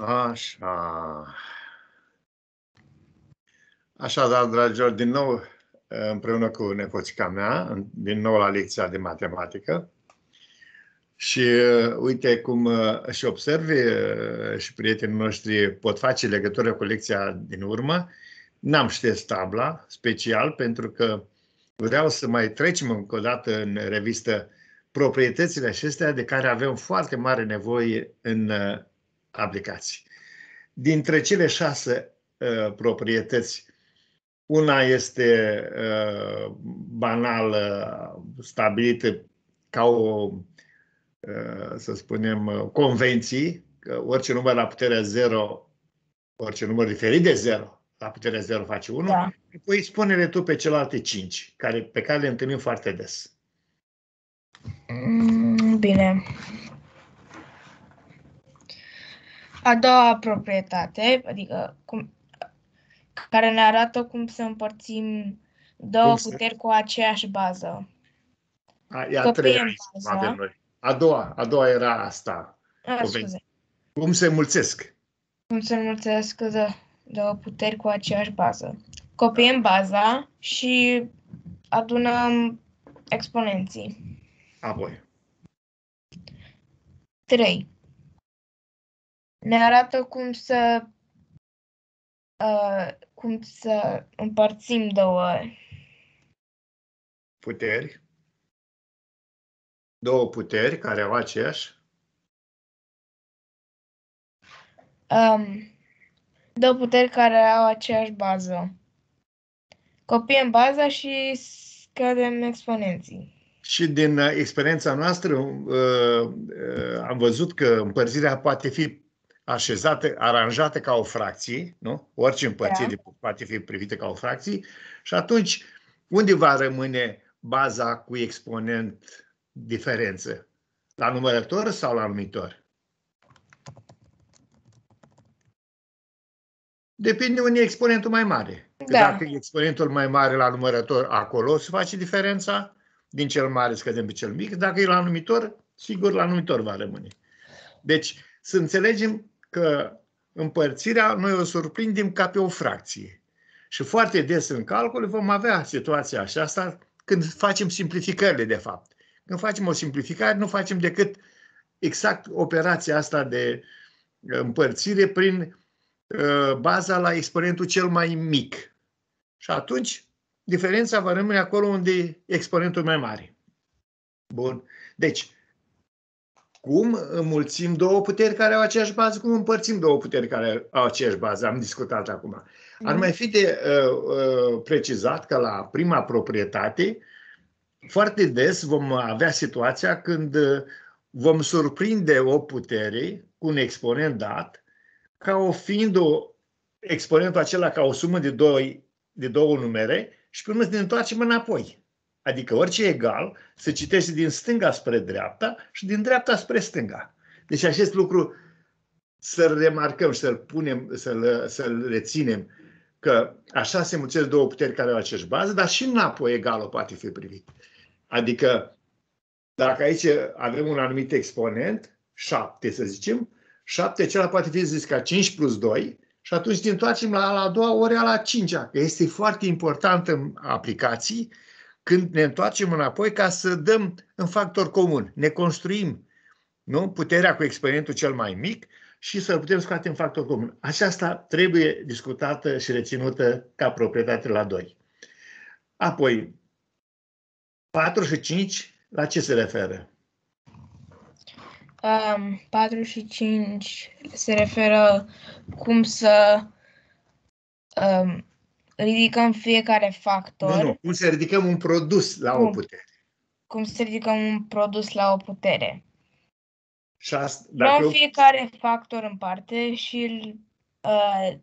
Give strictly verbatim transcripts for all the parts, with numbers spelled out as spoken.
Așa. Așadar, dragilor, din nou împreună cu nepoțica mea, din nou la lecția de matematică. Și uite cum și observi și prietenii noștri pot face legătură cu lecția din urmă. N-am șters tabla special pentru că vreau să mai trecem încă o dată în revistă proprietățile acestea de care avem foarte mare nevoie în aplicații. Dintre cele șase uh, proprietăți, una este uh, banal uh, stabilită ca o, uh, să spunem, uh, convenții, că orice număr la puterea zero, orice număr diferit de zero, la puterea zero face unu, Da. apoi spune-le tu pe celelalte cinci, care, pe care le întâlnim foarte des. Mm, Bine. A doua proprietate, adică cum, care ne arată cum să împărțim două Cum să- puteri cu aceeași bază. A, e a Copiem treia aici, baza. avem noi. A doua, a doua era asta. Ah, Convenție. scuze. Cum se mulțesc? Cum să înmulțesc două, două puteri cu aceeași bază. Copiem baza și adunăm exponenții. Apoi. trei. Ne arată cum să uh, cum să împărțim două Puteri. Două puteri care au aceeași. um, două puteri care au aceeași bază. Copiem baza și scădem exponenții. Și din uh, experiența noastră uh, uh, am văzut că împărțirea poate fi așezată, aranjată ca o fracție, nu? Orice împărțire Da. poate fi privită ca o fracție. Și atunci, unde va rămâne baza cu exponent diferență? La numărător sau la numitor? Depinde unde e exponentul mai mare. Că Da. dacă e exponentul mai mare la numărător, acolo se face diferența. Din cel mare scădem pe cel mic. Dacă e la numitor, sigur la numitor va rămâne. Deci să înțelegem că împărțirea noi o surprindem ca pe o fracție. Și foarte des în calcul vom avea situația aceasta când facem simplificările de fapt. Când facem o simplificare, nu facem decât exact operația asta de împărțire prin baza la exponentul cel mai mic. Și atunci diferența va rămâne acolo unde e exponentul mai mare. Bun. Deci, cum înmulțim două puteri care au aceeași bază? Cum împărțim două puteri care au aceeași bază? Am discutat acum. Ar mai fi de uh, uh, precizat că la prima proprietate, foarte des vom avea situația când vom surprinde o putere cu un exponent dat, ca o fiind o, exponentul acela ca o sumă de, doi, de două numere și pe urmă să ne întoarcem înapoi. Adică orice egal se citește din stânga spre dreapta și din dreapta spre stânga. Deci acest lucru să-l remarcăm și să-l punem, să-l, să-l reținem, că așa se mulțesc două puteri care au aceeași bază, dar și înapoi egalul poate fi privit. Adică dacă aici avem un anumit exponent, șapte să zicem, șapte acela poate fi zis ca cinci plus doi și atunci ne întoarcem la a doua ori la a cincea, că este foarte important în aplicații când ne întoarcem înapoi ca să dăm în factor comun. Ne construim, nu? Puterea cu exponentul cel mai mic și să-l putem scoate în factor comun. Aceasta trebuie discutată și reținută ca proprietate la doi. Apoi, patru și cinci, la ce se referă? Um, patru și cinci se referă cum să um, ridicăm fiecare factor. Nu, nu, cum să ridicăm un produs la Cum? o putere. Cum să ridicăm un produs la o putere. Și asta, dacă Luăm eu, fiecare factor în parte și îl, uh,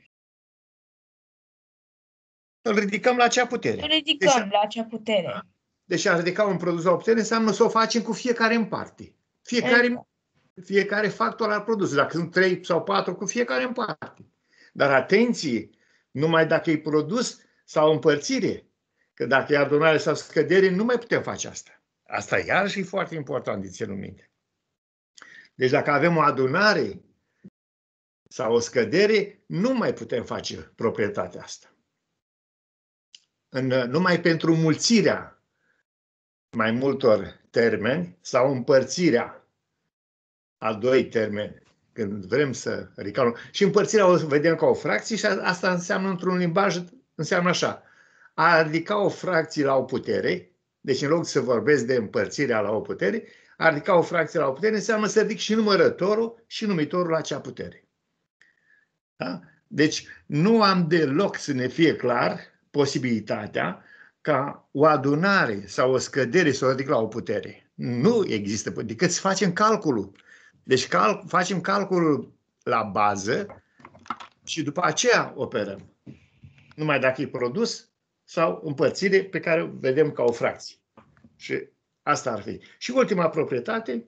îl ridicăm la acea putere. îl ridicăm Deci, la acea putere. da. Deci a ridica un produs la o putere înseamnă să o facem cu fiecare în parte. Fiecare, Exact. fiecare factor al produsului. Dacă sunt trei sau patru, cu fiecare în parte. Dar atenție, numai dacă e produs sau împărțire, că dacă e adunare sau scădere, nu mai putem face asta. Asta iarăși e foarte important de ținut minte. Deci dacă avem o adunare sau o scădere, nu mai putem face proprietatea asta. În, numai pentru mulțirea mai multor termeni sau împărțirea a doi termeni, când vrem să ridicăm. Și împărțirea o vedem ca o fracție și asta înseamnă, într-un limbaj, înseamnă așa. A ridica o fracție la o putere, deci în loc să vorbesc de împărțirea la o putere, a ridica o fracție la o putere înseamnă să ridic și numărătorul și numitorul la acea putere. Da? Deci nu am deloc să ne fie clar posibilitatea ca o adunare sau o scădere să o ridic la o putere. Nu există, decât să facem calculul. Deci cal, facem calculul la bază și după aceea operăm. Numai dacă e produs sau împărțire pe care o vedem ca o fracție. Și asta ar fi. Și ultima proprietate.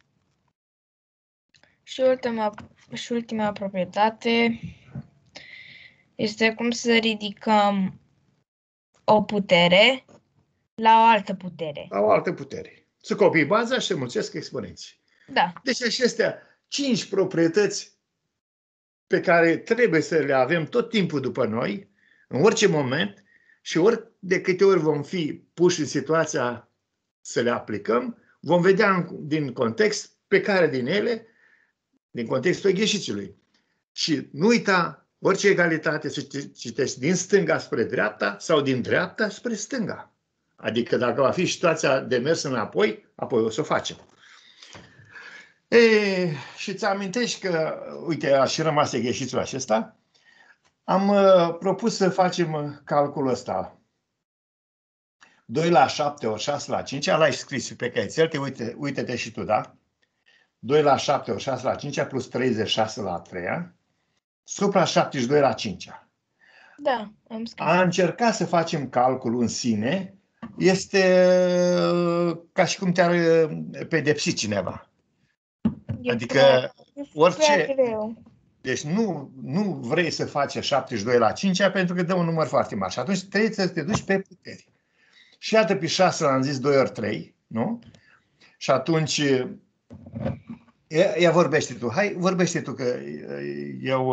Și ultima, și ultima proprietate este cum să ridicăm o putere la o altă putere. La o altă putere. Să copii baza și să mulțesc exponenții. Da. Deci acestea cinci proprietăți pe care trebuie să le avem tot timpul după noi, în orice moment, și ori de câte ori vom fi puși în situația să le aplicăm, vom vedea din context pe care din ele, din contextul exercițiului. Și nu uita, orice egalitate să citești din stânga spre dreapta sau din dreapta spre stânga. Adică dacă va fi situația de mers înapoi, apoi o să o facem. E, și ți amintești că, uite, a și rămas exercițiul acesta, am uh, propus să facem calculul ăsta. doi la șapte ori șase la cinci, l-ai scris pe caițel, te uite, uite-te și tu, da? doi la șapte ori șase la cinci plus treizeci și șase la trei, supra șaptezeci și doi la cinci. Da, am scris. A încerca să facem calculul în sine este ca și cum te-ar pedepsi cineva. E Adică prea, orice... greu. Deci nu, nu vrei să faci șaptezeci și doi la cinci pentru că dă un număr foarte mare. Și atunci trebuie să te duci pe puteri. Și iată pe șase l-am zis doi ori trei, nu? Și atunci... Ia, ia vorbește tu. Hai, vorbește tu că eu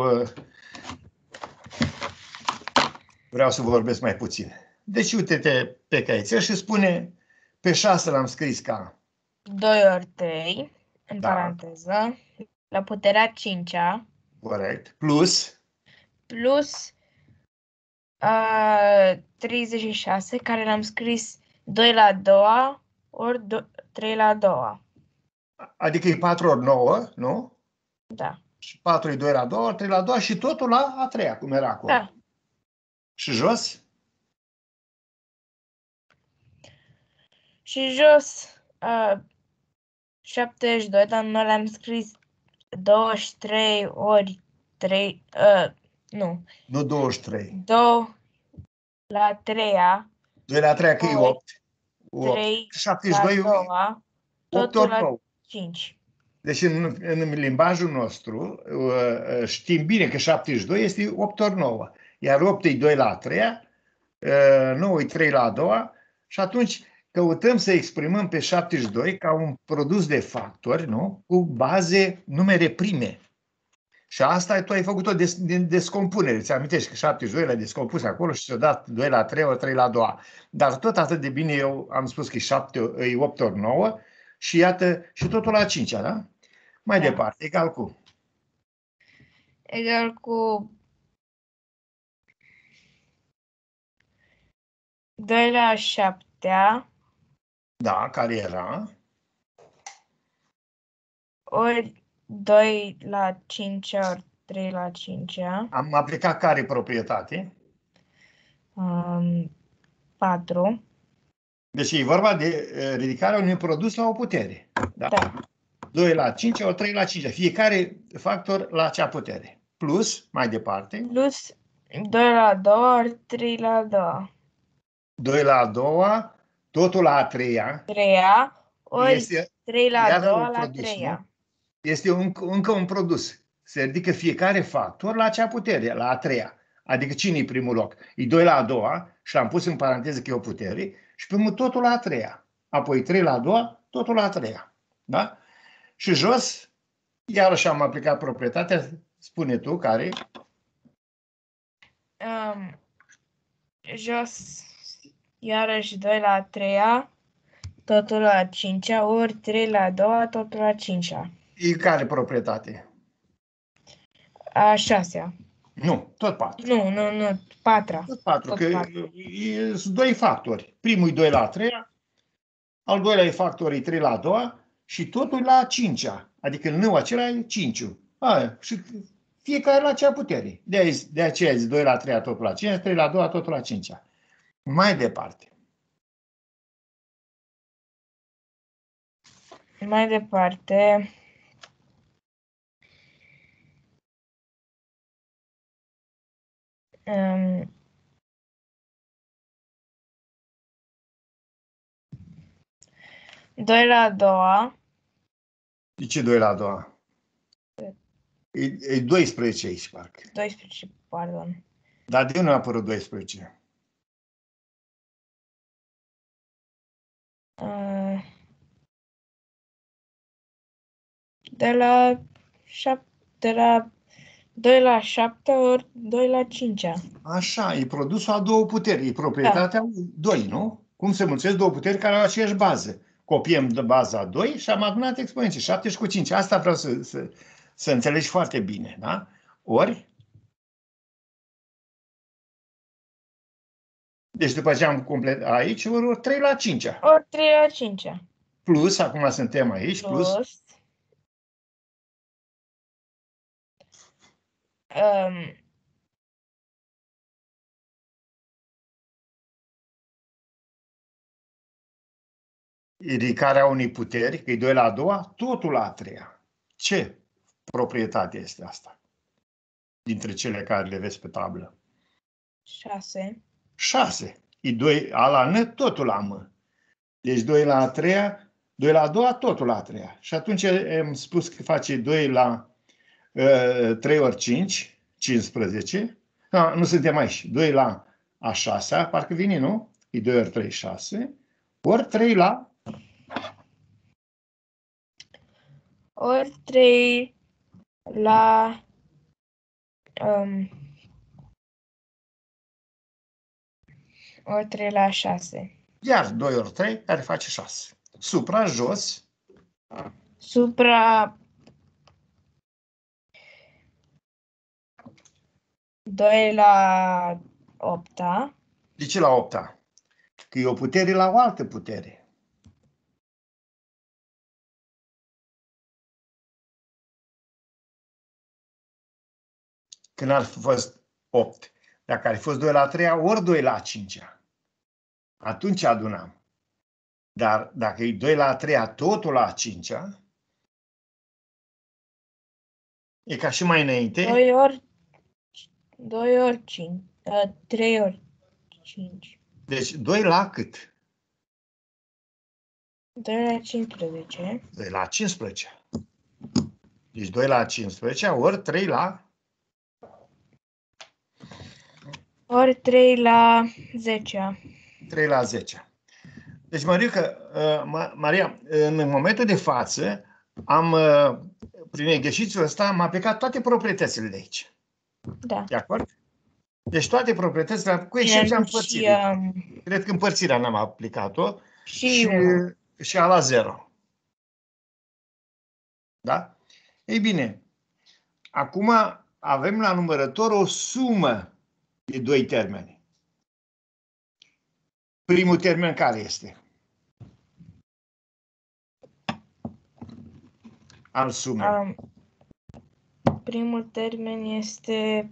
vreau să vorbesc mai puțin. Deci uite-te pe caițel și spune pe șase l-am scris ca... doi ori trei, în Da. paranteză, la puterea cincea, Corect. Plus... plus uh, treizeci și șase, care l-am scris doi la a doua, ori trei la a doua. Adică e patru ori nouă, nu? Da. Și patru e doi la a doua, trei la a doua și totul la a treia, cum era acolo. Da. Și jos? Și jos uh, șaptezeci și doi, dar noi l-am scris douăzeci și trei ori trei, uh, nu, Nu douăzeci și trei. doi la a treia, doi la a treia că e opt. trei șaptezeci și la doi a doua, opt totul ori la nouă. cinci. Deci în, în limbajul nostru știm bine că șaptezeci și doi este opt ori nouă. Iar opt e doi la a treia, nouă e trei la a doua și atunci căutăm să exprimăm pe șaptezeci și doi ca un produs de factori, nu? Cu baze numere prime. Și asta tu ai făcut-o des, din descompunere. Îți amintești că șaptezeci și doi l-ai descompus acolo și ți-a dat doi la trei ori trei la a doua. Dar tot atât de bine eu am spus că e, șapte, e opt ori nouă și iată și totul la cincea, da? Mai Da. departe, egal cu? Egal cu doi la șaptea, Da, care era? ori doi la cincea, ori trei la cincea, Am aplicat care proprietate? um, patru. Deci e vorba de eh, ridicarea unui produs la o putere. Da? Da. doi la cinci ori trei la cinci. Fiecare factor la acea putere. Plus, mai departe, Plus doi la a doua, ori trei la a doua. doi la a doua, totul la a treia. treia, ori Este trei la a iară doua un la produs, treia. nu? Este un, încă un produs. Se ridică fiecare factor la acea putere, la a treia. Adică cine e primul loc? E doi la a doua și am pus în paranteză că e o putere și primul totul la a treia. Apoi trei la a doua, totul la a treia. Da? Și jos, iarăși am aplicat proprietatea Spune tu care. Um, jos, iarăși doi la a treia, totul la a cincea, ori trei la a doua, totul la a cincea. E care proprietate? A șasea. Nu, tot patru. Nu, nu, nu, patra. Tot patru, Tot că patru. e, sunt doi factori. Primul e doi la a treia, al doilea e factor e trei la a doua și totul la a cincea. Adică în acela e cinci. Aia. Și fiecare la acea putere. De, aici, de aceea zic doi la a treia, totul la cincea, trei la a doua, totul la cincea. Mai departe. Mai departe. Um, doi la a doua. De ce doi la a doua? E, e doisprezece aici, parcă. doisprezece, pardon. Dar de unde a apărut doisprezece? Uh, de la șapte, de la doi la șapte ori doi la cincea. Așa, e produsul a două puteri. E proprietatea da. doi, nu? Cum se mulțesc două puteri care au aceeași bază. Copiem de baza doi și am adunat exponenții. șapte și cu cinci. Asta vreau să, să, să înțelegi foarte bine. Da? Ori? Deci după ce am complet aici, ori, ori trei la cincea. Ori trei la cincea. Plus, acum suntem aici, plus. Plus. Um, Ridicarea unei puteri, că e doi la a doua, totul la a treia. Ce proprietate este asta? Dintre cele care le vezi pe tablă. șase. șase. E doi a la N, totul la M. Deci doi la a treia, doi la a doua, totul la a treia. Și atunci am spus că face doi la uh, trei ori cinci, cincisprezece. No, nu suntem aici. doi la a șasea, parcă vine, nu? E doi ori trei, șase. Ori trei la... Ori trei la... Um, ori trei la șase. Iar doi ori trei, care face șase. Supra, jos. Supra doi la opta. De ce la opta? Că e o putere la o altă putere. Când ar fi fost opt. Dacă ar fi fost doi la a treia, ori doi la a cincea. Atunci adunam. Dar dacă e doi la a treia, totul la a cincea, e ca și mai înainte. doi ori doi ori cinci. trei ori cinci. Deci doi la cât? doi la cincisprezece. doi la cincisprezece. Deci doi la cincisprezece ori trei la... Ori trei la zece. trei la zece. Deci, Mariuca, Maria, în momentul de față, am, prin exercițiul ăsta, am aplicat toate proprietățile de aici. Da. De acord? Deci toate proprietățile, cu excepția împărțirii. Um, Cred că împărțirea n-am aplicat-o. Și, și, și a la zero. Da? Ei bine, acum avem la numărător o sumă de doi termeni. Primul termen care este? Al sumei. Um, primul termen este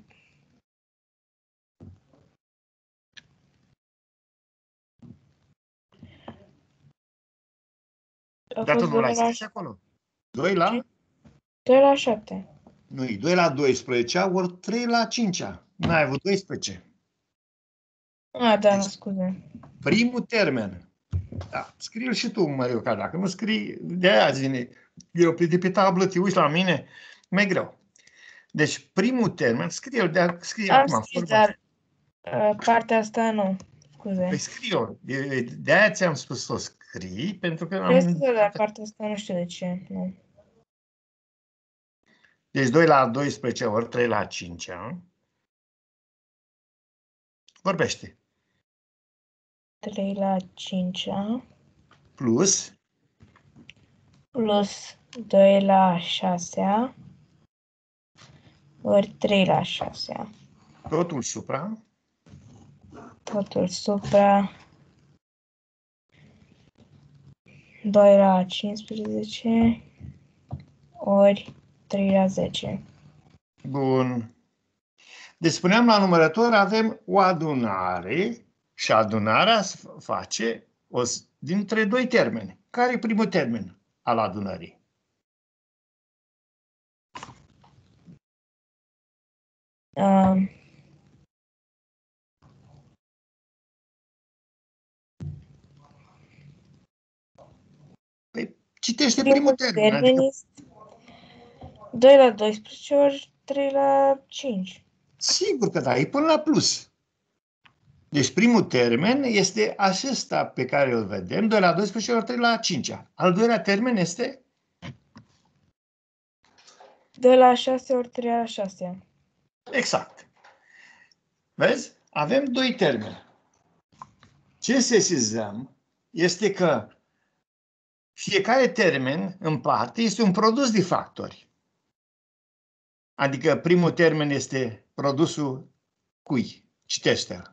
Dar tu nu l-ai scris acolo. doi la? doi la șapte. Nu, e doi la doisprezece ori trei la cinci. N-ai avut doisprezece. A, da, deci, scuze. Primul termen. Da, scrie-l și tu, Măriuca, dacă nu scrii, de aia zine, eu de pe tablă te uiți la mine, mai greu. Deci, primul termen, scrie-l, de scrie Am acum. scris, dar uh, partea asta nu, scuze. Păi scrie-o, de, de aia ți-am spus să o scrii, pentru că am... Păi scrie, dar partea asta nu știu de ce, nu. Deci doi la doisprezece ori trei la cinci. Vorbește. trei la cinci Plus. Plus doi la șase ori trei la șase. Totul supra. Totul supra doi la cincisprezece ori trei la zece. Bun. Deci spuneam la numărător avem o adunare și adunarea se face o, dintre doi termeni. Care e primul termen al adunării? Um, Păi citește primul, primul termen. termen Adică... este doi la doisprezece ori trei la cinci. Sigur că da, e până la plus. Deci primul termen este acesta pe care îl vedem, doi la doisprezece ori trei la cinci. Al doilea termen este? doi la șase ori trei la șase. Exact. Vezi? Avem doi termeni. Ce sesizăm este că fiecare termen în parte este un produs de factori. Adică primul termen este produsul cui? Citește-l.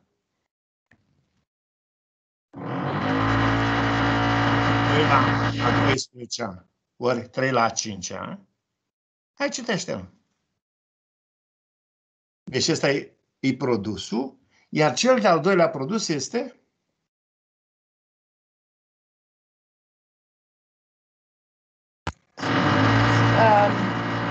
doi la doisprezece ori trei la cinci. Hai, citește-l. Deci ăsta e, e produsul, iar cel de-al doilea produs este? Um,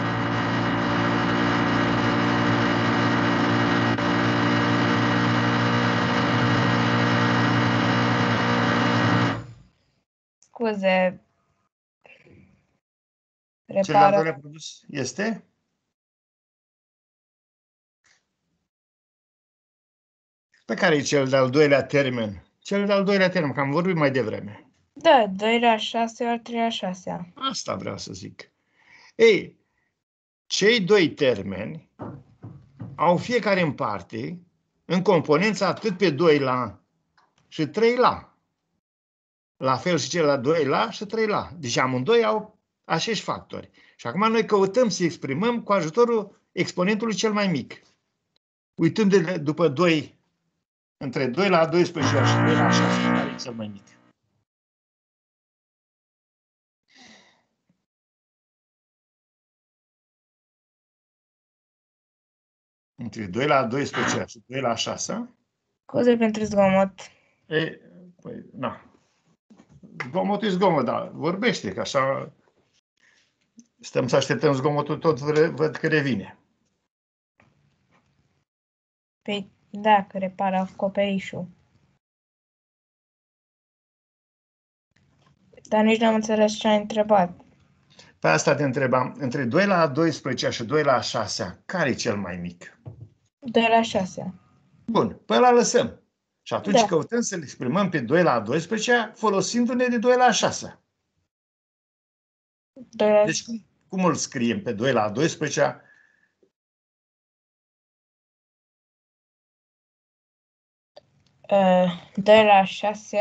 Scuze. Cel de-al Repară. doilea produs este? Pe care e cel de-al doilea termen? Cel de-al doilea termen, că am vorbit mai devreme. Da, doi la șase ori trei la șase. Asta vreau să zic. Ei, cei doi termeni au fiecare în parte, în componență, atât pe doi la și trei la. La fel și cel la doi la și trei la. Deci amândoi au acești factori. Și acum noi căutăm să exprimăm cu ajutorul exponentului cel mai mic. Uitând de, după doi, între doi la doisprezece și doi la șase, care e cel mai mic? Între doi la doisprezece și doi la șase? Scuze pentru zgomot. E, păi, na. Zgomotul e zgomot, dar vorbește, că așa stăm să așteptăm zgomotul, tot văd că revine. Păi da, că repară acoperișul. Dar nici n-am înțeles ce ai întrebat. Pe asta te întrebam, între doi la doisprezece și doi la șase, care e cel mai mic? doi la șase. Bun, pe ăla lăsăm. Și atunci Da. căutăm să-l exprimăm pe doi la doisprezece folosindu-ne de doi la șase. doi la... Deci cum, cum îl scriem pe doi la doisprezece? Uh, doi la șase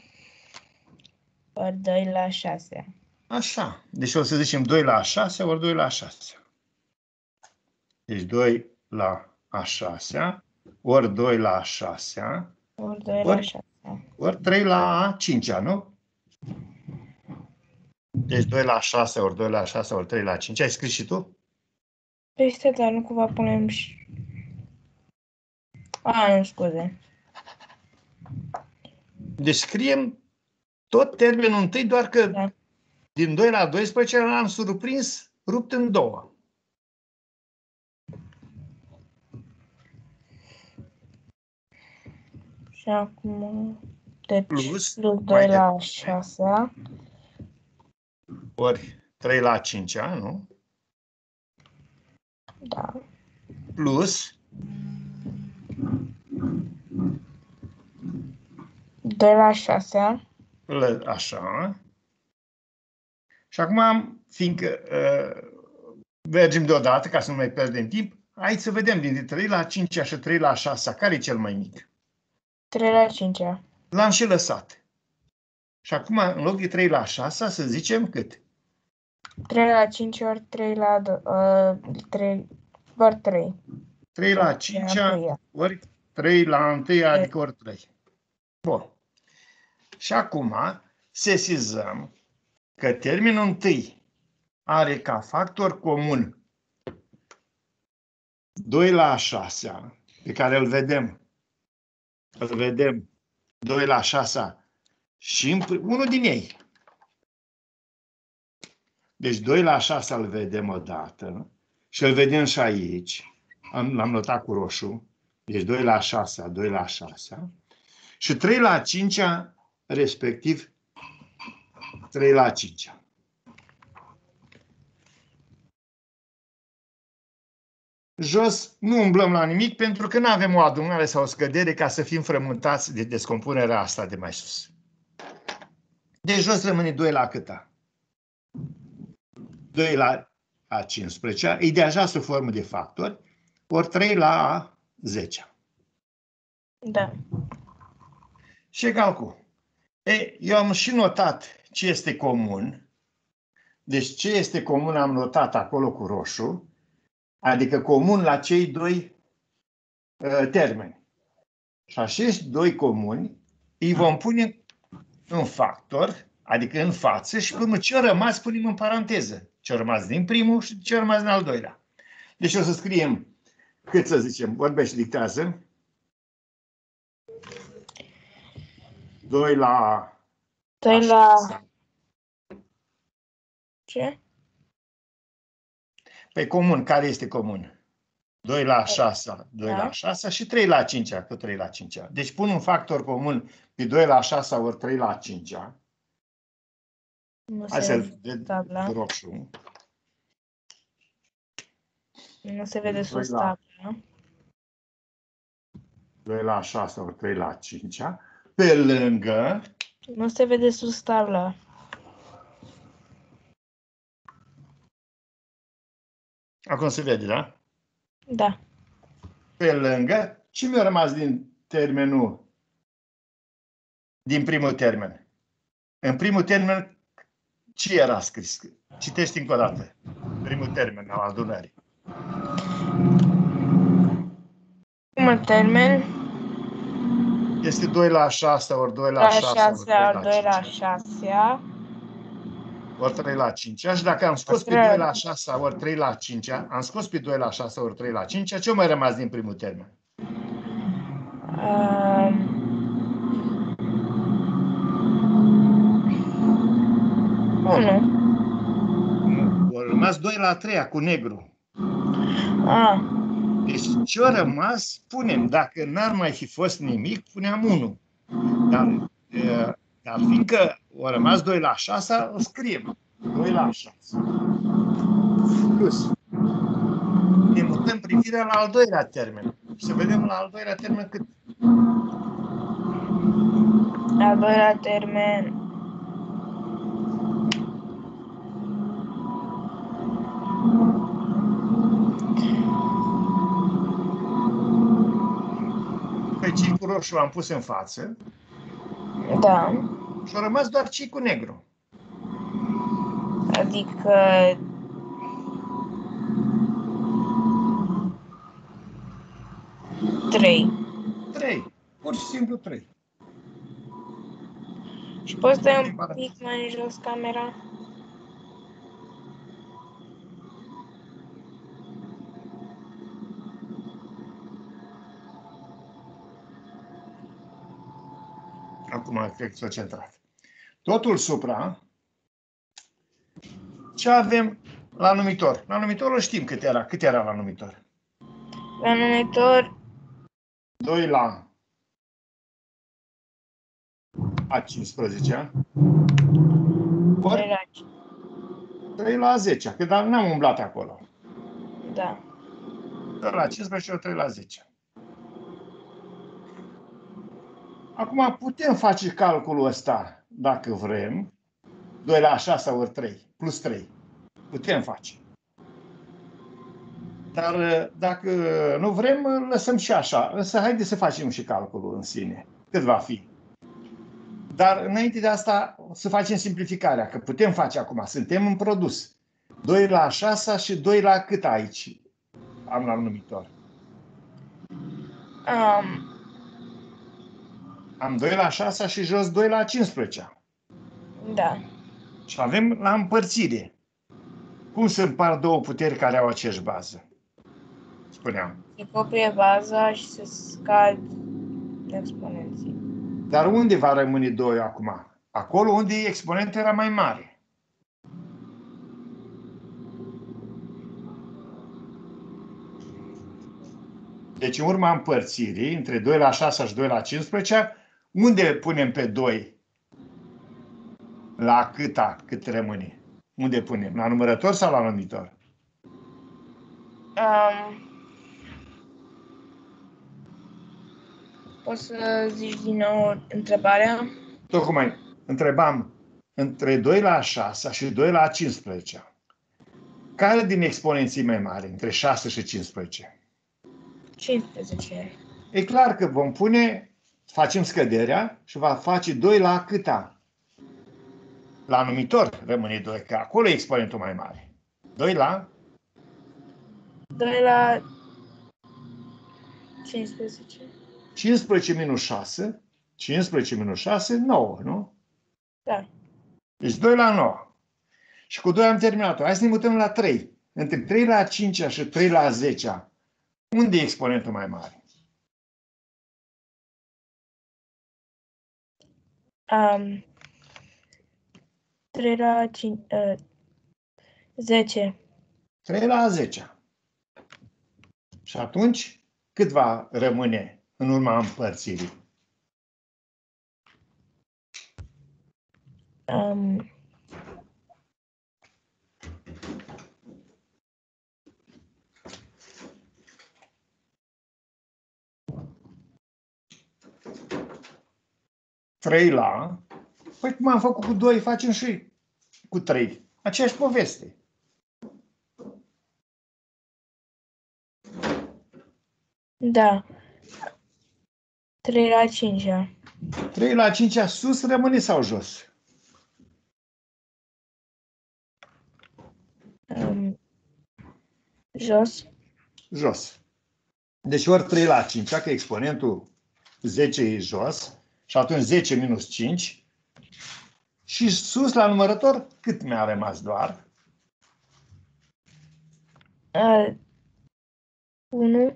ori doi la șase. Așa. Deci o să zicem doi la șase ori doi la șase. Deci doi la a șasea ori doi la a șasea Ori doi la ori, șase. ori trei la a cincea, nu? Deci doi la șase ori doi la șase ori trei la cinci. Ai scris și tu? Păi stai, dar nu cumva punem și... A, nu, scuze. Deci scriem tot termenul întâi, doar că Da. din doi la doisprezece l-am surprins rupt în două. Și acum... Deci, Plus, plus mai doi la departe, șase. ori trei la cinci, nu? Da. Plus doi la șase. așa. Și acum, fiindcă uh, mergem deodată, ca să nu mai pierdem timp. Hai să vedem dintre trei la cinci și trei la șase, care e cel mai mic? trei la cinci. L-am și lăsat. Și acum, în loc de trei la șase, să zicem cât? trei la cinci ori trei la trei, ori trei. trei la cinci ori trei la unu, adică ori trei. Bun. Și acum sesizăm că termenul întâi are ca factor comun doi la șase, pe care îl vedem. Îl vedem doi la șase și unul din ei. Deci doi la șase îl vedem odată și îl vedem și aici. L-am notat cu roșu. Deci doi la șase, doi la șase. Și trei la cinci, respectiv trei la cinci. Jos nu umblăm la nimic pentru că nu avem o adunare sau o scădere ca să fim frământați de descompunerea asta de mai sus. Deci jos rămâne doi la câta? doi la a cincisprezece, e deja sub formă de factori, ori trei la a zece. Da. Și egal cu. E, eu am și notat ce este comun. Deci ce este comun am notat acolo cu roșu, adică comun la cei doi uh, termeni. Și acești doi comuni îi vom pune în factor, adică în față, și până ce a rămas punem în paranteză. Ce a rămas din primul și ce a rămas din al doilea. Deci o să scriem, cât să zicem, vorbește, dictează. doi la... doi la... Ce? Păi comun, care este comun? doi la șase, doi Da. la șase și trei la cinci, cu trei la cinci. Deci pun un factor comun pe doi la șase ori trei la cinci. Nu Hai se să-l vede tabla. roșu. Nu se vede sus doi la- tabla. doi la șase ori trei la cinci. Pe lângă, Nu se vede sus tabla. acum se vede, da? Da. Pe lângă, ce mi-a rămas din termenul, din primul termen? În primul termen, ce era scris? Citești încă o dată. Primul termen al adunării. Primul termen, Este doi la șase ori doi la la șase ori șase trei ori la doi la cinci. șase. Ori trei la cinci. Și dacă am scos pe trei la doi la șase ori trei la cinci, am scos pe doi la șase ori trei la cinci, ce mai rămas din primul termen? Um, unu. Nu, a rămas doi la trei cu negru. A. Deci ce a rămas, punem. Dacă n-ar mai fi fost nimic, puneam unu. Dar, e, dar fiindcă a rămas doi la șase, o scriem. doi la șase. Plus. Ne mutăm privirea la al doilea termen. Și să vedem la al doilea termen cât. Al doilea termen. Pe cei cu roșu am pus în față Da. și au rămas doar cei cu negru. Adică trei. trei. Pur și simplu trei. Și poți da un pic mai jos camera? Acum cred că s-a centrat. Totul supra, ce avem la numitor? La numitor îl știm cât era. Cât era la numitor? La numitor doi la a cincisprezece trei ori la trei la zece, că dar n-am umblat acolo. Da. doi la cincisprezece ori trei la zece. Acum putem face calculul ăsta, dacă vrem, doi la șase ori trei, plus trei. Putem face. Dar dacă nu vrem, lăsăm și așa. Însă haideți să facem și calculul în sine. Cât va fi? Dar înainte de asta să facem simplificarea, că putem face acum. Suntem în produs. doi la șase și doi la cât aici am la numitor? Um, Am doi la șase și jos doi la cincisprezece. da. Și avem la împărțire. Cum se împart două puteri care au aceeași bază? Spuneam. Se copie baza și se scad exponenții. Dar unde va rămâne doi acum? Acolo unde exponentul era mai mare. Deci în urma împărțirii, între doi la șase și doi la cincisprezece, unde punem pe doi? La câta, cât rămâne? Unde punem? La numărător sau la numitor? Um, poți să zici din nou întrebarea? Tocmai întrebam între doi la șase și doi la cincisprezece. Care din exponenții mai mari, între șase și cincisprezece? cincisprezece. E clar că vom pune, facem scăderea și va face doi la câta? La numitor rămâne doi, că acolo e exponentul mai mare. doi la? doi la cincisprezece. cincisprezece minus șase. cincisprezece minus șase, nouă, nu? Da. Deci doi la nouă. Și cu doi am terminat-o. Hai să ne mutăm la trei. Între trei la cinci și trei la zece. Unde e exponentul mai mare? Um, trei la cinci, uh, zece. trei la zece. Și atunci, cât va rămâne în urma împărțirii? Um, trei la... Păi cum am făcut cu doi, facem și cu trei. Aceeași poveste. da. trei la cinci. trei la cinci sus rămâne sau jos? Um, jos. Jos. Deci ori trei la cinci, că exponentul zece e jos, și atunci zece minus cinci, și sus la numărător, cât mi-a rămas doar? Uh, unu.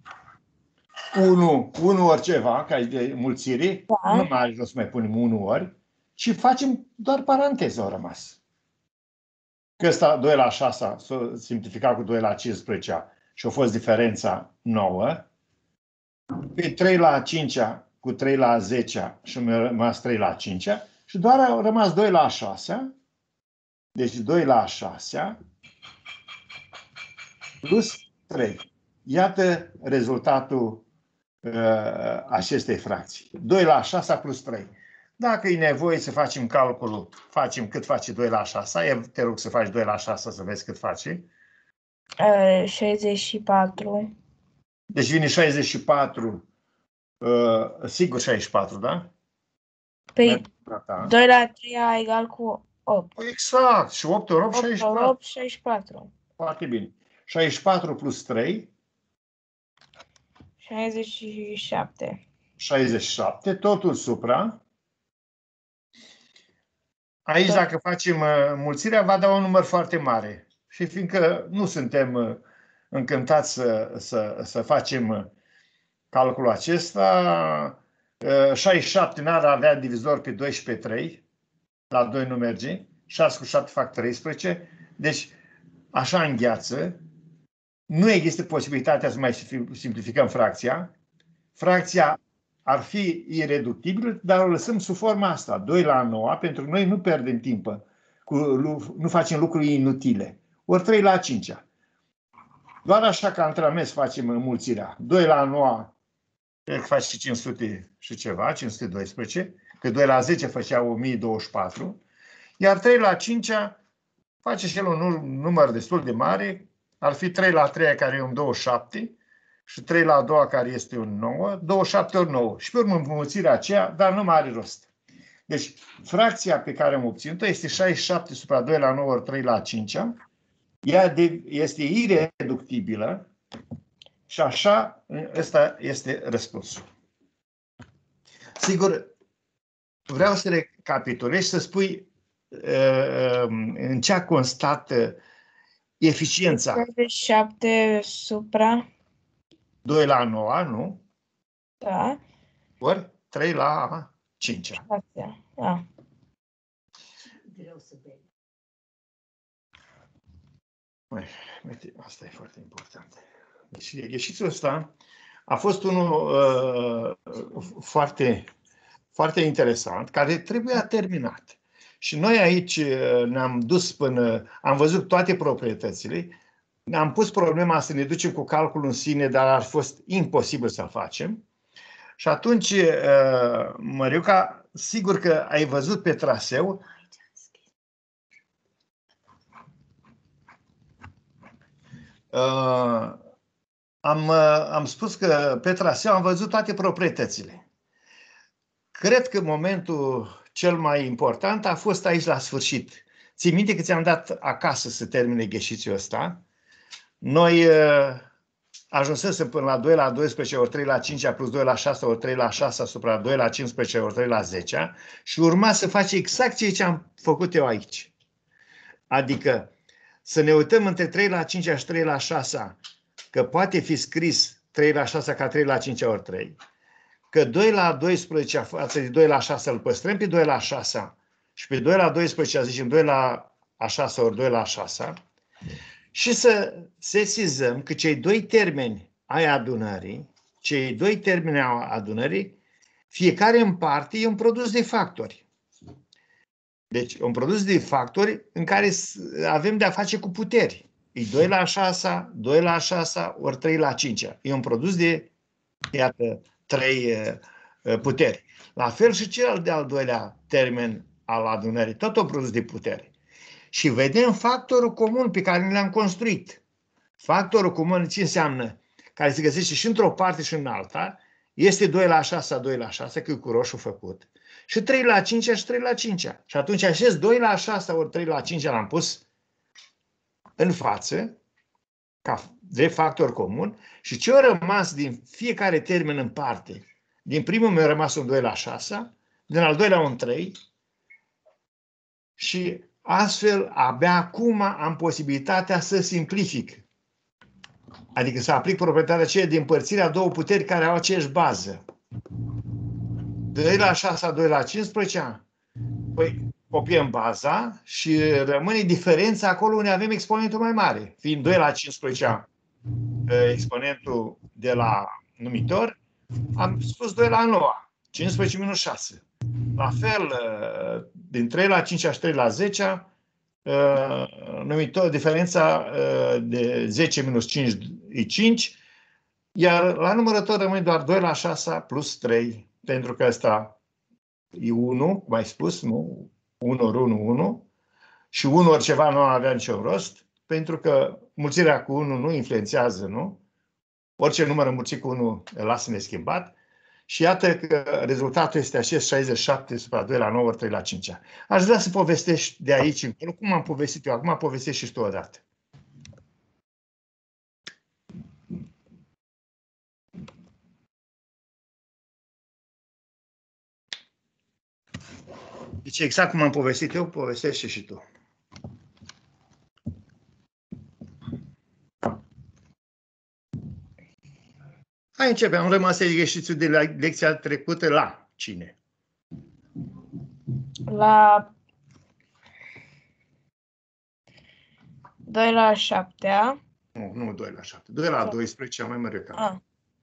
unu, unu ori ceva, ca de mulțire, Da. nu mai ajuns să mai punem unu ori, și facem doar paranteză, au rămas. Că ăsta doi la șase s-a simplificat cu doi la cincisprezece și a fost diferența nouă. Pe trei la cinci cu trei la zece și mi-a rămas trei la cinci și doar a rămas doi la șase. Deci doi la șase plus trei. Iată rezultatul uh, acestei fracții. doi la șase plus trei. Dacă e nevoie să facem calculul, facem cât face doi la șase. Eu te rog să faci doi la șase să vezi cât face. Uh, șaizeci și patru. Deci vine șaizeci și patru. Uh, sigur șaizeci și patru, da? Păi Da. doi la trei egal cu opt. Exact. Și opt ori opt, opt șaizeci și ori patru. opt, șaizeci și patru. Foarte bine. șaizeci și patru plus trei. șaizeci și șapte. șaizeci și șapte. Totul supra. Aici, Tot. dacă facem uh, mulțirea, va da un număr foarte mare. Și fiindcă nu suntem uh, încântați să, să, să facem uh, calculul acesta, uh, șaizeci și șapte n-ar avea divizor pe doi și pe trei. La doi nu merge. șase cu șapte fac treisprezece. Deci, așa îngheață. Nu există posibilitatea să mai simplificăm fracția. Fracția ar fi ireductibilă, dar o lăsăm sub forma asta, doi la nouă, pentru noi nu pierdem timp, cu, nu facem lucruri inutile. Ori trei la cinci. Doar așa ca antrenament facem înmulțirea. doi la nouă, cred că face și cinci sute și ceva, cinci sute doisprezece, că doi la zece făcea o mie douăzeci și patru, iar trei la cinci face și el un număr destul de mare, ar fi trei la trei care e un douăzeci și șapte și trei la a doua care este un nouă, douăzeci și șapte ori nouă. Și pe urmă înmulțirea aceea, dar nu mai are rost. Deci fracția pe care am obținut-o este șaizeci și șapte supra doi la nouă ori trei la cinci. Ea de, este ireductibilă și așa ăsta este răspunsul. Sigur, vreau să recapitulez și să spui uh, în ce a constat eficiența. treizeci și șapte supra doi la nouă, nu? Da. Ori trei la cinci. șase. Da. Asta e foarte important. Deci exercițiul ăsta a fost unul uh, foarte, foarte interesant, care trebuia terminat. Și noi aici ne-am dus până, am văzut toate proprietățile, ne-am pus problema să ne ducem cu calculul în sine, dar ar fi fost imposibil să-l facem. Și atunci, uh, Măriuca, sigur că ai văzut pe traseu, Uh, am, uh, am spus că pe traseu am văzut toate proprietățile. Cred că momentul cel mai important a fost aici la sfârșit. Ții minte că ți-am dat acasă să termine exercițiul ăsta? Noi uh, ajunsesem până la doi la doisprezece ori trei la cinci plus doi la șase ori trei la șase asupra doi la cincisprezece ori trei la zece și urma să faci exact ceea ce am făcut eu aici. Adică să ne uităm între trei la cinci și trei la șase, că poate fi scris trei la șase ca trei la cinci ori trei, că doi la doisprezece față de doi la șase îl păstrăm pe doi la șase și pe doi la doisprezece zicem doi la șase ori doi la șase și să sesizăm că cei doi termeni ai adunării, cei doi termeni ai adunării, fiecare în parte e un produs de factori. Deci, un produs de factori în care avem de-a face cu puteri. E doi la șase, doi la șase ori trei la cinci. E un produs de, iată, trei puteri. La fel și cel de-al doilea termen al adunării, tot un produs de puteri. Și vedem factorul comun pe care l-am construit. Factorul comun ce înseamnă? Care se găsește și într-o parte și în alta, este doi la șase, doi la șase, că e cu roșu făcut. Și trei la cinci și trei la cinci. Și atunci acest doi la șase ori trei la cinci l-am pus în față, ca de factor comun, și ce a rămas din fiecare termen în parte? Din primul mi-a rămas un doi la șase, din al doilea un trei, și astfel abia acum am posibilitatea să simplific. Adică să aplic proprietatea aceea de împărțire a două puteri care au aceeași bază. doi la șase, doi la cincisprezece, păi copiem baza și rămâne diferența acolo unde avem exponentul mai mare. Fiind doi la cincisprezece exponentul de la numitor, am spus doi la nouă, cincisprezece minus șase. La fel, din trei la cinci și trei la zece, numitor, diferența de zece minus cinci e cinci, iar la numărător rămâne doar doi la șase plus trei. Pentru că ăsta e unu, cum ai spus, nu? unu ori unu, unu. Și unu ori ceva nu avea niciun rost, pentru că mulțirea cu unu nu influențează, nu? Orice număr înmulțit cu unu îl lasă neschimbat. Și iată că rezultatul este acest șaizeci și șapte supra doi la nouă ori trei la cinci. Aș vrea să povestești de aici încolo, cum am povestit eu, acum povestești și tu odată. Deci exact cum am povestit eu, povestește și tu. Hai începe. Am rămas exercițiul de la lecția trecută la cine? La doi la șapte. Nu, nu doi la șapte. doi la doisprezece, mai mare ca. Ah.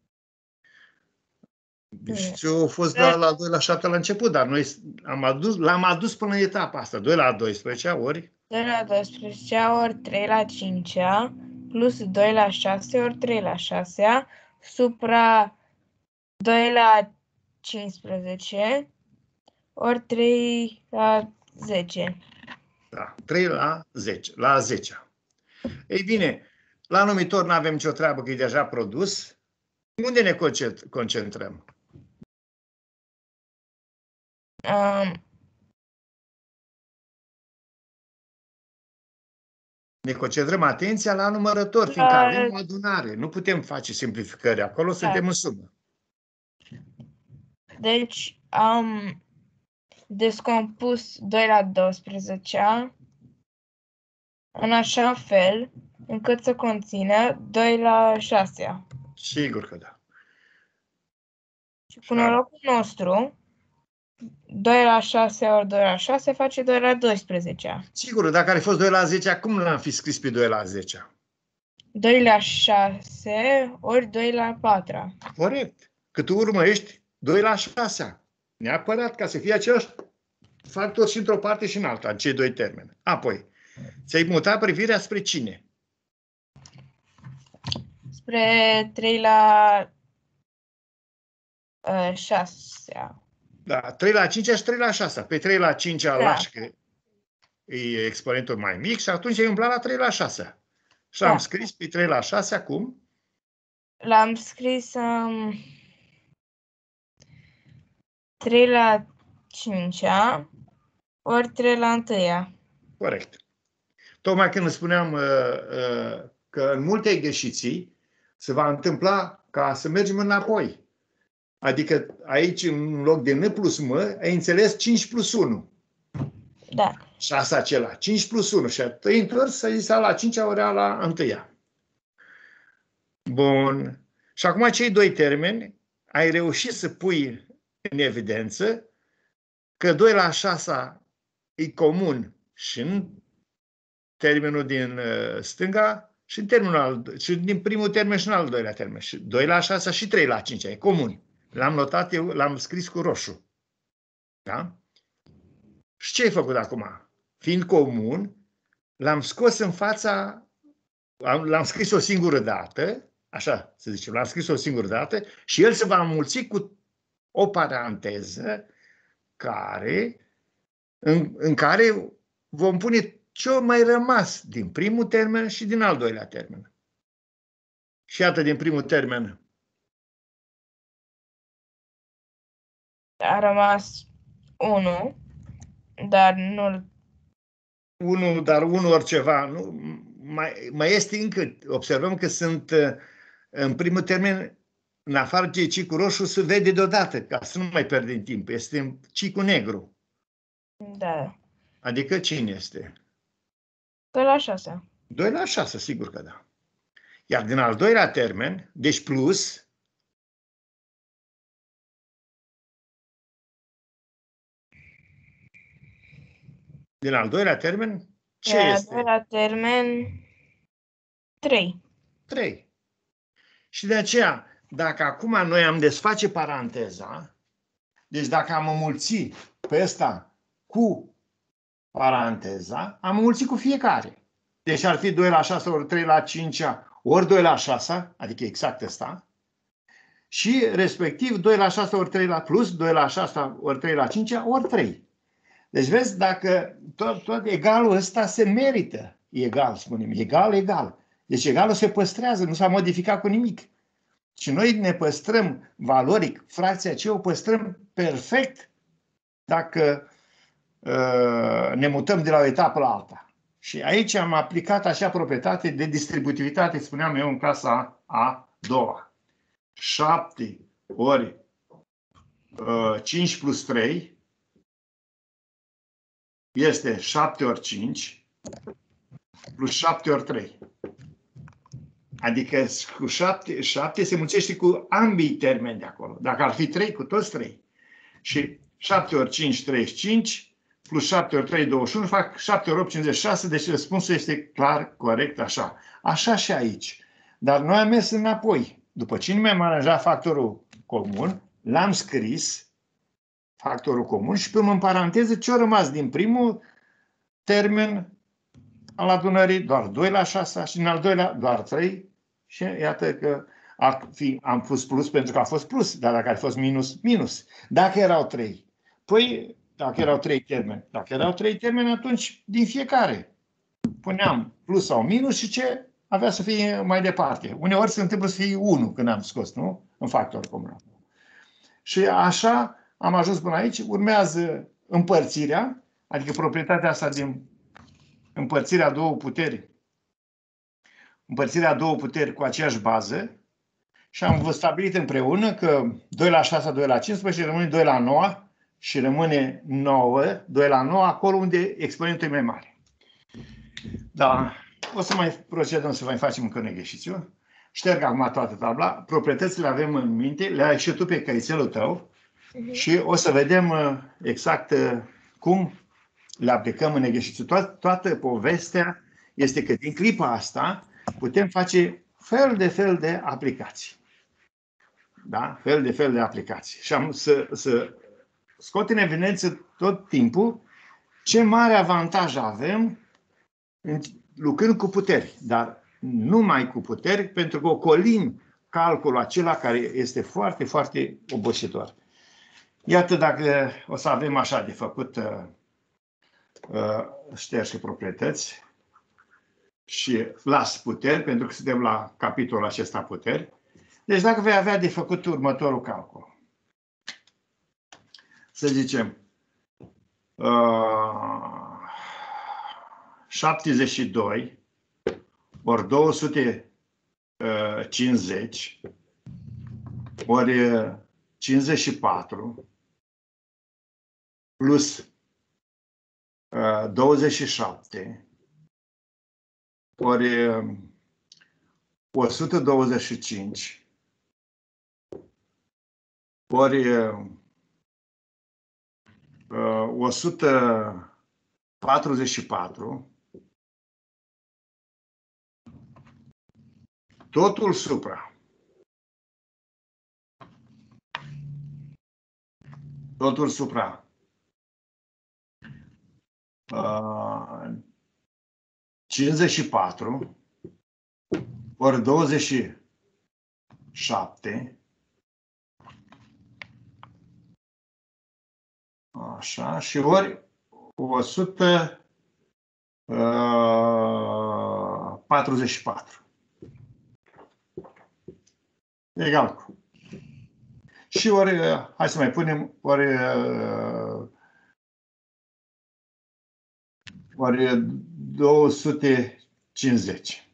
Exercițiul a fost la, la doi la șapte la început, dar noi am adus, l-am adus până în etapa asta. doi la doisprezece ori? doi la doisprezece ori trei la cinci plus doi la șase ori trei la șase supra doi la cincisprezece ori trei la zece. Da, trei la zece. La zece. Ei bine, La numitor nu avem nicio treabă că e deja produs. Unde ne concentrăm? Um, ne concentrăm atenția la numărător, fiindcă la... avem o adunare. Nu putem face simplificări acolo, da. Suntem în sumă. Deci am descompus doi la doisprezece în așa fel încât să conțină doi la șase. Sigur că da. Și cu norocul nostru, doi la șase ori doi la șase face doi la doisprezece. Sigur, dacă ar fi fost doi la zece, cum l-am fi scris pe doi la zece? doi la șase ori doi la patru. Corect. Că tu urmărești doi la șase. Neapărat ca să fie același factor și într-o parte și în alta, în cei doi termeni. Apoi, ți-ai mutat privirea spre cine? Spre trei la șase. Da, trei la cinci și trei la șase. Pe trei la cinci da. Lași că e exponentul mai mic și atunci ai umblat la trei la șase. Și da. Am scris pe trei la șase acum? L-am scris um, trei la cinci ori trei la unu. Corect. Tocmai când spuneam uh, uh, că în multe exerciții se va întâmpla ca să mergem înapoi. Adică aici, în loc de N plus M, ai înțeles cinci plus unu. Da. șase acela. cinci plus unu. Și te-ai întors să zis la cinci ori la unu. Bun. Și acum cei doi termeni ai reușit să pui în evidență că doi la șase e comun și în termenul din stânga și în termenul al, și din primul termen și în al doilea termen. Și doi la șase și trei la cinci e comun. L-am notat eu, l-am scris cu roșu. Da? Și ce ai făcut acum? Fiind comun, l-am scos în fața, l-am scris o singură dată, așa să zicem, l-am scris o singură dată și el se va înmulți cu o paranteză care, în, în care vom pune ce a mai rămas din primul termen și din al doilea termen. Și iată din primul termen. A rămas unu, dar nu... unu, dar unu ori ceva. Nu, mai, mai este încă, observăm că sunt în primul termen, în afară de ci cu roșu, se vede deodată, ca să nu mai pierdem timp. Este ci cu negru. Da. Adică cine este? doi la șase. doi la șase, sigur că da. Iar din al doilea termen, deci plus, din al doilea termen, ce Iar este? al doilea termen, trei. trei. Și de aceea, dacă acum noi am desface paranteza, deci dacă am înmulțit pe ăsta cu paranteza, am înmulțit cu fiecare. Deci ar fi doi la șase ori trei la cinci ori doi la șase, adică exact ăsta, și respectiv doi la șase ori trei la plus, doi la șase ori trei la cinci ori trei. Deci vezi, dacă tot, tot egalul ăsta se merită egal, spunem, egal, egal. Deci egalul se păstrează, nu s-a modificat cu nimic. Și noi ne păstrăm valoric, fracția aceea o păstrăm perfect dacă uh, ne mutăm de la o etapă la alta. Și aici am aplicat așa proprietate de distributivitate, spuneam eu în clasa a doua. șapte ori uh, cinci plus trei este șapte ori cinci plus șapte ori trei. Adică cu șapte, șapte se mulțește cu ambii termeni de acolo. Dacă ar fi trei, cu toți trei. Și șapte ori cinci, treizeci și cinci, plus șapte ori trei, douăzeci și unu, fac șapte ori opt, cincizeci și șase, deci răspunsul este clar, corect, așa. Așa și aici. Dar noi am mers înapoi. După ce nu mi-am aranjat factorul comun, l-am scris, factorul comun, și până în paranteză ce a rămas din primul termen al adunării, doar doi la șase și în al doilea doar trei. Și iată că ar fi, am pus plus pentru că a fost plus, dar dacă ar fi fost minus, minus. Dacă erau trei, păi dacă erau trei termeni, dacă erau trei termeni, atunci din fiecare puneam plus sau minus și ce avea să fie mai departe. Uneori se întâmplă să fie unu când am scos, nu? În factor comun. Și așa am ajuns până aici. Urmează împărțirea, adică proprietatea asta din împărțirea a două puteri. Împărțirea a două puteri cu aceeași bază. Și am stabilit împreună că doi la șase, doi la cincisprezece rămâne doi la nouă și rămâne nouă, doi la nouă, acolo unde exponentul e mai mare. Da, o să mai procedăm să mai facem încă un exercițiu. Șterg acum toată tabla. Proprietățile le avem în minte, le ai și tu pe căițelul tău uh-huh. Și o să vedem exact cum le aplicăm în exercițiu. Toată, toată povestea este că din clipa asta putem face fel de fel de aplicații. Da? Fel de fel de aplicații. Și am să, să scot în evidență tot timpul ce mare avantaj avem în, lucrând cu puteri. Dar nu numai cu puteri, pentru că ocolim calculul acela care este foarte, foarte obositor. Iată dacă o să avem așa de făcut uh, uh, ștergi și proprietăți și las puteri, pentru că suntem la capitolul acesta puteri. Deci dacă vei avea de făcut următorul calcul. Să zicem uh, șaptezeci și doi ori două sute cincizeci ori cincizeci și patru plus uh, douăzeci și șapte ori o sută douăzeci și cinci ori uh, o sută patruzeci și patru, totul supra. Totul supra. Uh, cincizeci și patru ori douăzeci și șapte. Așa, și ori o sută patruzeci și patru. Egal cu. Și ori, hai să mai punem, ori, ori două sute cincizeci.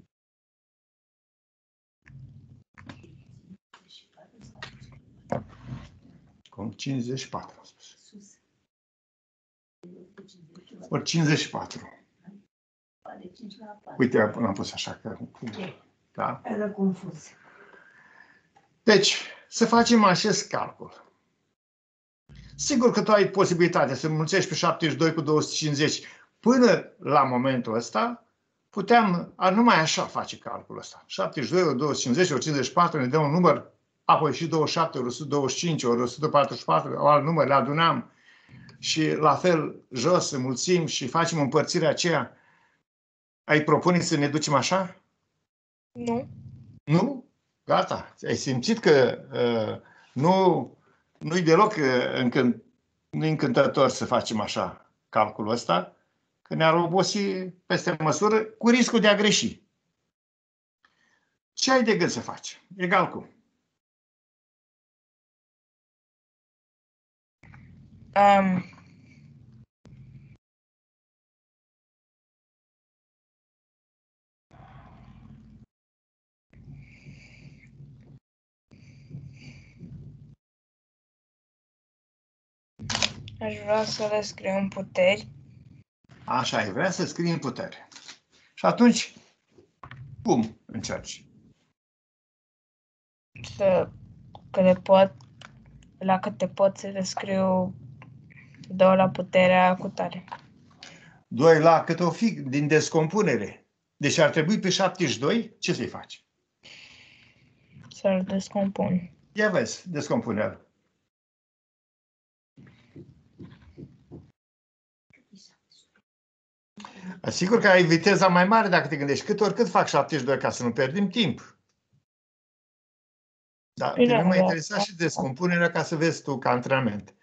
Cum? cincizeci și patru. Ori cincizeci și patru. Uite, l-am pus așa. Că, da? Era confuz. Deci, să facem acest calcul. Sigur că tu ai posibilitatea să înmulțești pe șaptezeci și doi cu două sute cincizeci. Până la momentul ăsta, puteam numai așa face calculul ăsta. șaptezeci și doi ori două sute cincizeci ori cincizeci și patru ne dă un număr, apoi și douăzeci și șapte ori o sută douăzeci și cinci ori o sută patruzeci și patru, alt număr, le adunam și la fel jos înmulțim și facem împărțirea aceea. Ai propune să ne ducem așa? Nu. Nu? Gata. Ai simțit că uh, nu nu-i deloc uh, încânt, nu încântător să facem așa calculul ăsta, că ne-ar obosi peste măsură cu riscul de a greși. Ce ai de gând să faci? Egal cu? Um. Aș vrea să le scriu în puteri. Așa, ai vrea să scrii în putere. Și atunci, cum încerci? Să, că le pot, la câte pot să le scriu doi la puterea cu tare. doi la cât o fi din descompunere. Deci ar trebui pe șaptezeci și doi, ce să-i faci? Să-l descompun. Ia vezi, descompune-l. Sigur că ai viteza mai mare dacă te gândești. Cât ori cât fac șaptezeci și doi ca să nu pierdem timp. Dar pe mine mă interesa și descompunerea ca să vezi tu ca antrenament.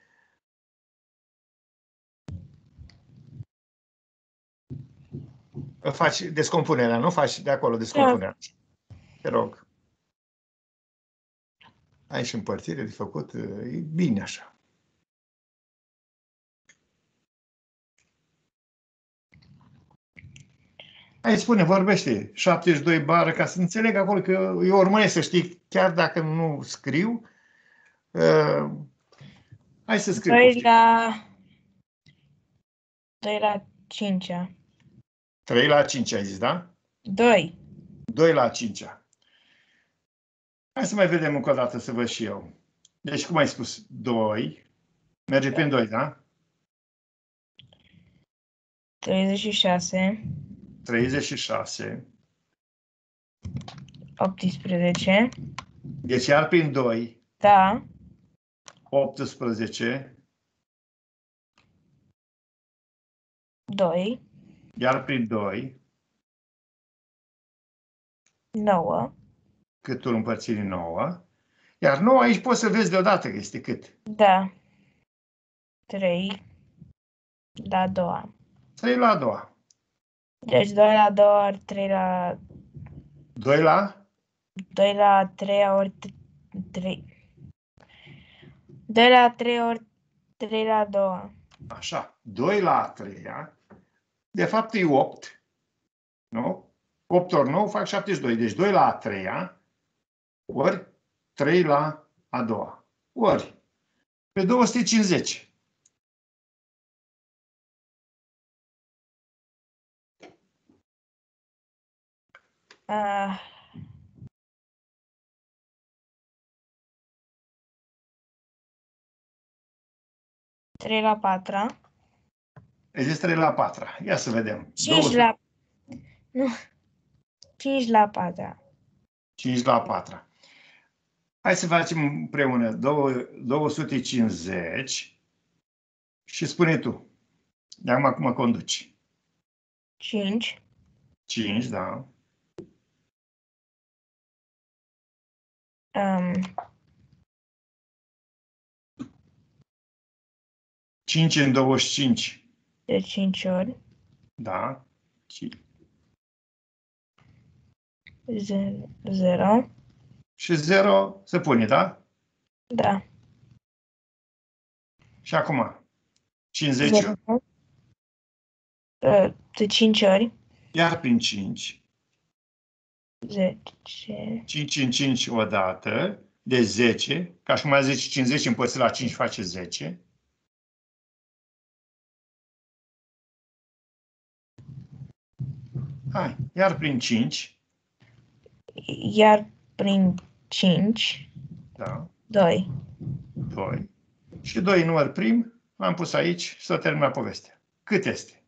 Faci descompunerea, nu? Faci de acolo descompunerea. Da. Te rog. Ai și împărțire de făcut. E bine așa. Hai, spune, vorbește. șaptezeci și doi bară, ca să înțeleg acolo că eu urmăresc să știi, chiar dacă nu scriu. Uh, hai să scriu. doi la... doi la cinci. trei la cinci ai zis, da? doi. doi la cinci. Hai să mai vedem încă o dată, să văd și eu. Deci, cum ai spus? doi. Merge Da. prin doi, da? treizeci și șase. treizeci și șase. optsprezece. Deci, iar prin doi. Da. optsprezece. doi. Iar prin doi. nouă. Câtul împărțirii nouă. Iar nouă aici poți să vezi deodată că este cât. Da. trei la a doua. trei la a doua. Deci doi la a doua ori trei la... doi la? doi la a treia ori trei. doi la a treia ori trei la a doua. Așa. doi la a treia. De fapt e opt. Nu? opt ori nouă fac șaptezeci și doi. Deci doi la a treia ori trei la a doua. Ori pe două sute cincizeci. Uh, trei la patru. Ai zis trei la a patra. Ia să vedem. cinci la... Nu. cinci la patru. cinci la a patra. Hai să facem împreună două sute cincizeci și spune tu. De acum cum mă conduci. cinci. cinci, da. Um, cinci în douăzeci și cinci. de cinci ori. Da. zero. Și zero se pune, da? Da. Și acum cincizeci. De cinci ori. Iar prin cinci. zece. cinci în cinci odată. De zece. Ca și cum ai zice cincizeci împărțit la cinci face zece. Hai. Iar prin cinci. Iar prin cinci. Da. doi. doi. Și doi număr prim. L-am pus aici și s-a terminat povestea. Cât este?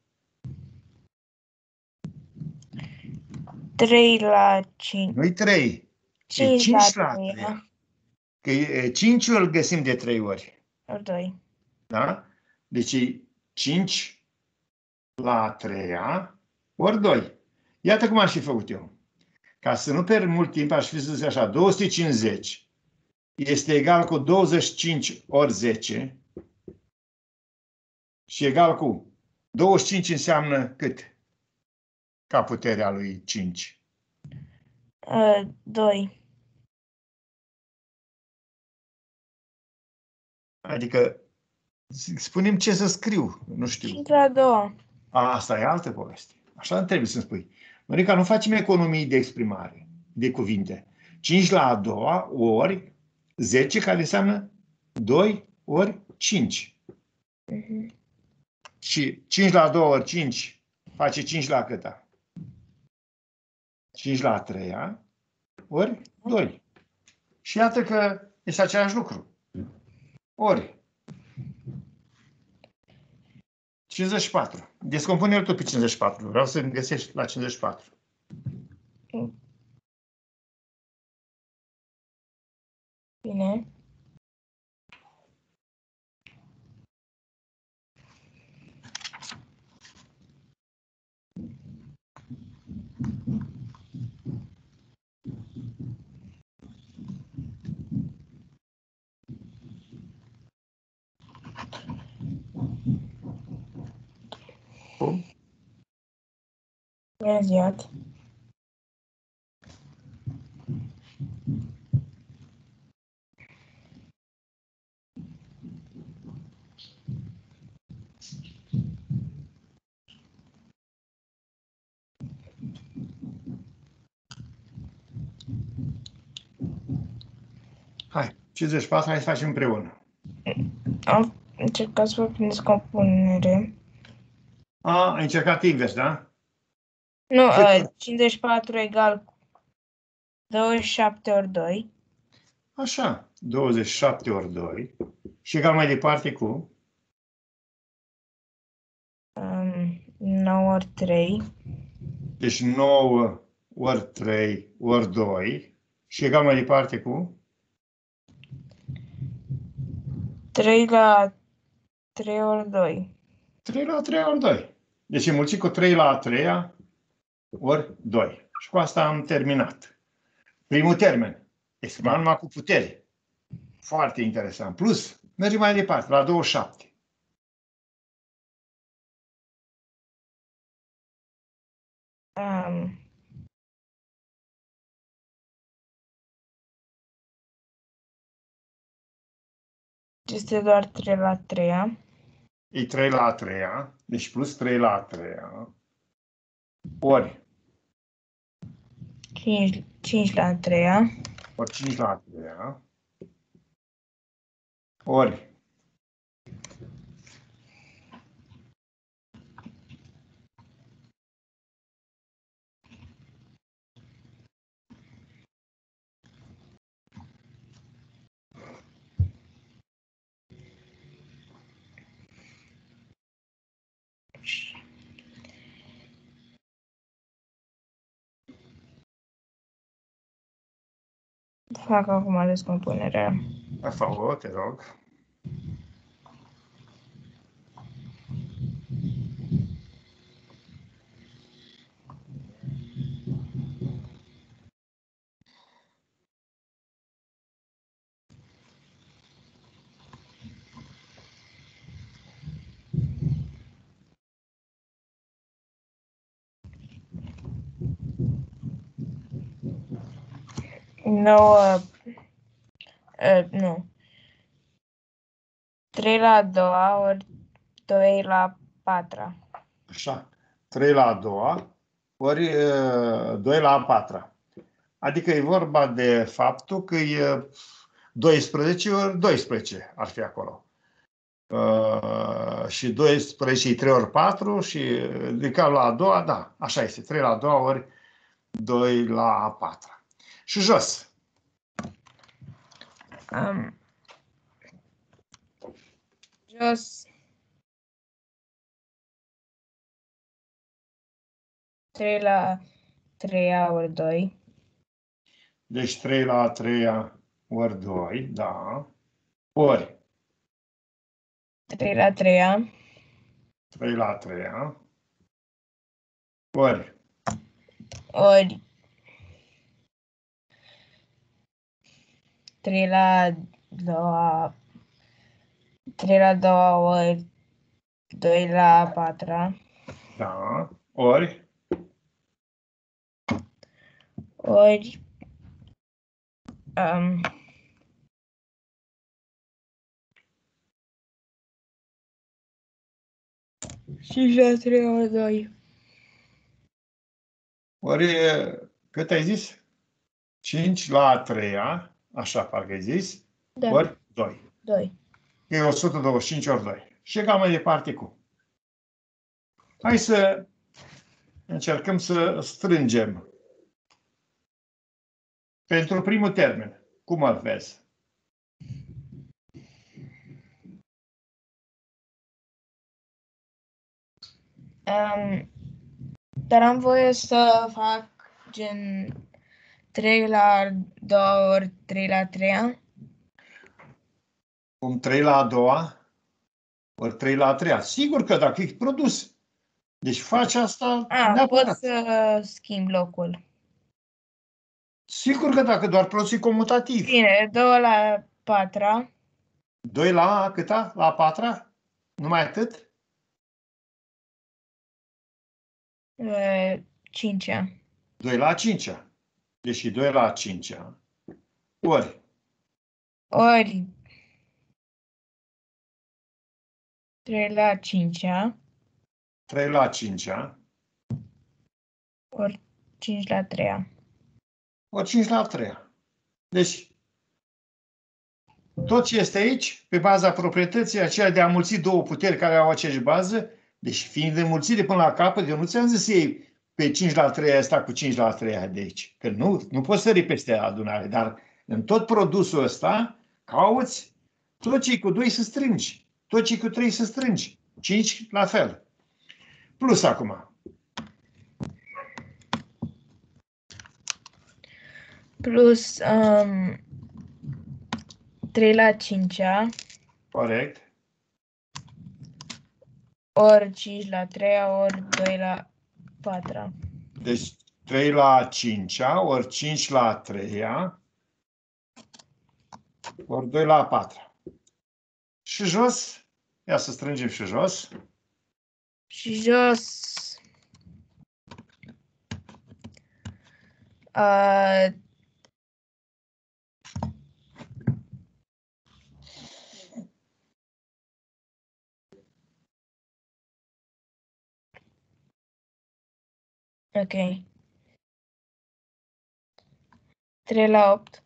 trei la cinci. Nu-i trei. cinci, cinci la la trei. trei. Că cinci îl găsim de trei ori. Ori doi. Da? Deci e cinci la a treia ori doi. Iată cum aș fi făcut eu. Ca să nu pierd mult timp, aș fi zis așa, două sute cincizeci este egal cu douăzeci și cinci ori zece și egal cu douăzeci și cinci înseamnă cât? Ca puterea lui cinci. Uh, doi. Adică, spunem ce să scriu, nu știu. cinci la doi. A, asta e altă poveste. Așa trebuie să spui. Mărica, nu facem economii de exprimare, de cuvinte. cinci la a doua ori zece, care înseamnă doi ori cinci. Uh-huh. Și cinci la a doua ori cinci face cinci la câta? cinci la a treia ori doi. Și iată că este același lucru. Ori cincizeci și patru. Descompune-l tot pe cincizeci și patru. Vreau să-mi găsești la cincizeci și patru. Bine. Cum? Imediat. Hai, cincizeci și patru, hai să facem împreună. Am încercat să vă prindeți compunere. A, ai încercat invers, da? Nu, Cât? uh, cincizeci și patru egal douăzeci și șapte ori doi. Așa, douăzeci și șapte ori doi. Și egal mai departe cu Um, nouă ori trei. deci nouă ori trei ori doi. Și egal mai departe cu trei la trei ori doi. trei la trei ori doi. Deci înmulțit cu trei la a treia ori doi. Și cu asta am terminat. Primul termen. Exprimat numai cu putere. Foarte interesant. Plus, mergem mai departe, la douăzeci și șapte. Um, este doar trei la treia. E trei la a treia, deci plus trei la a treia, ori, cinci, cinci la treia. ori cinci la a treia, ori Fac acum descompunerea. a favor, te rog. nouă, uh, nu. trei la a doua ori doi la a patra. Așa, trei la a doua, ori uh, doi la a patra. Adică e vorba de faptul că e doisprezece ori doisprezece ar fi acolo. Uh, și doisprezece e trei ori patru și ridicat la a doua, da, așa este, trei la a doua ori doi la a patra. Și jos. Um, jos. trei la treia ori doi. Deci trei la a treia ori doi, da. Ori trei la treia. trei la a treia. Ori Ori trei la a doua. trei la a doua ori doi la a patra. da. Ori Ori um, cinci la trei ori doi. Ori cât ai zis? cinci la a treia, așa parcă ai zis, Da. ori doi. doi. E o sută douăzeci și cinci ori doi. Și egal mai departe cu. Hai să încercăm să strângem. Pentru primul termen, cum îl vezi? Um, dar am voie să fac gen trei la a doua ori trei la a treia. Cum trei la a doua, ori trei la a treia. Sigur că dacă e produs. Deci faci asta A, pot neapărat. să schimb locul. Sigur că dacă doar produs e comutativ. Bine, doi la a patra. doi la a câta? La a patra? Numai atât? cincea. doi la cincea. Deci doi la cincea. Ori. Ori trei la cincea. trei la cincea. Ori cinci la treia. Ori cinci la treia. Deci, tot ce este aici, pe baza proprietății aceea de a mulți două puteri care au aceeași bază, deci fiind înmulțite până la capăt, eu nu ți-am zis ei pe cinci la treia asta cu cinci la treia de aici. Că nu, nu poți sări peste adunare, dar în tot produsul ăsta cauți tot ce cu doi să strângi, tot ce cu trei să strângi, cinci la fel. Plus acum. Plus um, trei la cincea. Corect. Ori cinci la treia, ori doi la patra. Deci trei la cincea, ori cinci la treia, ori doi la patra. Și jos, ia să strângem și jos. Și jos uh, ok. trei la opt.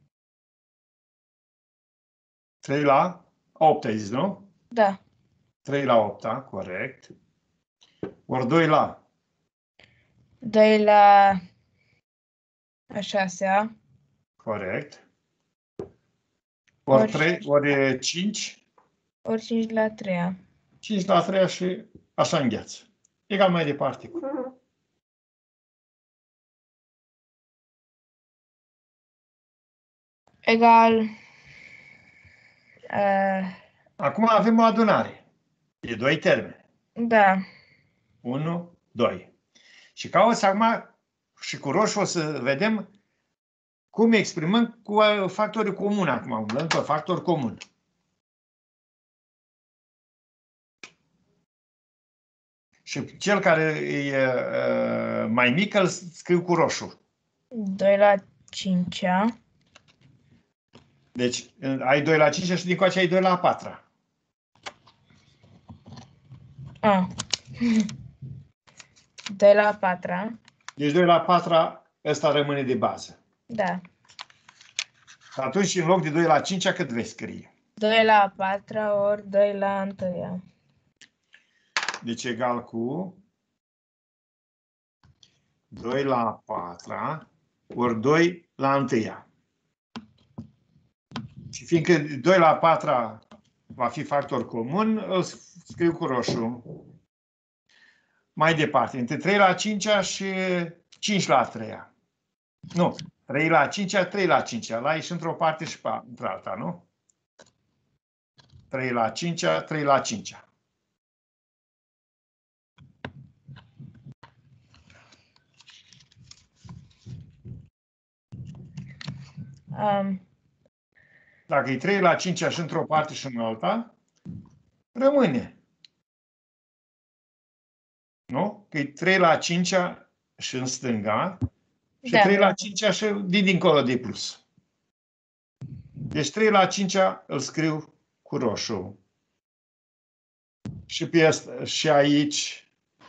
trei la opt ai zis, nu? Da. trei la opt, corect. Ori doi la doi la a șasea. corect. Ori, Ori trei, ori cinci. Ori cinci la treia. cinci la treia și așa îngheață. Egal mai departe. Egal. Uh, Acum avem o adunare. E doi termeni. da. unu, doi. Și cauți acum și cu roșu o să vedem cum exprimăm cu factorii comuni acum. Umblăm pe factor comun. Și cel care e uh, mai mic îl scriu cu roșu. doi la cincea. Deci ai doi la cinci și din coace ai doi la patra. Ah. doi la patra. Deci doi la patra, ăsta rămâne de bază. Da. Atunci, în loc de doi la cinci, cât vei scrie? doi la patra ori doi la întâia. Deci egal cu doi la patra ori doi la întâia. Și fiindcă doi la patra va fi factor comun, îl scriu cu roșu. Mai departe, între trei la cincea și cinci la treia. Nu, trei la cincea, trei la cincea. La și într-o parte și într-alta, nu? trei la cincea, trei la cincea. Um. Dacă e trei la cincea și într-o parte și în alta, rămâne. Nu? Că e trei la cincea și în stânga și Da, trei da. la cincea și din dincolo de plus. Deci trei la cincea îl scriu cu roșu. Și, pe asta, și aici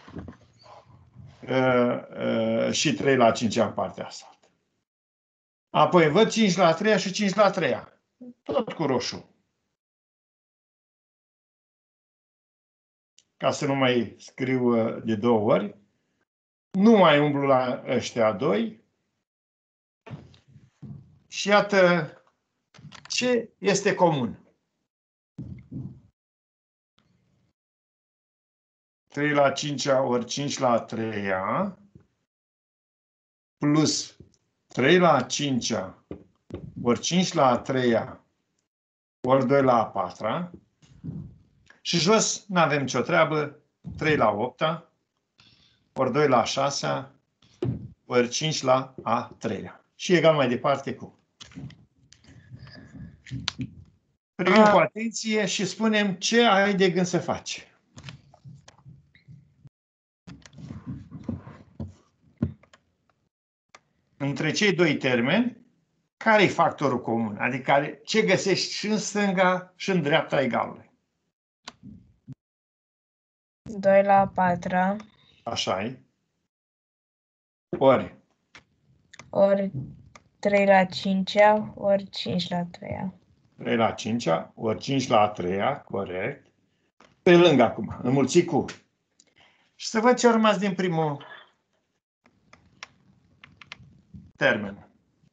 uh, uh, și trei la cincea în partea asta. Apoi văd cinci la treia și cinci la treia. Tot cu roșu. Ca să nu mai scriu de două ori. Nu mai umblu la ăștia doi. Și iată ce este comun. trei la cincea ori cinci la treia plus trei la cincea ori cinci la treia ori doi la patra. Și jos nu avem nicio treabă. trei la opta ori doi la șasea ori cinci la a treia. Și egal mai departe cu. Privim cu atenție și spunem ce ai de gând să faci. între cei doi termeni, care e factorul comun? Adică ce găsești și în stânga și în dreapta egalului? doi la a patra. Așa e. Ori. Ori trei la a cincea, ori cinci la a treia. trei la a cincea, ori cinci la a treia, corect. Pe lângă acum, înmulțit cu. Și să văd ce a rămas din primul termen.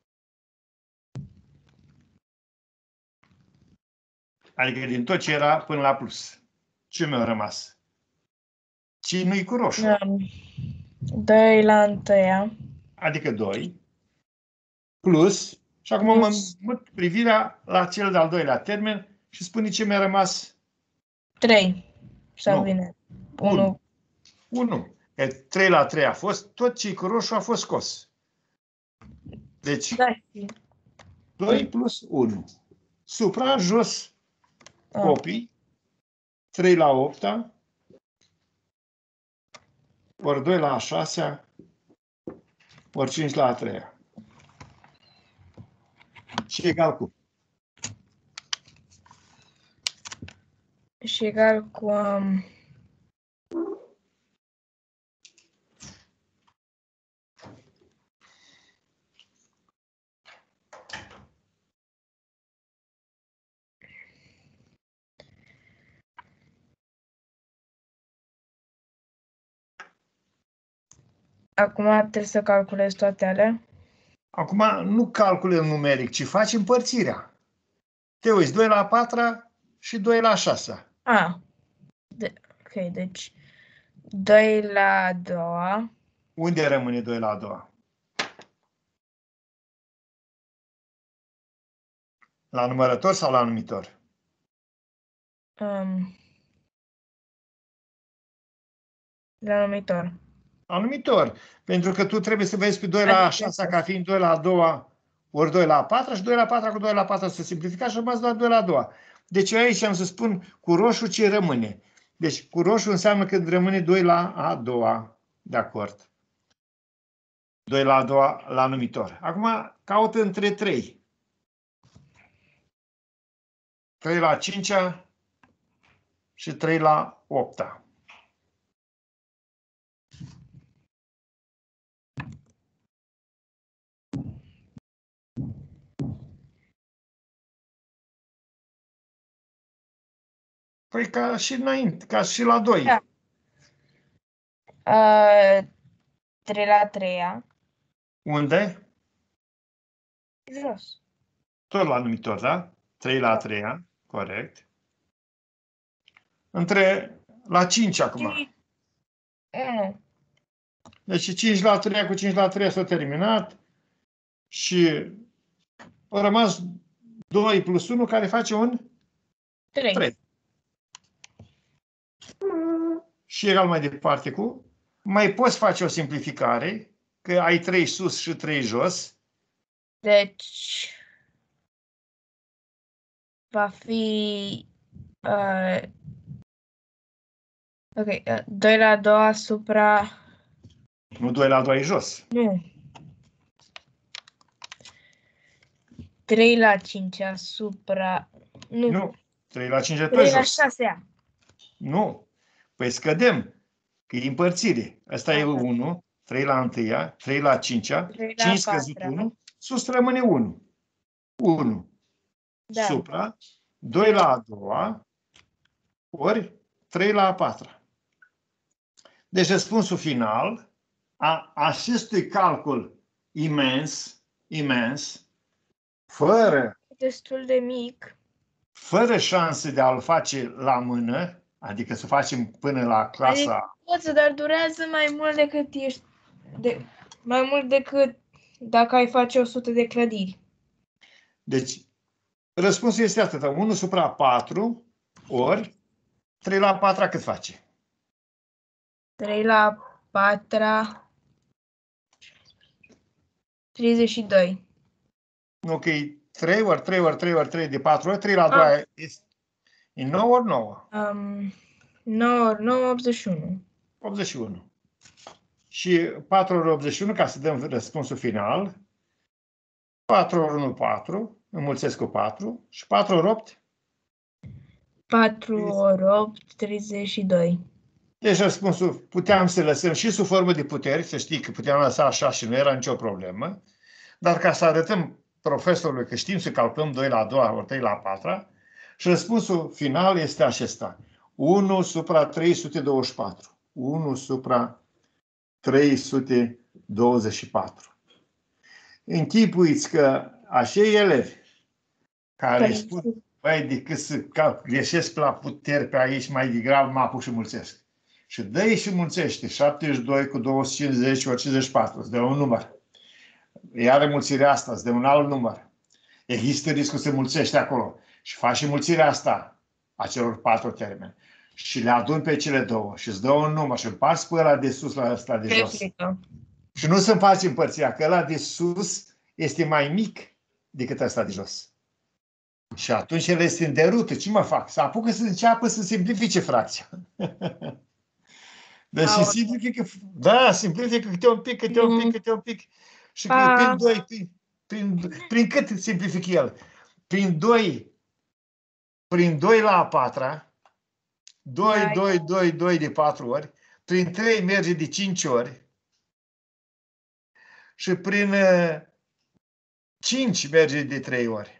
Adică din tot ce era până la plus. Ce mi-a rămas? Ce nu-i cu roșu? doi la întâia. Adică doi. Plus. Și acum mă mut privirea la cel de-al doilea termen și spune ce mi-a rămas. trei. Sau Nu. bine. unu. unu. trei la trei a fost, tot ce cu roșu a fost scos. Deci, Da. doi plus unu. Supra, jos, Ah. copii. trei la opt, ori doi la a șasea, ori cinci la a treia. Și egal cu? Și egal cu... Um... Acum trebuie să calculez toate alea. Acum nu calculăm numeric, ci faci împărțirea. Te uiți, doi la a patra și doi la a șasea. Ah. De... Ok, deci doi la a doua. Unde rămâne doi la a doua? La numărător sau la numitor? Um... La numitor. La numitor. Pentru că tu trebuie să vezi pe doi la a șasea ca fiind doi la a doua, ori doi la a patra și doi la a patra cu doi la a patra să simplifica și rămas doar doi la a doua. Deci eu aici am să spun cu roșu ce rămâne. Deci cu roșu înseamnă că rămâne doi la a doua. De acord. doi la a doua la numitor. Acum caută între trei. trei la a cincea și trei la opta. Păi ca și înainte, ca și la doi. Da. Uh, trei la a treia. Unde? Jos. Tot la numitor, da? trei la a treia, corect. Între la cinci acum. unu. Deci cinci la a treia cu cinci la a treia s-a terminat și a rămas doi plus unu care face un trei. trei. Și egal mai departe cu, mai poți face o simplificare, că ai trei sus și trei jos. Deci va fi uh, ok, uh, doi la a doua asupra... Nu doi la doi e jos. Nu. trei la cinci asupra... Nu. Nu. trei la cinci e tot trei la jos. șase. Nu. Păi scădem. Că e împărțire. Asta e unu, trei la întâia, trei la cincea, cinci scăzut unu, sus rămâne unu. unu. Da. Supra, doi la a doua, ori trei la a patra. Deci răspunsul final a acestui calcul imens, imens, fără, Destul de mic. fără șanse de a-l face la mână, adică să facem până la clasa... Adică poți, dar durează mai mult decât ești... De, mai mult decât dacă ai face o sută de clădiri. Deci, răspunsul este atât. unu supra patru ori trei la patru cât face? trei la patru... treizeci și doi. Nu, că e trei ori trei ori trei ori trei de patru ori, trei la doi e nouă ori nouă? Um, nouă ori nouă, optzeci și unu. optzeci și unu. Și patru ori optzeci și unu, ca să dăm răspunsul final. patru ori unu, patru. Înmulțesc cu patru. Și patru ori opt? patru ori opt, treizeci și doi. Deci răspunsul puteam să lăsăm și sub formă de puteri, să știi că puteam lăsa așa și nu era nicio problemă, dar ca să arătăm profesorului că știm să calculăm doi la a doua ori trei la a patra, și răspunsul final este acesta. unu supra trei sute douăzeci și patru. unu supra trei sute douăzeci și patru. Închipuiți că acei elevi care Păi, spun, băi, decât să greșesc la puteri pe aici, mai degrabă mă apuc și mulțesc. Și dă-i și mulțește șaptezeci și doi cu două sute cincizeci ori cincizeci și patru, îți dă un număr. Iar mulțirea asta, îți dă un alt număr. Există riscul să mulțești acolo. Și faci și mulțirea asta a celor patru termeni. Și le aduni pe cele două și îți dă un număr și împarți pe ăla de sus la ăsta de jos. Și nu să împarți împărția, că ăla de sus este mai mic decât ăsta de jos. Și atunci el este în derută. Ce mă fac? Să apucă să înceapă să simplifice fracția. Deci simplifică, da, simplifică câte un pic, câte un pic, câte un pic. Și Pa. prin doi, prin, prin, prin cât simplifică el? Prin doi, prin doi la a patra, doi, doi, doi, doi de patru ori, prin trei merge de cinci ori și prin cinci merge de trei ori.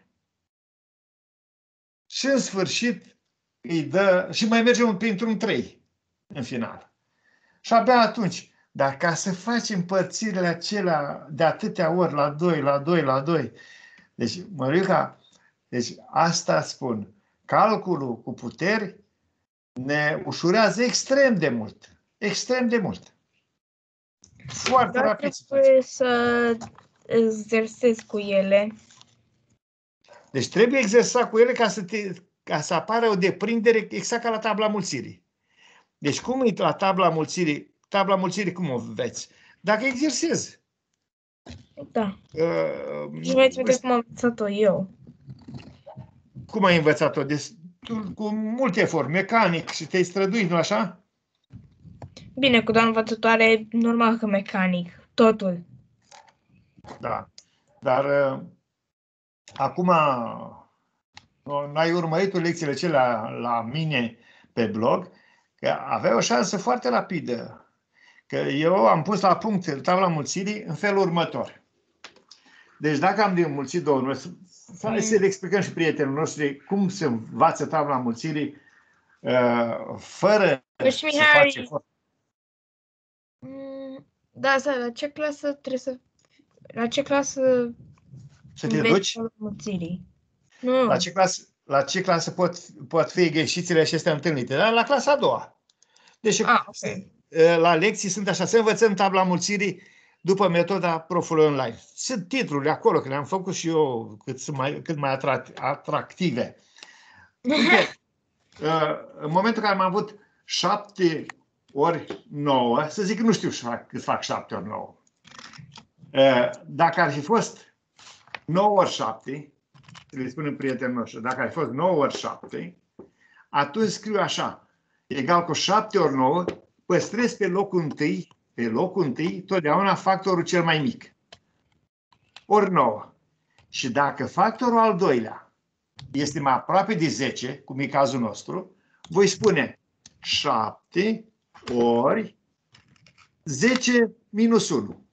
Și în sfârșit îi dă, și mai merge un printr-un trei în final. Și abia atunci, dar ca să faci împărțirile acelea de atâtea ori, la doi, la doi, la doi, deci, Mărica, deci asta spun, calculul cu puteri ne ușurează extrem de mult, extrem de mult. Foarte Dar rapid. trebuie să exersezi cu ele. Deci trebuie exersat cu ele ca să, te, ca să apară o deprindere exact ca la tabla mulțirii. Deci cum e la tabla mulțirii? Tabla mulțirii cum o veți? Dacă exersezi. Da. Uh, Și veți vedea cum am învățat-o eu. Cum ai învățat-o? Deci, cu mult efort, mecanic și te-ai străduit, nu așa? Bine, cu doamna învățătoare, normal că mecanic, totul. Da. Dar uh, acum n-ai urmărit lecțiile acelea la mine pe blog, că avea o șansă foarte rapidă. Că eu am pus la punct tabla mulțirii în felul următor. Deci dacă am de înmulțit două numere, hai să le explicăm și prietenilor noștri cum se învață tabla mulțirii uh, fără Deci, să Mihai, faci efort. Da, să, la ce clasă trebuie să... La ce clasă Să te duci? Mulțirii? Nu. La ce clasă, la ce clasă pot, pot fi greșițile acestea întâlnite? La, la clasa a doua. Deci Ah, okay. La lecții sunt așa, să învățăm tabla mulțirii după metoda profului online. Sunt titlurile acolo, că le-am făcut și eu cât, sunt mai, cât mai atractive. În momentul în care am avut șapte ori nouă, să zic că nu știu cât fac șapte ori nouă. Dacă ar fi fost nouă ori șapte, le spunem prietenul nostru, dacă ar fi fost nouă ori șapte, atunci scriu așa, egal cu șapte ori nouă, păstrez pe locul întâi, pe locul întâi, totdeauna factorul cel mai mic. Ori nouă. Și dacă factorul al doilea este mai aproape de zece, cum e cazul nostru, voi spune șapte ori zece minus unu.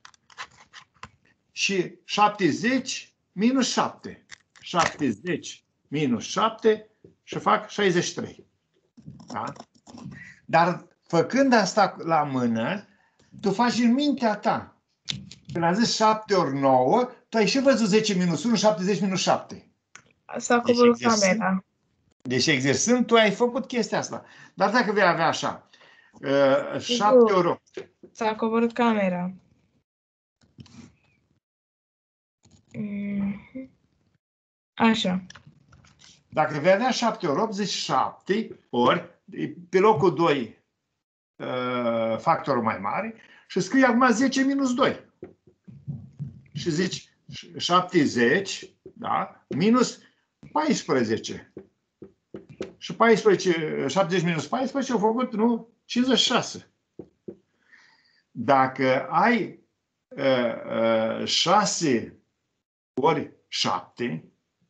Și șaptezeci minus șapte. șaptezeci minus șapte și fac șaizeci și trei. Da? Dar făcând asta la mână, tu faci în mintea ta. Când am zis șapte ori nouă, tu ai și văzut zece minus unu, șaptezeci minus șapte. S-a coborât deci camera. Deci exersând, tu ai făcut chestia asta. Dar dacă vei avea așa, uh, șapte ori opt. S-a coborât camera. Așa. Dacă vei avea șapte ori opt, zici șapte ori, pe locul doi, uh, factorul mai mare, și scrii acum zece minus doi. Și zici șaptezeci, da, minus paisprezece. Și paisprezece, șaptezeci minus paisprezece au făcut, nu, cincizeci și șase. dacă ai uh, uh, șase ori șapte,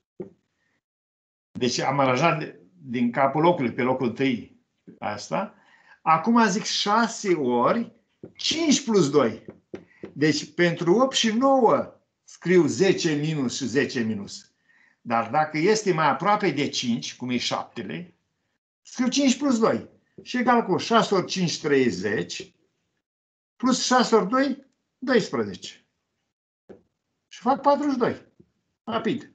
deci am aranjat din capul locului pe locul trei asta, acum zic șase ori cinci plus doi. Deci pentru opt și nouă scriu zece minus și zece minus. Dar dacă este mai aproape de cinci, cum e șaptele, scriu cinci plus doi. Și egal cu șase ori cinci, treizeci, plus șase ori doi, doisprezece. Și fac patruzeci și doi. Rapid.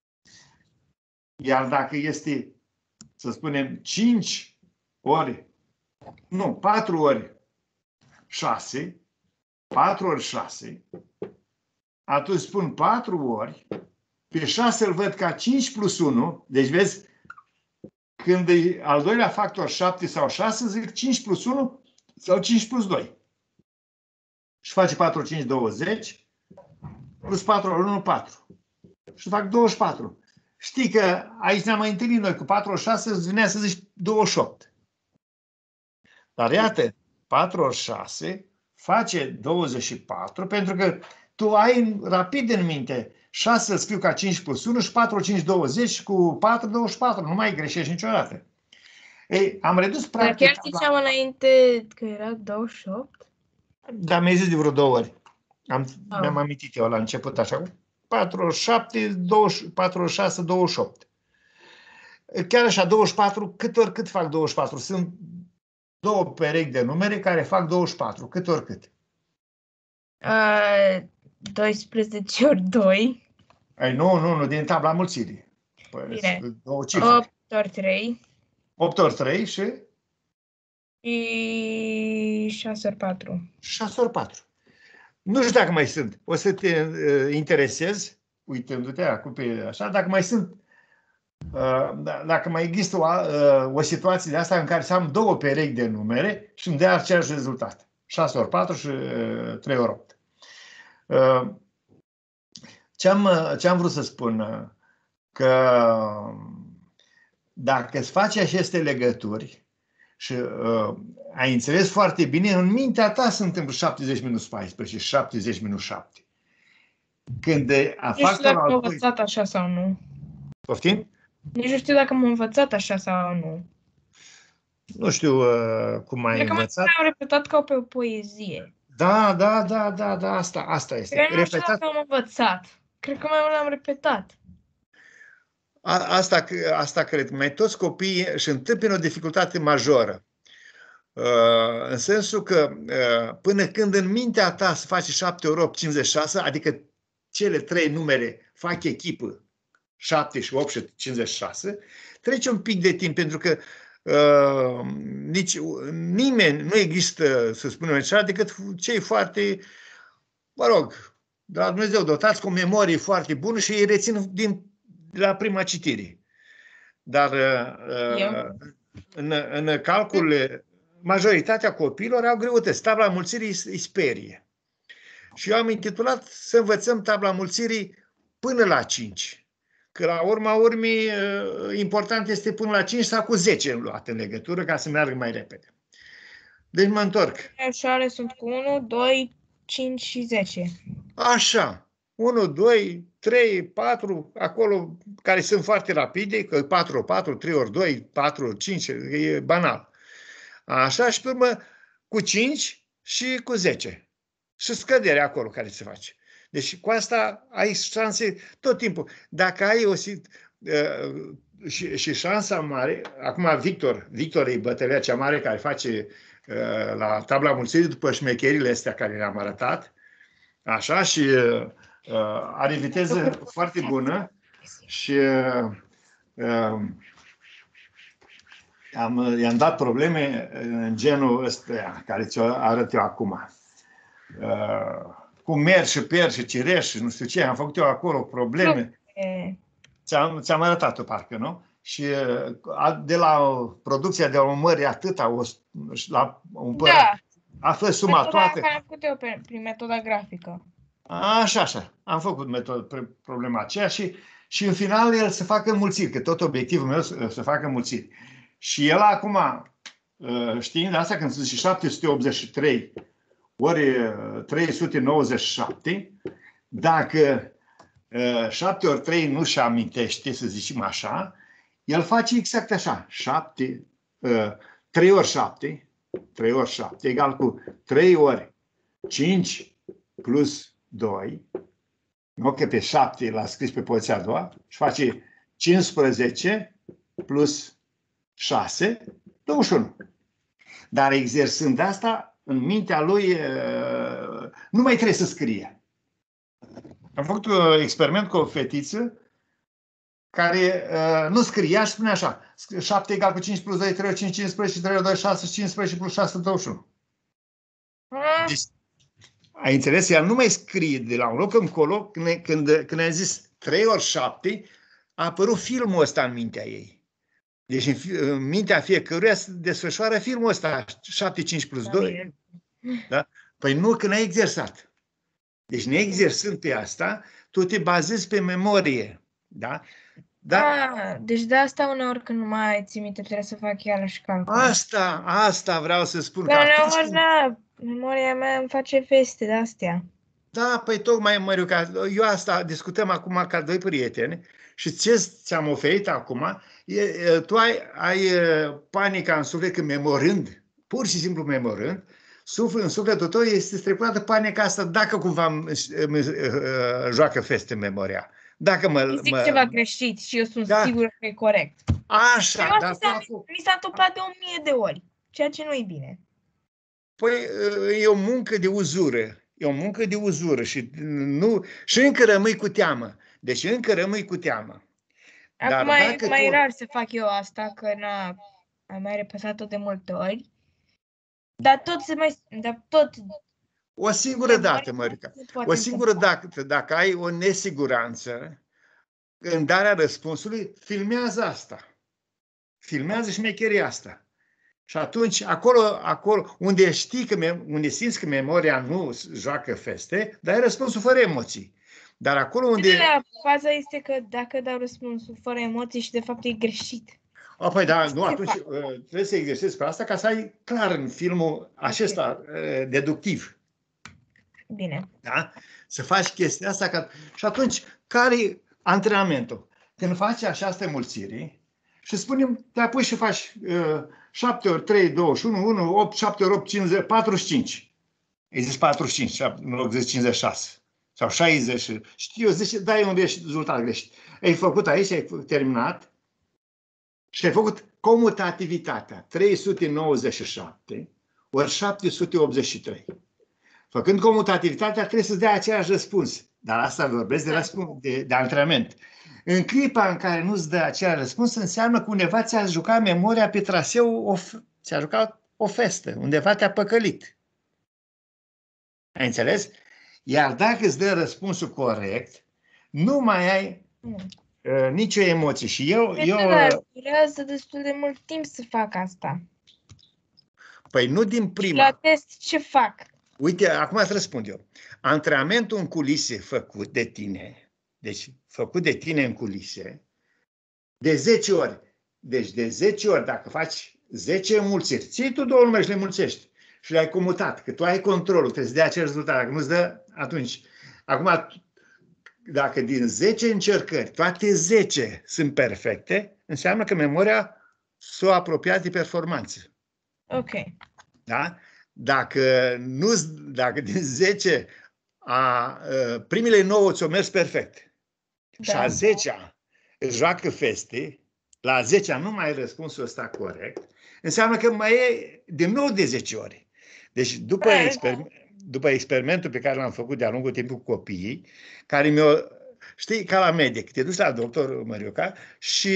Iar dacă este, să spunem, cinci ori, nu, patru ori șase, patru ori șase, atunci spun patru ori, pe șase îl văd ca cinci plus unu, deci vezi, când e al doilea factor șapte sau șase, zic cinci plus unu sau cinci plus doi. Și face patru, cinci, douăzeci, plus patru ori unu, patru. Și fac douăzeci și patru. Știi că aici ne-am mai întâlnit noi cu patru ori șase, îți venea să zici douăzeci și opt. Dar iată, patru ori șase face douăzeci și patru, pentru că tu ai rapid în minte șase îl scriu ca cinci plus unu și patru, cinci, douăzeci cu patru, douăzeci și patru. Nu mai greșești niciodată. Ei, am redus practic... Dar chiar ziceam la... înainte că era douăzeci și opt? Da, mi-ai zis de vreo două ori. Am, oh. Mi-am amintit eu la început așa. patru ori șapte, douăzeci, patru ori șase, douăzeci și opt. Chiar așa, douăzeci și patru, cât ori cât fac douăzeci și patru? Sunt două perechi de numere care fac douăzeci și patru. Cât ori cât? Uh, doisprezece ori doi. Ai, nu, nu, nu, din tabla mulțirii. Păi, două cifre. opt ori trei. opt ori trei și? Și șase ori patru. șase ori patru. Nu știu dacă mai sunt. O să te uh, interesezi, uitându-te acum pe așa, dacă mai sunt, uh, dacă mai există o, uh, o situație de asta în care să am două perechi de numere și îmi dea același rezultat. șase ori patru și uh, trei ori opt. Uh, ce-am, ce-am vrut să spun? Uh, că dacă îți faci aceste legături și uh, ai înțeles foarte bine, în mintea ta se întâmplă șaptezeci minus paisprezece și șaptezeci minus șapte. Când a nu știu dacă am învățat așa sau nu. Poftim? Nici nu știu dacă am învățat așa sau nu. Nu știu uh, cum ai Cred învățat. Cred că am repetat ca pe o poezie. Da, da, da, da, da, asta, asta este. Cred că nu știu dacă am învățat. Cred că mai mult am repetat. A, asta, asta cred. Mai toți copiii își întâmpină o dificultate majoră. Uh, în sensul că uh, până când în mintea ta se face șapte ori opt, cincizeci și șase, adică cele trei numere fac echipă, șapte și opt și cincizeci și șase, trece un pic de timp, pentru că uh, nici, nimeni nu există, să spunem așa, decât cei foarte, mă rog, de la Dumnezeu dotați cu o memorie foarte bună și îi rețin din, de la prima citire. Dar uh, în, în calculele, majoritatea copiilor au greutăți. Tabla mulțirii îi sperie. Și eu am intitulat să învățăm tabla mulțirii până la cinci. Că la urma urmei, important este până la cinci sau cu zece luat în legătură ca să meargă mai repede. Deci mă întorc. Așa sunt cu unu, doi, cinci și zece. Așa. unu, doi, trei, patru, acolo care sunt foarte rapide, că patru ori patru, trei ori doi, patru ori cinci, e banal. Așa, și pe urmă cu cinci și cu zece. Și scăderea acolo care se face. Deci cu asta ai șanse tot timpul. Dacă ai o uh, și, și șansa mare, acum Victor, Victor e bătălia cea mare care face uh, la tabla mulțirii după șmecherile astea care le-am arătat. Așa, și uh, are viteză foarte bună și uh, uh, Am, i-am dat probleme în genul ăsta care ți-o arăt eu acum. Uh, cu mer și per și cireș și nu știu ce. Am făcut eu acolo probleme. Ți-am, ți-am arătat-o parcă, nu? Și uh, de la producția de urmări atâta, o, la un păr, da. A fost suma toată. Care am făcut eu pe, prin metoda grafică. Așa, așa. Am făcut metod, problema aceea și, și în final el se facă înmulțiri, că tot obiectivul meu să facă înmulțiri. Și el acum, știind asta, când se zice șapte sute optzeci și trei ori trei sute nouăzeci și șapte, dacă șapte ori trei nu-și amintește, să zicem așa, el face exact așa. șapte, trei ori șapte, trei ori șapte, egal cu trei ori cinci plus doi, nu? Că pe șapte l-a scris pe poziția a doua, și face cincisprezece plus șase, douăzeci și unu. Dar exersând asta, în mintea lui nu mai trebuie să scrie. Am făcut un experiment cu o fetiță care uh, nu scria și spunea așa: șapte egal cu cinci plus doi, trei ori cinci, cincisprezece, trei ori doi, șase, cincisprezece plus șase, douăzeci și unu. Deci, ai înțeles? Ea nu mai scrie de la un loc încolo, când, când, când a zis trei ori șapte, a apărut filmul ăsta în mintea ei. Deci în, în mintea fiecăruia se desfășoară filmul ăsta, șapte, cinci plus doi. Da? Păi nu, când ai exersat. Deci neexersând pe asta, tu te bazezi pe memorie. Da? Da? Ah, deci de asta uneori când nu mai ții minte trebuie să fac iarăși calcul. Asta, asta vreau să spun. Că uneori, când... da, memoria mea îmi face feste de astea. Da, păi tocmai, Măriuca, eu asta discutăm acum ca doi prieteni și ce ți-am oferit acum, e, tu ai, ai panica în suflet când memorând, pur și simplu memorând, suflet, în sufletul tău este strecurată panica asta dacă cumva îmi, îmi, joacă feste în memoria. Dacă mă, zic mă... ceva greșit și eu sunt da. sigură că e corect. Așa, dar mi s-a întâmplat de o mie de ori, ceea ce nu e bine. Păi e o muncă de uzură. E o muncă de uzură și, nu, și încă rămâi cu teamă. Deci încă rămâi cu teamă. Acum Dar e mai tu... rar să fac eu asta, că n-a, am mai repăsat-o de multe ori. Dar tot se mai... Dar tot... O singură dată, Mărica. O singură dată, dacă ai o nesiguranță în darea răspunsului, filmează asta. Filmează șmecheria asta. Și atunci, acolo, acolo unde știi că, unde simți că memoria nu joacă feste, dai răspunsul fără emoții. Dar acolo unde... Da, faza este că dacă dau răspunsul fără emoții și de fapt e greșit. O, păi da, nu, atunci fac? Trebuie să exersezi pe asta ca să ai clar în filmul acesta okay. deductiv. Bine. Da? Să faci chestia asta. Ca... Și atunci, care e antrenamentul? Când faci această mulțire și spunem, te apuci și faci uh, șapte ori trei, douăzeci și unu, unu, opt, șapte ori opt, cincizeci, patruzeci și cinci. Îi zici patruzeci și cinci, în loc de cincizeci și șase. Sau șaizeci. Știu eu, zici, dai un rezultat greșit. Ai făcut aici, ai terminat și ai făcut comutativitatea. trei sute nouăzeci și șapte ori șapte sute optzeci și trei. Făcând comutativitatea, trebuie să-ți dea același răspuns. Dar asta vorbesc de, răspuns, de, de antrenament. În clipa în care nu-ți dă același răspuns, înseamnă că undeva ți-a jucat memoria pe traseu, ți-a jucat o festă, undeva te-a păcălit. Ai înțeles? Iar dacă îți dă răspunsul corect, nu mai ai mm. uh, nicio emoție. Și eu... Pe eu durează destul de mult timp să fac asta. Păi nu din prima. La test ce fac? Uite, acum îți răspund eu. Antrenamentul în culise făcut de tine, deci făcut de tine în culise, de zece ori. Deci de zece ori, dacă faci zece înmulțiri, ții tu două nume și le mulțești. Și le-ai comutat, că tu ai controlul, trebuie să dea acel rezultat. Dacă nu-ți dă, atunci. Acum, dacă din zece încercări, toate zece sunt perfecte, înseamnă că memoria s-a apropiat de performanță. Ok. Da? Dacă, nu, dacă din zece, a, primele nouă ți-o mers perfect, da. Și a zecea își joacă feste, la a zecea nu mai ai răspunsul ăsta corect, înseamnă că mai e din nou de zece ori. Deci după, exper după experimentul pe care l-am făcut de-a lungul timpului cu copiii, care mi-o, știi, ca la medic, te duci la doctor, Măriuca, și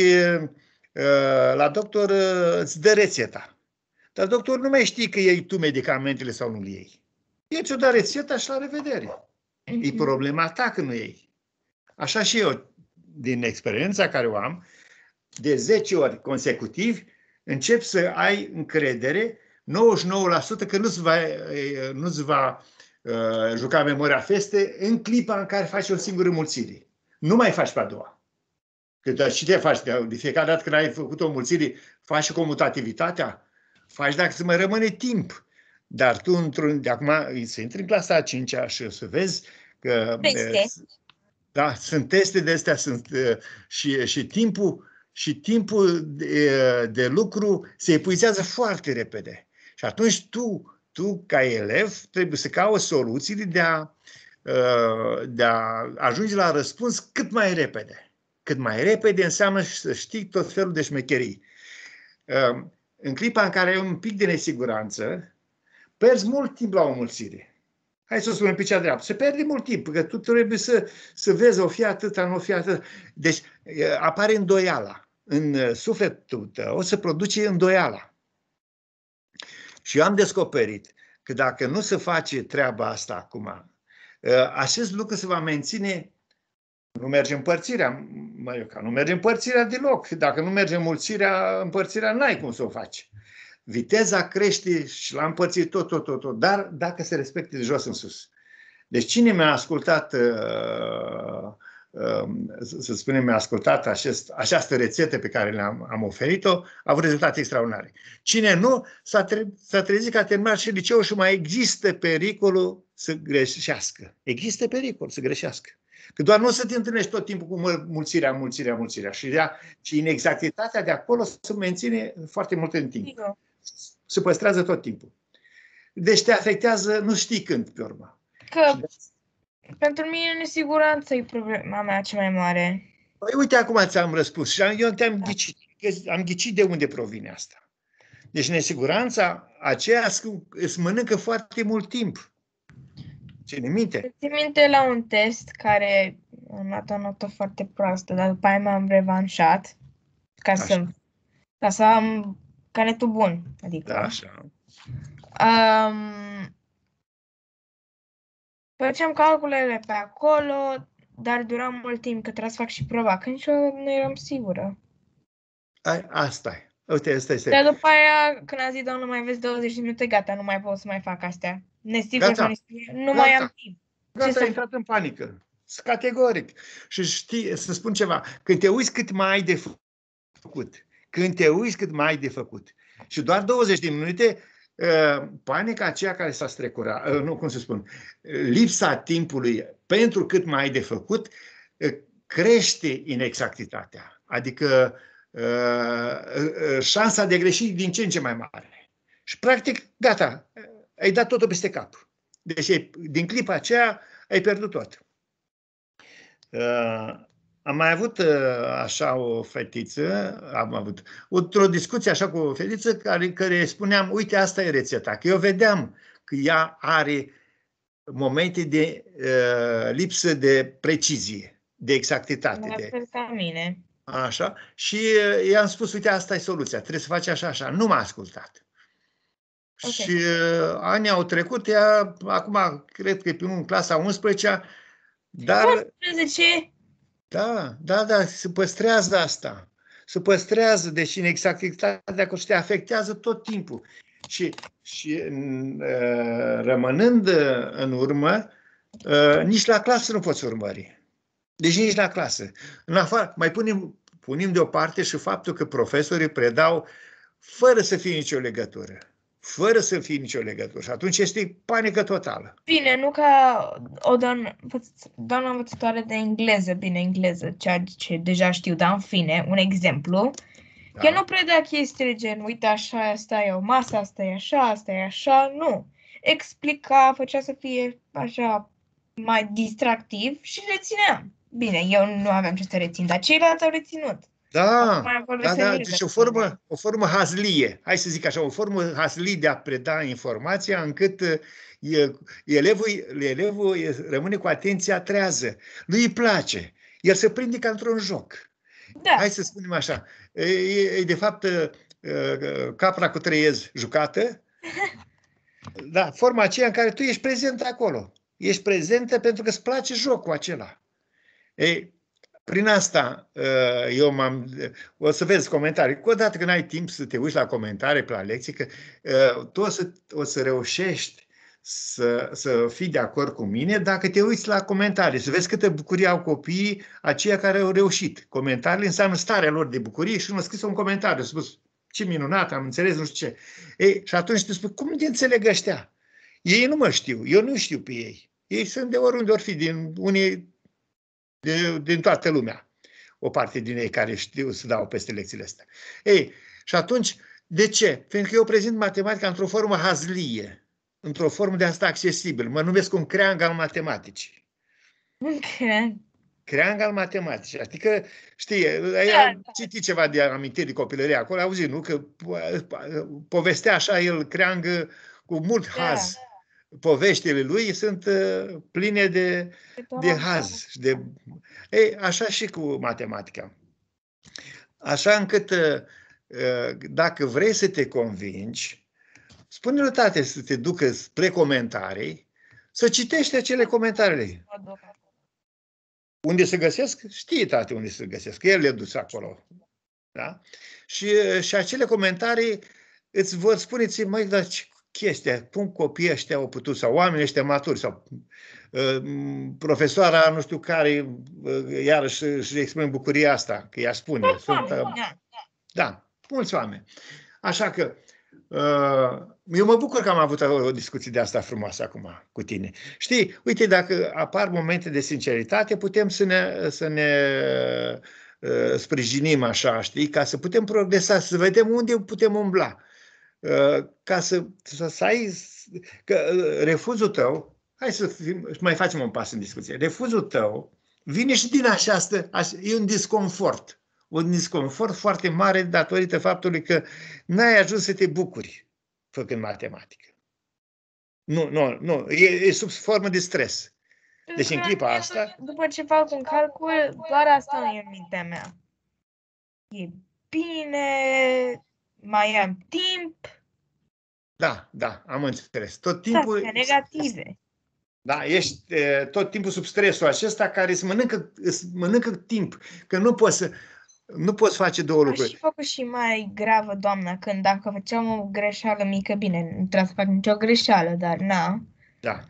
uh, la doctor uh, îți dă rețeta. Dar doctorul nu mai știe că iei tu medicamentele sau nu le iei. El ți-o dă rețeta și la revedere. E problema ta că nu iei. Așa și eu, din experiența care o am, de zece ori consecutiv, încep să ai încredere nouăzeci și nouă la sută că nu-ți va, nu-ți va uh, juca memoria feste în clipa în care faci o singură mulțire. Nu mai faci pe a doua. Că și te faci de, de fiecare dată când ai făcut o mulțire, faci și comutativitatea, faci dacă îți mai rămâne timp. Dar tu, într-un, de acum, să intri în clasa a cincea și să vezi că Teste. da, sunt teste de astea sunt, și, și timpul, și timpul de, de lucru se epuizează foarte repede. Și atunci tu, tu, ca elev, trebuie să cauți soluțiile de a, de a ajunge la răspuns cât mai repede. Cât mai repede înseamnă să știi tot felul de șmecherii. În clipa în care ai un pic de nesiguranță, pierzi mult timp la o mulțire. Hai să o spunem pe cea dreaptă. Se pierde mult timp, că tu trebuie să, să vezi o fi atâta, nu o fi atâta. Deci apare îndoiala. În sufletul tău se produce îndoiala. Și eu am descoperit că dacă nu se face treaba asta acum, acest lucru se va menține. Nu merge împărțirea, mă, nu merge împărțirea deloc. Dacă nu merge mulțirea, împărțirea n-ai cum să o faci. Viteza crește și l-am împărțit tot, tot, tot, tot, dar dacă se respecte de jos în sus. Deci cine mi-a ascultat, uh, uh, să spunem, mi-a ascultat acest, această rețetă pe care le-am am oferit-o, a avut rezultate extraordinare. Cine nu, s-a, tre s-a trezit că a terminat și liceul și mai există pericolul să greșească. Există pericol să greșească. Că doar nu o să te întâlnești tot timpul cu mulțirea, mulțirea, mulțirea. Și, ea, și inexactitatea de acolo se menține foarte mult în timp. Se păstrează tot timpul. Deci te afectează, nu știi când, pe urmă. Că de... pentru mine nesiguranța e problema mea cea mai mare. Păi uite, acum ți-am răspuns și eu te-am ghicit. Am ghicit de unde provine asta. Deci nesiguranța aceea îți mănâncă foarte mult timp. Ține minte? Țin minte la un test care am luat o notă foarte proastă, dar după aia m-am revanșat ca să, ca să am canetul bun. Adică. Da, așa. Um, făceam calculele pe acolo, dar dura mult timp, că trebuia să fac și proba, că niciodată nu eram sigură. Ai, asta e. Uite, asta este. Dar după aia, când a zis, doamnă, mai vezi douăzeci de minute, gata, nu mai pot să mai fac astea. Nesigur sau nesigur, nu gata. Mai am timp. Gata, ai intrat în panică. Categoric. Și știi, să spun ceva, când te uiți cât mai ai de făcut, când te uiți cât mai ai de făcut, și doar douăzeci de minute, panica aceea care s-a strecurat, nu, cum să spun, lipsa timpului pentru cât mai ai de făcut, crește inexactitatea. Adică șansa de a greși din ce în ce mai mare. Și practic, gata, ai dat totul peste cap. Deci din clipa aceea ai pierdut tot. Am mai avut așa o fetiță, am avut o discuție așa cu o fetiță care, care spuneam, uite, asta e rețeta. Că eu vedeam că ea are momente de uh, lipsă de precizie, de exactitate. La fel ca mine. Așa. Și i-am spus, uite, asta e soluția, trebuie să faci așa, așa. Nu m-a ascultat. Okay. Și uh, anii au trecut, ea, acum, cred că e în clasa a unsprezecea, dar... unsprezece? Da, da, da, se păstrează asta. Se păstrează, deși inexactitatea că te afectează tot timpul. Și, și uh, rămânând în urmă, uh, nici la clasă nu poți urmări. Deci nici la clasă. În afară, mai punem, punem deoparte și faptul că profesorii predau fără să fie nicio legătură. Fără să fie nicio legătură. Și atunci este panică totală. Bine, nu ca o doamnă, doamnă învățătoare de engleză, bine, engleză, ceea ce deja știu, dar în fine, un exemplu. Da. Că nu predea chestiile gen, uite așa, asta e o masă, asta e așa, asta e așa, nu. Explica, făcea să fie așa mai distractiv și rețineam. Bine, eu nu aveam ce să rețin, dar ceilalți au reținut. Da, da, da, deci o formă, o formă hazlie, hai să zic așa, o formă hazlie de a preda informația încât elevul, elevul rămâne cu atenția trează. Lui îi place, el se prinde ca într-un joc. Da. Hai să spunem așa, e, e de fapt capra cu treiez jucată, da, forma aceea în care tu ești prezent acolo. Ești prezentă pentru că îți place jocul acela. Ei, prin asta, eu m-am... O să vezi comentarii. Cu o dată când ai timp să te uiți la comentarii pe la lecții, că tu o să, o să reușești să, să fii de acord cu mine dacă te uiți la comentarii, să vezi câtă bucurie au copiii aceia care au reușit. Comentariile înseamnă starea lor de bucurie și unul a scris un comentariu, a spus, ce minunat, am înțeles, nu știu ce. Ei, și atunci te spui, cum de înțeleg ăștia? Ei nu mă știu, eu nu știu pe ei. Ei sunt de oriunde ori fi, din unii, de, din toată lumea. O parte din ei care știu să dau peste lecțiile astea. Ei, și atunci, de ce? Pentru că eu prezint matematica într-o formă hazlie, într-o formă de asta accesibil. Mă numesc un creang al matematicii. Un creang. Creang al matematicii. Adică, știi, ai citit ceva de amintiri de copilărie acolo, ai auzit, nu? Că povestea așa el creang cu mult haz. Poveștile lui sunt pline de, de haz. De... Ei, așa și cu matematica. Așa încât, dacă vrei să te convingi, spune-le tate să te ducă spre comentarii, să citești acele comentarii. Unde se găsesc? Știi, tate, unde se găsesc. El le-a dus acolo. Da? Și, și acele comentarii îți vor spune, ți măi, dar ce chestia, cum copiii ăștia au putut, sau oamenii ăștia maturi, sau uh, profesoara nu știu care, uh, iarăși își exprimă bucuria asta, că ea spune. Mulți sunt, oameni, uh, da. Da, mulți oameni. Așa că uh, eu mă bucur că am avut o discuție de asta frumoasă acum cu tine. Știi, uite, dacă apar momente de sinceritate, putem să ne, să ne uh, sprijinim așa, știi, ca să putem progresa, să vedem unde putem umbla. Uh, ca să, să, să ai, că uh, refuzul tău, hai să fim, mai facem un pas în discuție, refuzul tău vine și din această, e un disconfort. Un disconfort foarte mare datorită faptului că n-ai ajuns să te bucuri făcând matematică. Nu, nu, nu, e, e sub formă de stres. Deci în clipa asta... După ce fac un calcul, doar asta nu e în mintea mea. E bine, mai am timp. Da, da, am înțeles. Tot timpul... Da, negative. Da, ești e, tot timpul sub stresul acesta care îți mănâncă, îți mănâncă timp, că nu poți să... Nu poți face două lucruri. Aș fi făcut și mai gravă, doamna, când dacă făceam o greșeală mică, bine, nu trebuie să fac nicio greșeală, dar na. Da.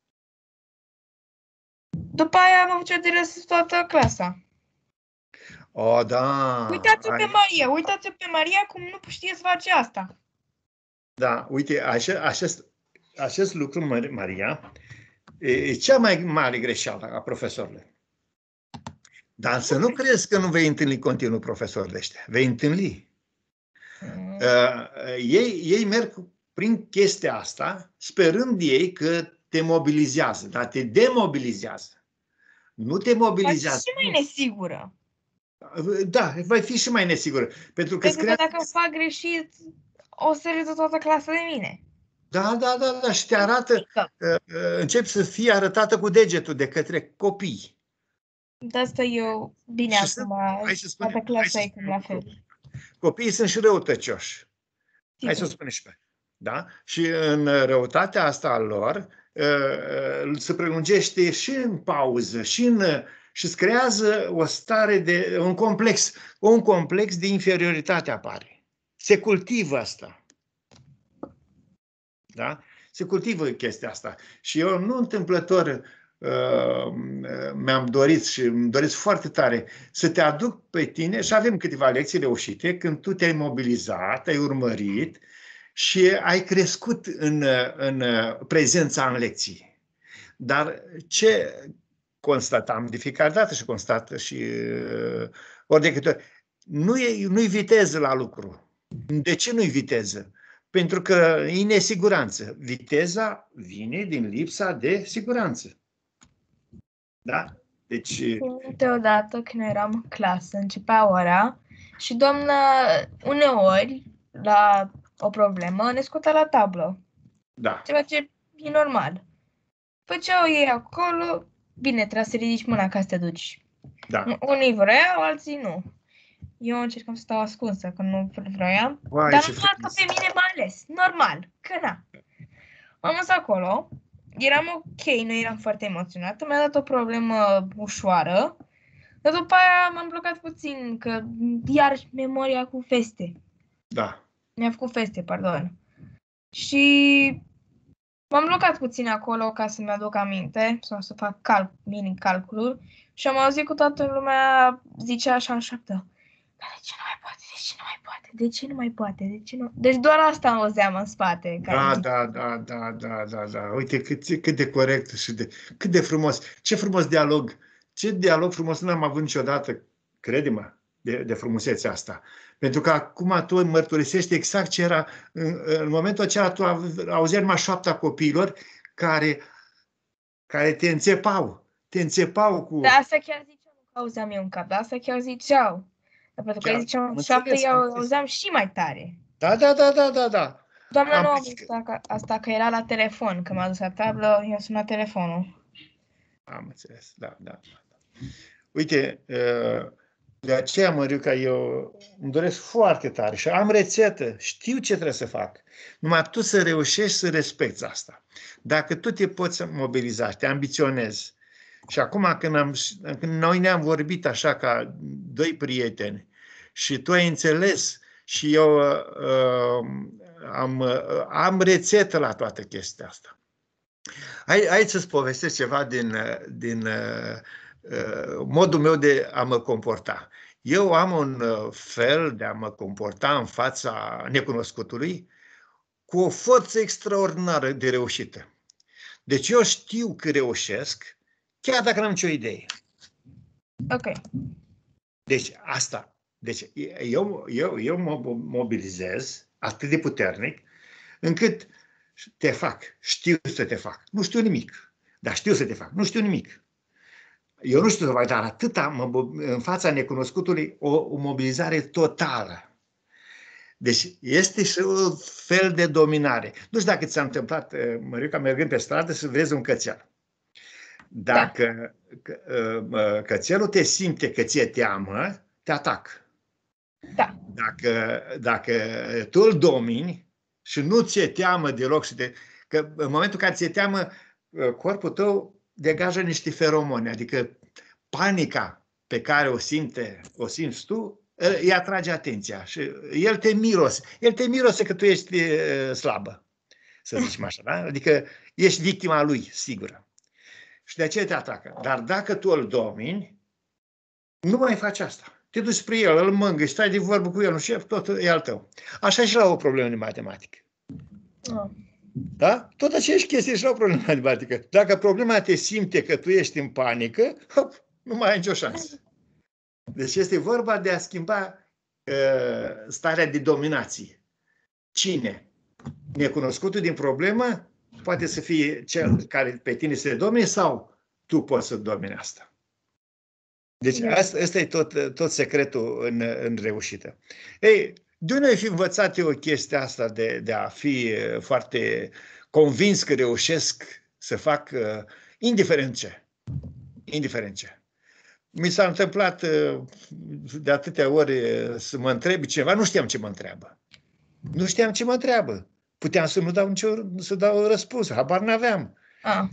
După aia am făcut de râs toată clasa. O, da. Uitați-o ai... pe Maria, uitați-o pe Maria cum nu știe să face asta. Da, uite, așa, acest, acest lucru, Maria, e cea mai mare greșeală a profesorului. Dar să nu crezi că nu vei întâlni continuu profesori de ăștia. Vei întâlni. Mm. Uh, ei, ei merg prin chestia asta, sperând ei că te mobilizează, dar te demobilizează. Nu te mobilizează. Vai fi și mai nesigură. Da, vai fi și mai nesigură. Pentru că, Pentru că dacă fac greșit, o să râdă toată clasa de mine. Da, da, da, da. Și te arată, uh, începi să fii arătată cu degetul de către copii. De asta eu, bine, și acum, toată clasa e cum la fel. Copiii sunt și răutăcioși. Hai să o spunem și pe. Da? Și în răutatea asta a lor se prelungește și în pauză, și în și îți creează o stare de un complex, un complex de inferioritate apare. Se cultivă asta. Da? Se cultivă chestia asta. Și eu nu întâmplător Uh, mi-am dorit și îmi doresc foarte tare să te aduc pe tine și avem câteva lecții reușite când tu te-ai mobilizat, ai urmărit și ai crescut în, în prezența în lecții. Dar ce constatam de fiecare dată și constată și uh, ori de câte ori, nu e, nu-i viteză la lucru. De ce nu-i viteză? Pentru că e nesiguranță. Viteza vine din lipsa de siguranță. Da? Deci... Deodată, când eram în clasă, începea ora și doamna, uneori, la o problemă, ne scotea la tablă. Da. Ceea ce e normal. Făceau ei acolo, bine, trebuie să ridici mâna ca să te duci. Da. Unii vreau, alții nu. Eu încercam să stau ascunsă, că nu vroiam. Vai, dar nu că pe mine m-a ales. Normal, că na. M-am dus acolo. Eram ok, nu eram foarte emoționată, mi-a dat o problemă ușoară, dar după aia m-am blocat puțin, că iar memoria cu feste. Da. Mi-a făcut feste, pardon. Și m-am blocat puțin acolo ca să-mi aduc aminte, sau să fac calc, mini-calculuri, și am auzit că toată lumea zicea așa în șaptă. De ce nu mai poate? De ce nu mai poate? De ce nu mai poate? De ce nu? Deci doar asta auzeam în spate. Da, da, da, da, da, da, da. Uite cât, cât de corect și de, cât de frumos. Ce frumos dialog. Ce dialog frumos n-am avut niciodată, crede-mă, de, de frumusețea asta. Pentru că acum tu mărturisești exact ce era, în, în momentul acela tu auzeai numai șoapta copiilor care, care te înțepau. Te înțepau cu... Da, asta chiar ziceau, nu că auzeam eu în cap, dar asta chiar ziceau. Dar pentru că ei ziceau șapte, eu auzeam și mai tare. Da, da, da, da, da, da. Doamna nu a văzut că... asta că era la telefon, că m-a dus la tablă, i-a sunat telefonul. Am înțeles, da, da, da. Uite, de aceea, Măriuca, eu îmi doresc foarte tare și am rețetă, știu ce trebuie să fac. Numai tu să reușești să respecti asta. Dacă tu te poți mobiliza, te ambiționezi. Și acum când, am, când noi ne-am vorbit așa ca doi prieteni și tu ai înțeles și eu uh, am, uh, am rețetă la toată chestia asta. Hai, hai să-ți povestesc ceva din, din uh, uh, modul meu de a mă comporta. Eu am un fel de a mă comporta în fața necunoscutului cu o forță extraordinară de reușită. Deci eu știu că reușesc, chiar dacă n-am nicio idee. Ok. Deci asta. Deci eu, eu, eu mă mobilizez atât de puternic încât te fac, știu să te fac. Nu știu nimic, dar știu să te fac. Nu știu nimic. Eu nu știu să fac, dar atâta mă, în fața necunoscutului o, o mobilizare totală. Deci este și un fel de dominare. Nu știu dacă ți-a întâmplat, Măriuca, mergând pe stradă să vezi un cățel. Dacă da. Cățelul te simte că ți-e teamă, te atacă. Da. Dacă, dacă tu îl domini și nu ți-e teamă deloc, și de, că în momentul în care ți-e teamă, corpul tău degajă niște feromoni, adică panica pe care o simte, o simți tu, îi atrage atenția și el te mirose. El te mirose că tu ești slabă, să zicem așa, da? Adică ești victima lui, sigură. Și de aceea te atacă. Dar dacă tu îl domini, nu mai faci asta. Te duci spre el, îl mângâi, stai de vorbă cu el, nu știu, tot e al tău. Așa și la o problemă de matematică. Oh. Da? Tot aceeași chestie și la o problemă matematică. Dacă problema te simte că tu ești în panică, hop, nu mai ai nicio șansă. Deci este vorba de a schimba uh, starea de dominație. Cine? Necunoscutul din problemă poate să fie cel care pe tine se domine sau tu poți să domini asta. Deci asta, asta e tot, tot secretul în, în reușită. Ei, de unde ai fi învățat eu chestia asta de, de a fi foarte convins că reușesc să fac uh, indiferent ce. Indiferent ce. Mi s-a întâmplat uh, de atâtea ori uh, să mă întrebi ceva, nu știam ce mă întreabă. Nu știam ce mă întreabă. Puteam să nu dau nicio, să dau răspuns, habar n-aveam. Ah.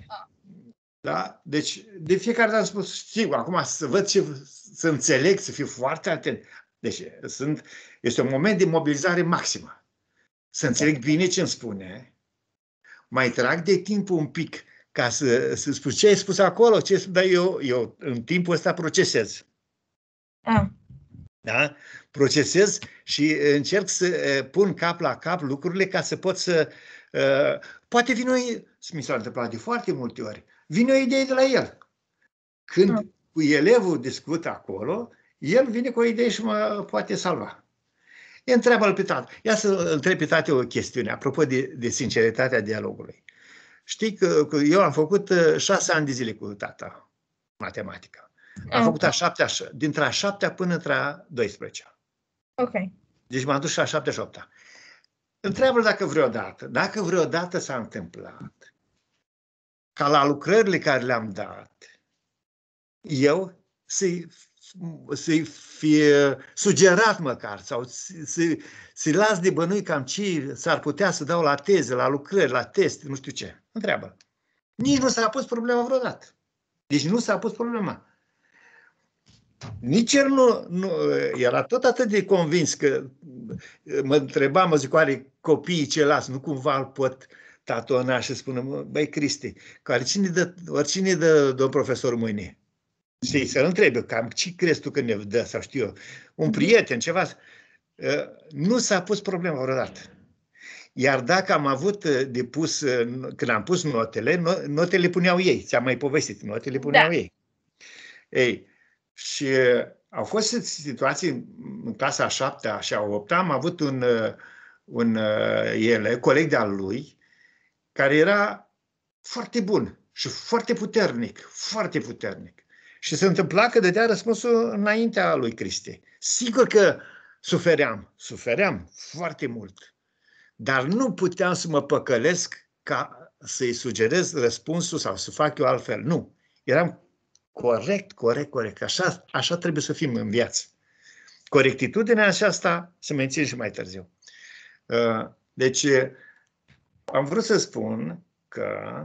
Da? Deci, de fiecare dată am spus, știu, acum să văd ce, să înțeleg, să fiu foarte atent. Deci, sunt, este un moment de mobilizare maximă. Să înțeleg bine ce îmi spune, mai trag de timp un pic ca să, să spun ce ai spus acolo, ce spus, dar eu, eu în timpul ăsta procesez. Ah. Da? Procesez și încerc să pun cap la cap lucrurile ca să pot să... Uh, poate vine o... Mi s-a întâmplat de foarte multe ori. Vine o idee de la el. Când ah. cu elevul discută acolo, el vine cu o idee și mă poate salva. E întreabă-l pe tată. Ia să întreb pe tată o chestiune, apropo de, de sinceritatea dialogului. Știi că, că eu am făcut șase ani de zile cu tata matematică. Am ah. făcut a șaptea, dintre a șaptea până între a douăsprezecea. Ok. Deci m-am dus și la șaptea și opta. Întreabă-l dacă vreodată, dacă vreodată s-a întâmplat ca la lucrările care le-am dat, eu să-i să fie sugerat măcar sau să-i să las de bănui cam ce s-ar putea să dau la teze, la lucrări, la teste, nu știu ce. Întreabă. Nici nu s-a pus problema vreodată. Deci nu s-a pus problema. Nici el nu, nu era tot atât de convins că mă întrebam, mă zic, oare copiii ce las, nu cumva îl pot tatona și spună, băi Cristi, care cine dă, oricine dă domn profesor mâine? Știi, să-l întrebe, cam ce crezi tu că ne dă, sau știu eu, un prieten, ceva. Nu s-a pus problema vreodată. Iar dacă am avut de pus, când am pus notele, notele puneau ei. Ți-am mai povestit, notele puneau Da. ei. Ei, și au fost situații în clasa a șaptea și a opta, am avut un, un ele, coleg de-al lui, care era foarte bun și foarte puternic, foarte puternic. Și se întâmpla că dădea răspunsul înaintea lui Cristi. Sigur că sufeream, sufeream foarte mult, dar nu puteam să mă păcălesc ca să-i sugerez răspunsul sau să fac eu altfel. Nu. Eram corect, corect, corect. Așa, așa trebuie să fim în viață. Corectitudinea aceasta se menține și mai târziu. Deci, am vrut să spun că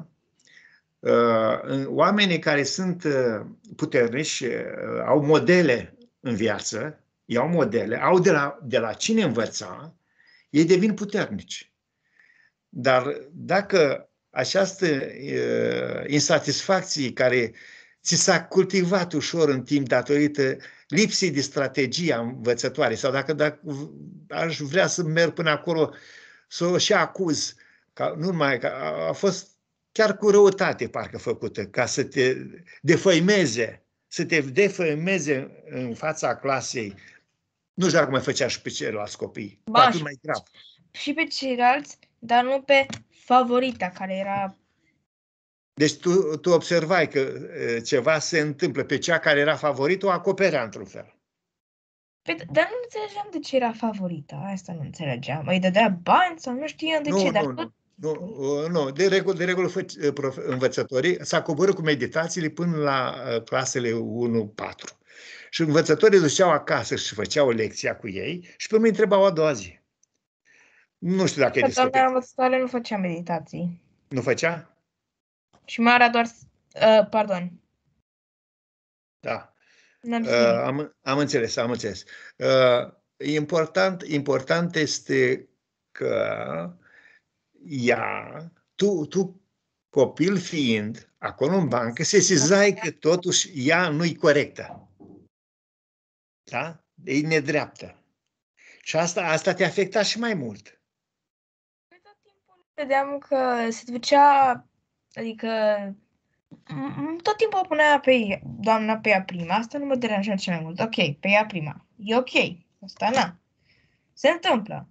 oamenii care sunt puternici au modele în viață, iau modele, au de la, de la cine învăța, ei devin puternici. Dar dacă această uh, insatisfacție care ți s-a cultivat ușor în timp datorită lipsii de strategie a învățătoare, sau dacă, dacă aș vrea să merg până acolo să o și acuz, ca, nu numai că a, a fost chiar cu răutate parcă făcută, ca să te defăimeze, să te defăimeze în fața clasei. Nu știu dacă mai făcea și pe ceilalți copii, Ba, poate mai grav. Și pe ceilalți, dar nu pe favorita, care era... Deci tu, tu observai că ceva se întâmplă, pe cea care era favorită o acoperea într-un fel. Pe, dar nu înțelegeam de ce era favorita, asta nu înțelegeam. Îi dădea bani sau nu știam de nu, ce, nu, dar nu. tot... Nu, nu, de regulă, de regulă învățătorii s-a coborât cu meditațiile până la clasele unu patru. Și învățătorii duceau acasă și făceau lecția cu ei și pe mine întrebau a doua zi. Nu știu dacă e discutat. Doamna învățătoare nu făcea meditații. Nu făcea? Și mai era doar... Uh, pardon. Da. Uh, am, am înțeles, am înțeles. Uh, important, important este că ea, tu, tu copil fiind, acolo în bancă, sesizai că totuși ea nu-i corectă. Da? E nedreaptă. Și asta, asta te afecta și mai mult. Tot timpul vedeam că se ducea, adică tot timpul o punea pe ea, doamna pe ea prima, asta nu mă deranja cel mai mult. Ok, pe ea prima. E ok. Asta na. Se întâmplă.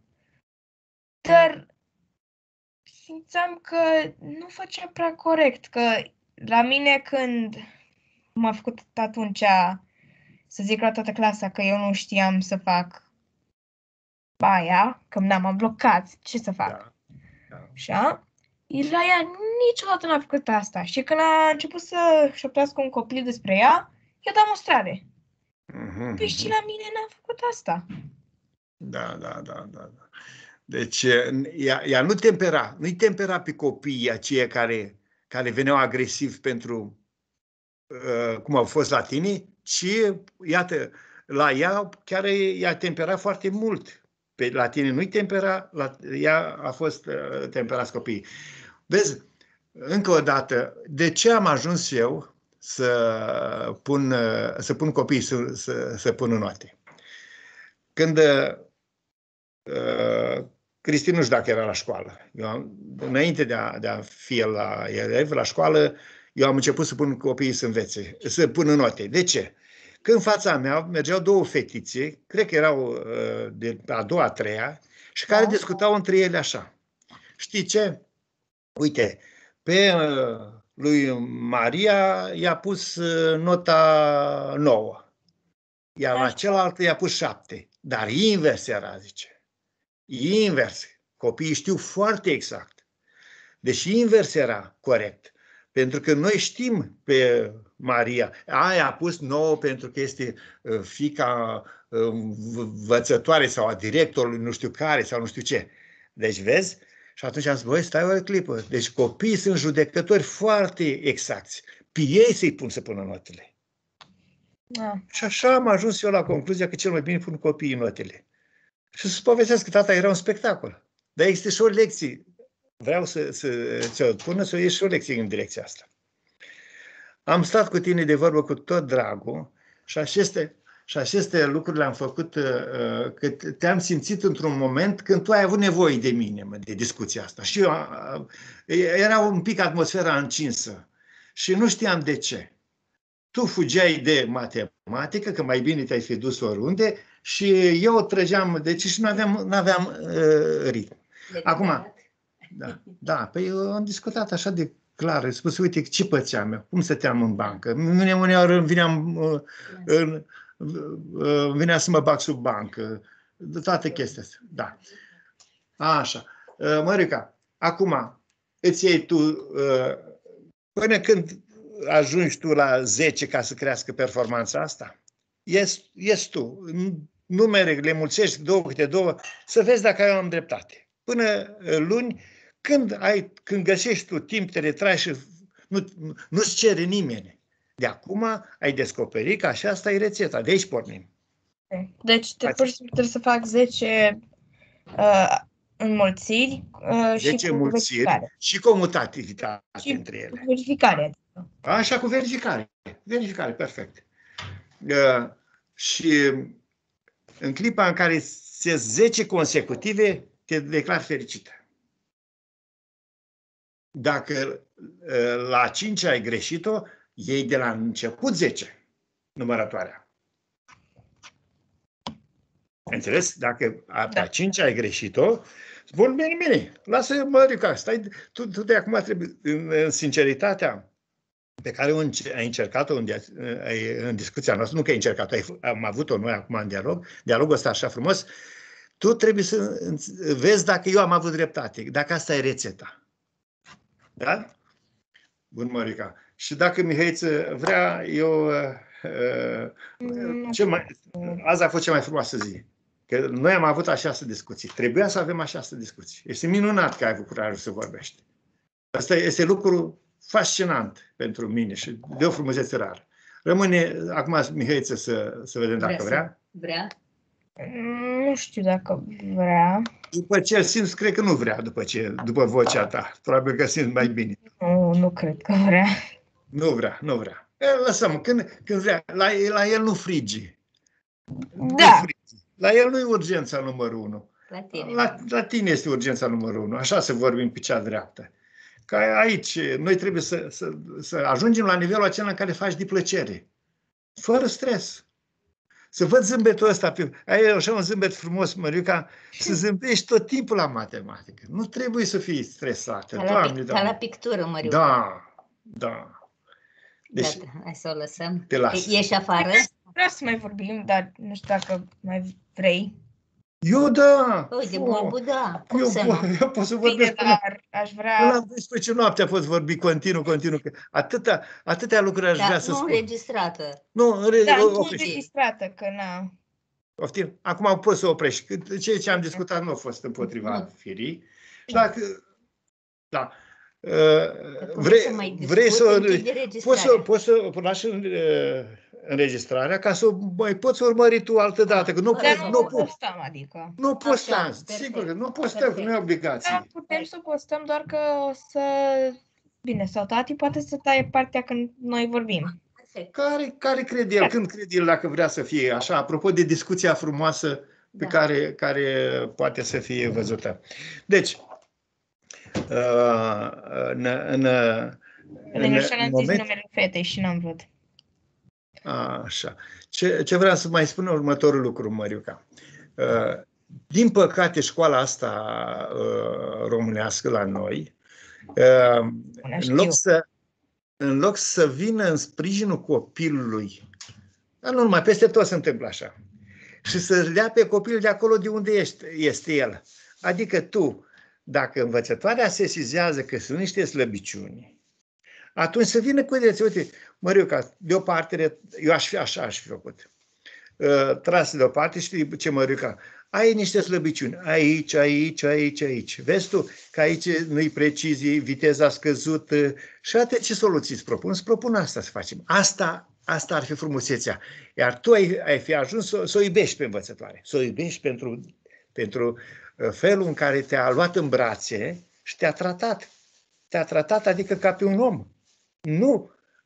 Dar simțeam că nu făcea prea corect, că la mine când m-a făcut atunci să zic la toată clasa că eu nu știam să fac aia, că n-am blocat, ce să fac? Da. Da. Așa? La ea niciodată n-a făcut asta. Și când a început să șoptească un copil despre ea, i-a dat mostrare. Mm-hmm. Păi și la mine n-a făcut asta. Da, da, da, da. Deci ea, ea nu tempera, nu-i tempera pe copiii aceia care, care veneau agresiv pentru uh, cum au fost la tine, ci, iată, la ea chiar i-a temperat foarte mult. Pe, la tine nu-i tempera, la ea a fost uh, temperați copiii. Vezi, încă o dată, de ce am ajuns eu să pun, uh, să pun copiii să, să, să pună note? Când uh, Cristi nu știu dacă era la școală. Eu am, înainte de a, de a fi la elev, la școală, eu am început să pun copiii să învețe, să pună note. De ce? Că în fața mea mergeau două fetițe, cred că erau de a doua, a treia, și care da. discutau între ele așa. Știi ce? Uite, pe lui Maria i-a pus nota nouă, iar la celălalt i-a pus șapte. Dar invers era, zice. Invers. Copiii știu foarte exact. Deci invers era corect. Pentru că noi știm pe Maria. Aia a pus nouă pentru că este fiica învățătoare sau a directorului nu știu care sau nu știu ce. Deci vezi? Și atunci am zis, băi, stai o clipă. Deci copiii sunt judecători foarte exacti. Pe ei să-i pun să pună notele. Da. Și așa am ajuns eu la concluzia că cel mai bine pun copiii notele. Și să-ți povestesc că tata era un spectacol. Dar există și o lecție. Vreau să, să ți-o spună, să ieși și o lecție în direcția asta. am stat cu tine de vorbă cu tot dragul și aceste, și aceste lucruri le-am făcut uh, că te-am simțit într-un moment când tu ai avut nevoie de mine, mă, de discuția asta. Și eu, uh, era un pic atmosfera încinsă și nu știam de ce. Tu fugeai de matematică, că mai bine te-ai fi dus oriunde, și eu trăgeam, deci și nu aveam, nu aveam uh, ritm. Acum, da, da, păi eu am discutat așa de clar, am spus, uite, ce pățeam eu, cum stăteam în bancă. Mine uneori îmi vineam, uh, în, uh, vinea să mă bag sub bancă, toate chestia astea, da. Așa, uh, Mărica, acum, îți iei tu, uh, până când ajungi tu la zece ca să crească performanța asta, ies, ies tu, numere, le mulțești două câte două, să vezi dacă eu am dreptate. Până luni, când, ai, când găsești tu timp, te retrai și nu, nu-ți cere nimeni. De acum ai descoperit că așa asta e rețeta, de aici pornim. Deci te, pur și simplu trebuie să fac zece uh, înmulțiri uh, zece și cu mulțiri verificare. Și comutativitate și între ele. Cu verificare. Așa, cu verificare. Verificare, perfect. Uh, și în clipa în care se zece consecutive, te declari fericită. Dacă uh, la cinci ai greșit-o, iei de la început zece numărătoarea. Înțeles? Dacă la da. cinci ai greșit-o, spun, bine, bine, lasă Mărica, stai, tu, tu de acum trebuie, în, în sinceritatea pe care ai încercat-o în, în discuția noastră, nu că ai încercat-o, am avut-o noi acum în dialog, dialogul ăsta așa frumos, tu trebuie să vezi dacă eu am avut dreptate, dacă asta e rețeta. Da? Bun, Mărica. Și dacă Mihăiță vrea, eu... Uh, ce mai, azi a fost cea mai frumoasă zi. Că noi am avut această discuție. Trebuia să avem această discuție. Este minunat că ai avut curajul să vorbești. Asta este lucru fascinant pentru mine și de o frumusețe rară. Rămâne acum Mihăiță să, să vedem dacă vrea. Vrea? Nu știu dacă vrea. După ce simți, cred că nu vrea, după, ce, după vocea ta. Probabil că simți mai bine. Nu, nu cred că vrea. Nu vrea, nu vrea. Lăsăm, când, când vrea, la, la el nu frigi. Da. Nu frigi. La el nu e urgența numărul unu. La tine. La, la tine este urgența numărul unu. Așa să vorbim pe cea dreaptă. Că aici noi trebuie să, să, să ajungem la nivelul acela în care faci de plăcere. Fără stres. Să văd zâmbetul ăsta. Pe, ai așa un zâmbet frumos, Mărica, să zâmbești tot timpul la matematică. Nu trebuie să fii stresată. Ca la, Doamne, pic, ca la pictură, Mărica. Da, da. Deci, Gata, hai să o lăsăm. Te las. Ieși afară? Vreau să mai vorbim, dar nu știu dacă mai vrei. Eu da! Uite, Bobu, da. Cum eu, să po- nu? eu pot să Bine, vorbesc până, dar aș până vrea... la doisprezece noaptea pot vorbi continuu, continuu. Că atâta, atâtea lucruri aș Da, vrea să nu spun. înregistrată. Nu, înre- Da, o- nu oprește. înregistrată, că na... Poftim? Acum poți să oprești. Ceea ce am discutat nu a fost împotriva Nu. firii. Și dacă... Da. Uh, Cum vrei, să mai vrei să... discuți, închide Poți să, registrarea. poți să lași în, uh, înregistrarea ca să mai poți urmări tu altă dată. Că nu, Dar Dar poți, nu nu, o poți, postăm, adică. nu poți sta. Așa, perfect. Sigur că nu poți sta, că nu e obligație. Da, putem să postăm, doar că o să... Bine, sau tati poate să taie partea când noi vorbim. Perfect. Care, care crede el? Când crede el dacă vrea să fie așa? Apropo de discuția frumoasă pe Da. care, care poate să fie văzută. Deci, uh, în, în, în, Bine, așa în n-am zis moment... numele fetei și n-am văd. Așa. Ce, ce vreau să mai spun următorul lucru, Măriuca. Uh, din păcate, școala asta uh, românească la noi, uh, în loc să în loc să vină în sprijinul copilului, dar nu numai, peste tot se întâmplă așa, și să-l dea pe copil de acolo de unde este, este el. Adică tu, dacă învățătoarea sesizează că sunt niște slăbiciuni, atunci să vină cu ideea, uite, Măriuca, de o parte, eu aș fi așa, aș fi făcut. Uh, trasă de o parte, știi ce, Măriuca? Ai niște slăbiciuni, aici, aici, aici, aici. Vezi tu că aici nu-i precizie, viteza scăzută și atât ce soluții îți propun? Îți propun asta să facem. Asta, asta ar fi frumusețea. Iar tu ai, ai fi ajuns să, să o iubești pe învățătoare, să o iubești pentru, pentru felul în care te-a luat în brațe și te-a tratat. Te-a tratat, adică ca pe un om. Nu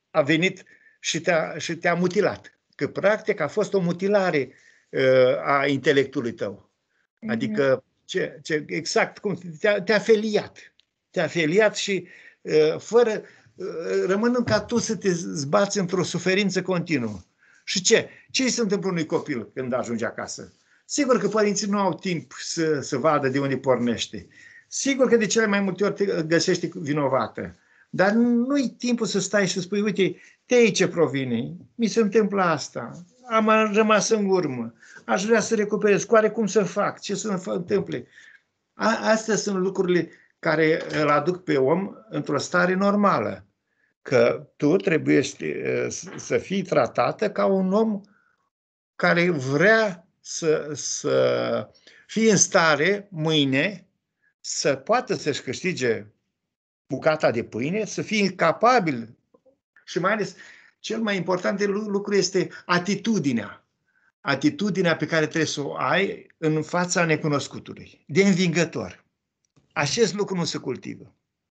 a venit și te-a, și te-a mutilat. Că practic a fost o mutilare uh, a intelectului tău. Adică ce, ce, exact cum te-a, te-a feliat. Te-a feliat și uh, fără, uh, rămânând ca tu să te zbați într-o suferință continuă. Și ce? Ce îi se întâmplă unui copil când ajunge acasă? Sigur că părinții nu au timp să, să vadă de unde pornește. Sigur că de cele mai multe ori te găsești vinovată. Dar nu-i timpul să stai și să spui, uite, de aici provine, mi se întâmplă asta, am rămas în urmă, aș vrea să recuperez, cu cum să fac, ce să se întâmple. A, astea sunt lucrurile care îl aduc pe om într-o stare normală. Că tu trebuie să fii tratată ca un om care vrea să, să fie în stare mâine să poată să-și câștige bucata de pâine, să fie capabil și mai ales cel mai important lucru este atitudinea. Atitudinea pe care trebuie să o ai în fața necunoscutului, de învingător. Acest lucru nu se cultivă.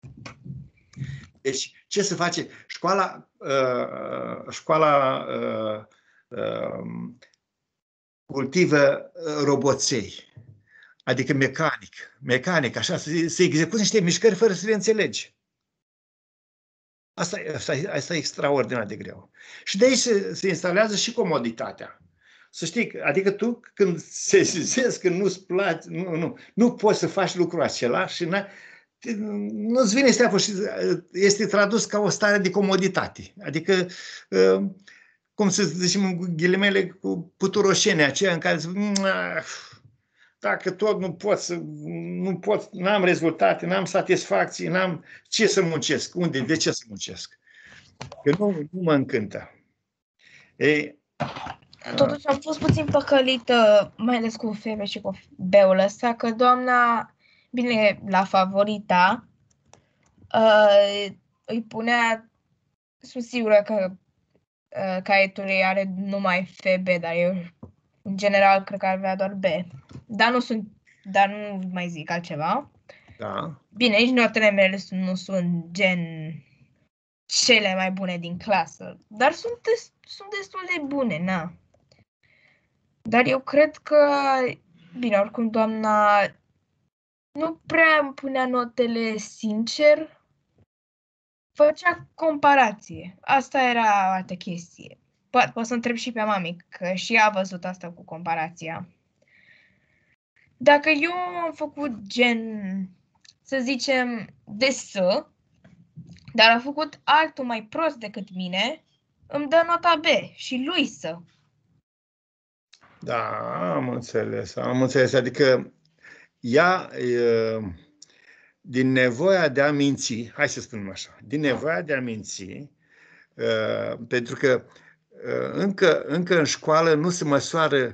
Deci, ce se face? Școala, uh, școala uh, uh, cultivă roboței, adică mecanic, mecanic, așa, să, să execuți niște mișcări fără să le înțelegi. Asta, asta, asta e extraordinar de greu. Și de aici se, se instalează și comoditatea. Să știi, adică tu când se sesizezi că nu-ți place, nu, nu, nu poți să faci lucrul acela și nu-ți vine steapă și este tradus ca o stare de comoditate. Adică, cum să zicem în ghilimele, cu puturoșenia aceea în care zic, dacă tot nu pot să, nu pot, n-am rezultate, n-am satisfacții, n-am ce să muncesc, unde, de ce să muncesc? Că nu, nu mă încântă. Ei, Totuși am fost puțin păcălită, mai ales cu Febe și cu beul ăsta, că doamna, bine, la favorita, uh, îi punea, sunt sigură că uh, caietul ei are numai Febe, dar eu, în general, cred că ar avea doar B. Dar nu sunt, dar nu mai zic altceva. da. Bine, nici notele mele nu sunt gen cele mai bune din clasă, dar sunt, des, sunt destul de bune, na. Dar eu cred că, bine, oricum doamna nu prea îmi punea notele sincer, făcea comparație. Asta era altă chestie. Poate pot să întreb și pe mami, că și ea a văzut asta cu comparația. Dacă eu am făcut gen, să zicem, de S, dar a făcut altul mai prost decât mine, îmi dă nota B și lui S. Da, am înțeles, am înțeles. Adică ea, din nevoia de a minți, hai să spunem așa, din nevoia de a minți, pentru că încă, încă în școală nu se măsoară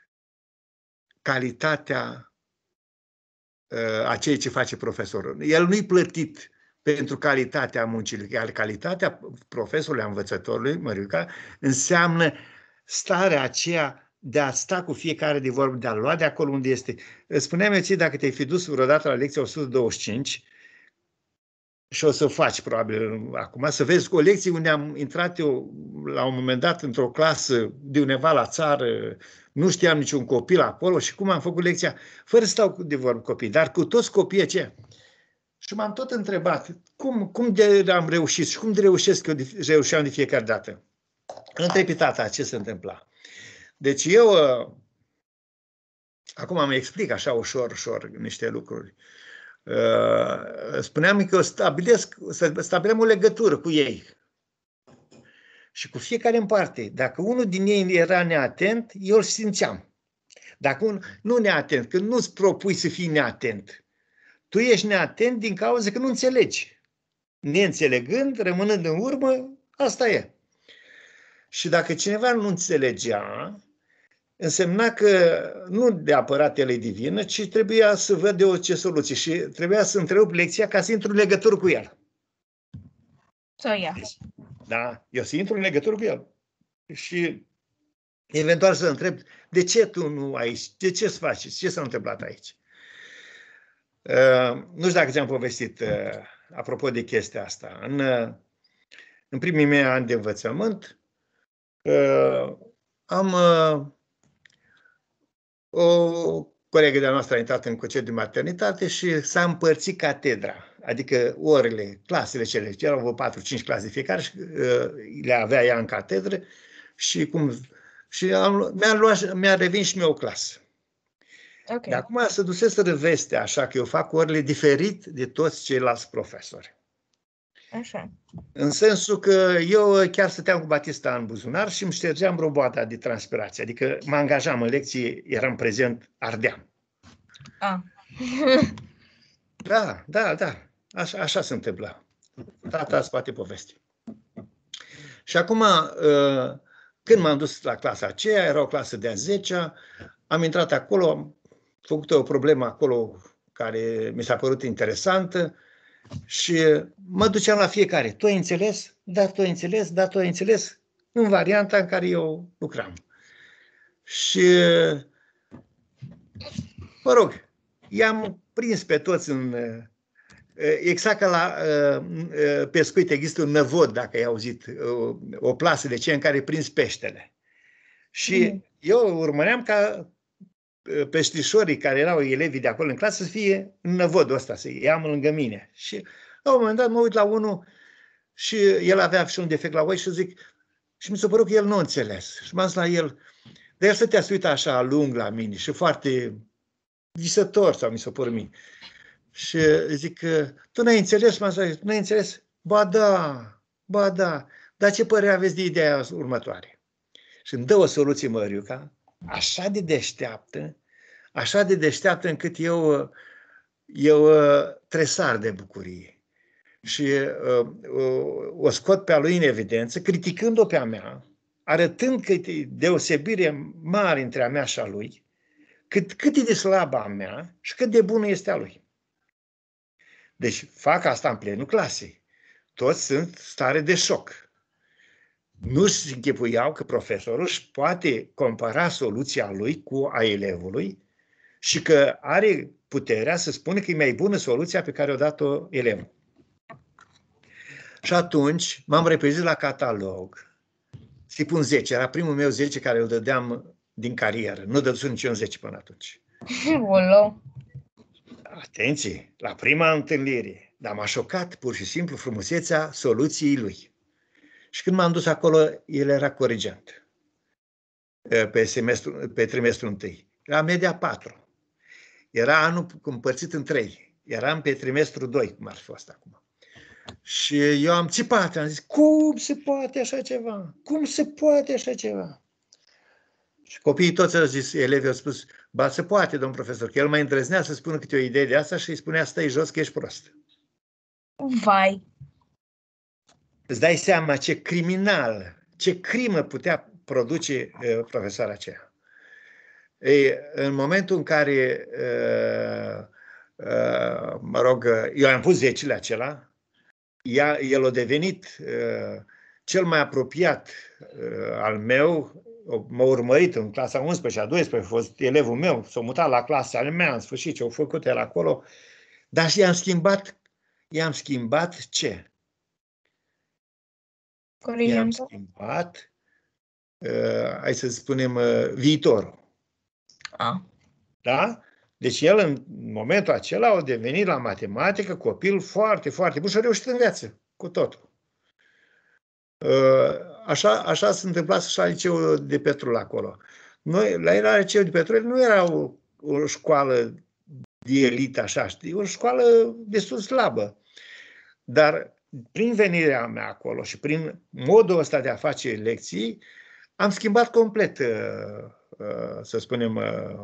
calitatea a ceea ce face profesorul. El nu-i plătit pentru calitatea muncii, iar calitatea profesorului, a învățătorului, Măriuca, înseamnă starea aceea de a sta cu fiecare de vorbă, de a lua de acolo unde este. Spuneam eu ție, dacă te-ai fi dus vreodată la lecția o sută douăzeci și cinci, și o să faci probabil acum, să vezi o lecție unde am intrat eu la un moment dat într-o clasă de undeva la țară, nu știam niciun copil acolo și cum am făcut lecția, fără să stau de vorbă copii, dar cu toți copiii aceia. Și m-am tot întrebat, cum, cum de am reușit și cum de reușesc eu, de, reușeam de fiecare dată. Întreb pe tata ce se întâmpla. Deci eu, acum îmi explic așa ușor, ușor niște lucruri. Spuneam că stabilesc, să stabilem o legătură cu ei. Și cu fiecare în parte. Dacă unul din ei era neatent, eu îl simțeam. Dacă unul nu neatent, că nu-ți propui să fii neatent. Tu ești neatent din cauza că nu înțelegi. Neînțelegând, rămânând în urmă, asta e. Și dacă cineva nu înțelegea, însemna că nu neapărat el e divină, ci trebuia să văd de orice soluție și trebuia să întrerup lecția ca să intru în legătură cu el. Sau ea. Deci, da, eu să intru în legătură cu el. Și eventual să întreb, de ce tu nu aici? De ce să faci? Ce s-a întâmplat aici? Uh, nu știu dacă ți-am povestit uh, apropo de chestia asta. În, uh, în primii mei ani de învățământ, uh, am uh, o colegă de-a noastră a intrat în concediu de maternitate și s-a împărțit catedra, adică orele, clasele cele, erau vreo patru cinci clase fiecare și uh, le avea ea în catedră și, cum, și am, mi-a, luat, mi-a revenit și mie o clasă. Ok. De acum se duseseră veste, așa că eu fac orele diferit de toți ceilalți profesori. Așa. În sensul că eu chiar stăteam cu Batista în buzunar și îmi ștergeam roboata de transpirație. Adică mă angajam în lecții, eram prezent, ardeam. Ah. Da, da, da. Așa, așa se întâmplă. Tata îți poate povesti. Și acum, când m-am dus la clasa aceea, era o clasă de a zecea, am intrat acolo, am făcut o problemă acolo care mi s-a părut interesantă și mă duceam la fiecare. Tu ai înțeles? Da, tu ai înțeles? Da, tu ai înțeles? În varianta în care eu lucram. Și, mă rog, i-am prins pe toți în... Exact ca la pescuit există un năvod, dacă ai auzit, o plasă de ce în care prins peștele. Și mm. eu urmăream ca peștișorii care erau elevii de acolo în clasă să fie în năvodul ăsta, să iau lângă mine. Și la un moment dat mă uit la unul și el avea și un defect la oi și zic, și mi s-a părut că el nu a înțeles. Și m-am zis la el, dar el stătea să uită așa lung la mine și foarte visător, sau mi s-a părut mie. Și zic, tu n-ai înțeles? M-am zis, nu ai înțeles? Ba da, ba da, dar ce părere aveți de ideea următoare? Și îmi dă o soluție Măriuca, așa de deșteaptă, așa de deșteaptă încât eu, eu tresar de bucurie. Și uh, o scot pe a lui în evidență, criticând-o pe a mea, arătând că e deosebire mare între a mea și a lui, cât, cât e de slabă a mea și cât de bună este a lui. Deci fac asta în plenul clasei. Toți sunt stare de șoc. Nu-și închipuiau că profesorul își poate compara soluția lui cu a elevului și că are puterea să spună că e mai bună soluția pe care o dat-o elevul. Și atunci m-am repezit la catalog. Să-i pun zece. Era primul meu zece care îl dădeam din carieră. Nu dădusem niciun zece până atunci. Olo. Atenție! La prima întâlnire. Dar m-a șocat pur și simplu frumusețea soluției lui. Și când m-am dus acolo, el era corigent. Pe, semestru, pe trimestrul întâi. Era media patru. Era anul împărțit în trei. Eram pe trimestrul doi, cum ar fi fost acum. Și eu am țipat, am zis, cum se poate așa ceva? Cum se poate așa ceva? Și copiii toți au zis, elevii au spus, ba se poate, domn profesor, că el mai îndrăznea să spună câte o idee de asta și îi spunea, stai jos că ești prost. Vai! Îți dai seama ce criminal, ce crimă putea produce uh, profesoara aceea. Ei, în momentul în care, uh, uh, mă rog, eu am pus zecile acela, ea, el a devenit uh, cel mai apropiat uh, al meu, m-a urmărit în clasa unsprezecea, a douăsprezecea, a fost elevul meu, s-a mutat la clasa mea, în sfârșit, ce-au făcut el acolo, dar și i-am schimbat, i-am schimbat ce? I-am schimbat, uh, hai să spunem, uh, viitorul. A. Da? Deci el, în momentul acela, a devenit la matematică copil foarte, foarte bun și a reușit în viață, cu totul. Așa, așa se întâmpla și la liceul de Petrul acolo. Noi, la el, la liceul de Petrul, nu era o, o școală de elită, așa, știi? O școală destul slabă. Dar prin venirea mea acolo și prin modul ăsta de a face lecții, am schimbat complet, să spunem,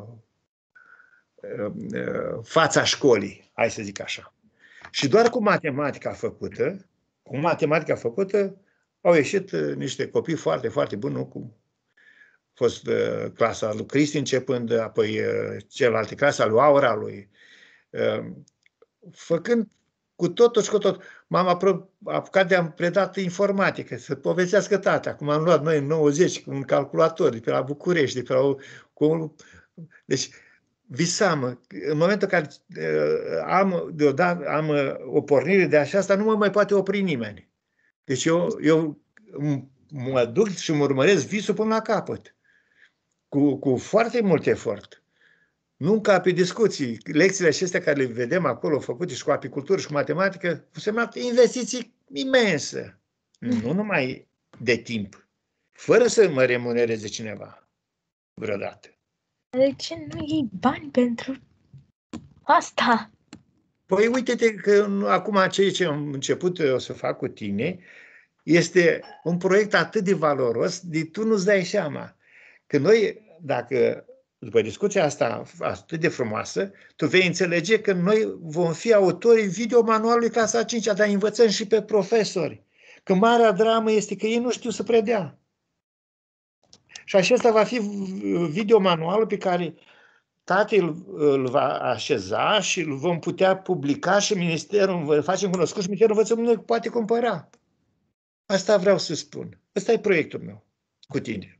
fața școlii, hai să zic așa. Și doar cu matematica făcută, cu matematica făcută, au ieșit niște copii foarte, foarte buni, nu? Cum a fost uh, clasa lui Cristi începând, apoi uh, celelalte clase, lui Aura, lui... Uh, făcând cu totul și cu tot. M-am apucat de am predat informatică, să povestească tata, cum am luat noi în nouăzeci cu un calculator de pe la București, de pe la... Cu, deci, visam, în momentul în care uh, am, deodată, am uh, o pornire de așa, asta nu mă mai poate opri nimeni. Deci eu, eu mă duc și mă urmăresc visul până la capăt. Cu, cu foarte mult efort. Nu ca pe discuții. Lecțiile acestea care le vedem acolo, făcute și cu apicultură și cu matematică, au semnat investiții imense. Nu numai de timp. Fără să mă remunereze cineva. Vreodată. De ce nu iei bani pentru asta? Păi uite-te că acum ceea ce am început eu să fac cu tine este un proiect atât de valoros, de tu nu-ți dai seama. Că noi, dacă, după discuția asta atât de frumoasă, tu vei înțelege că noi vom fi autorii videomanualului clasa a cincea, dar învățăm și pe profesori. Că marea dramă este că ei nu știu să predea. Și acesta va fi videomanualul pe care tatăl îl va așeza și îl vom putea publica și ministerul, îl facem cunoscut și ministerul învățământului poate cumpăra. Asta vreau să spun. Ăsta e proiectul meu cu tine.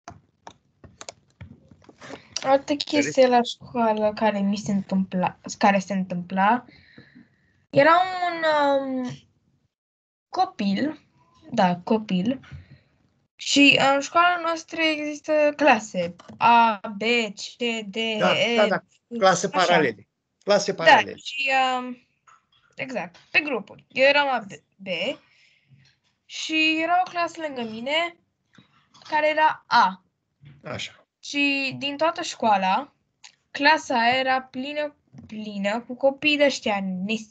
Altă chestie la școală care mi se întâmpla, care se întâmpla, era un um, copil, da, copil, și în școala noastră există clase A, B, C, D, Da, E. da, da, clase așa. paralele. Clase paralele. Da, și um, exact, pe grupuri. Eu eram A, B și era o clasă lângă mine care era A. Așa. Și din toată școala, clasa aia era plină, plină cu copii de-ăștia nis,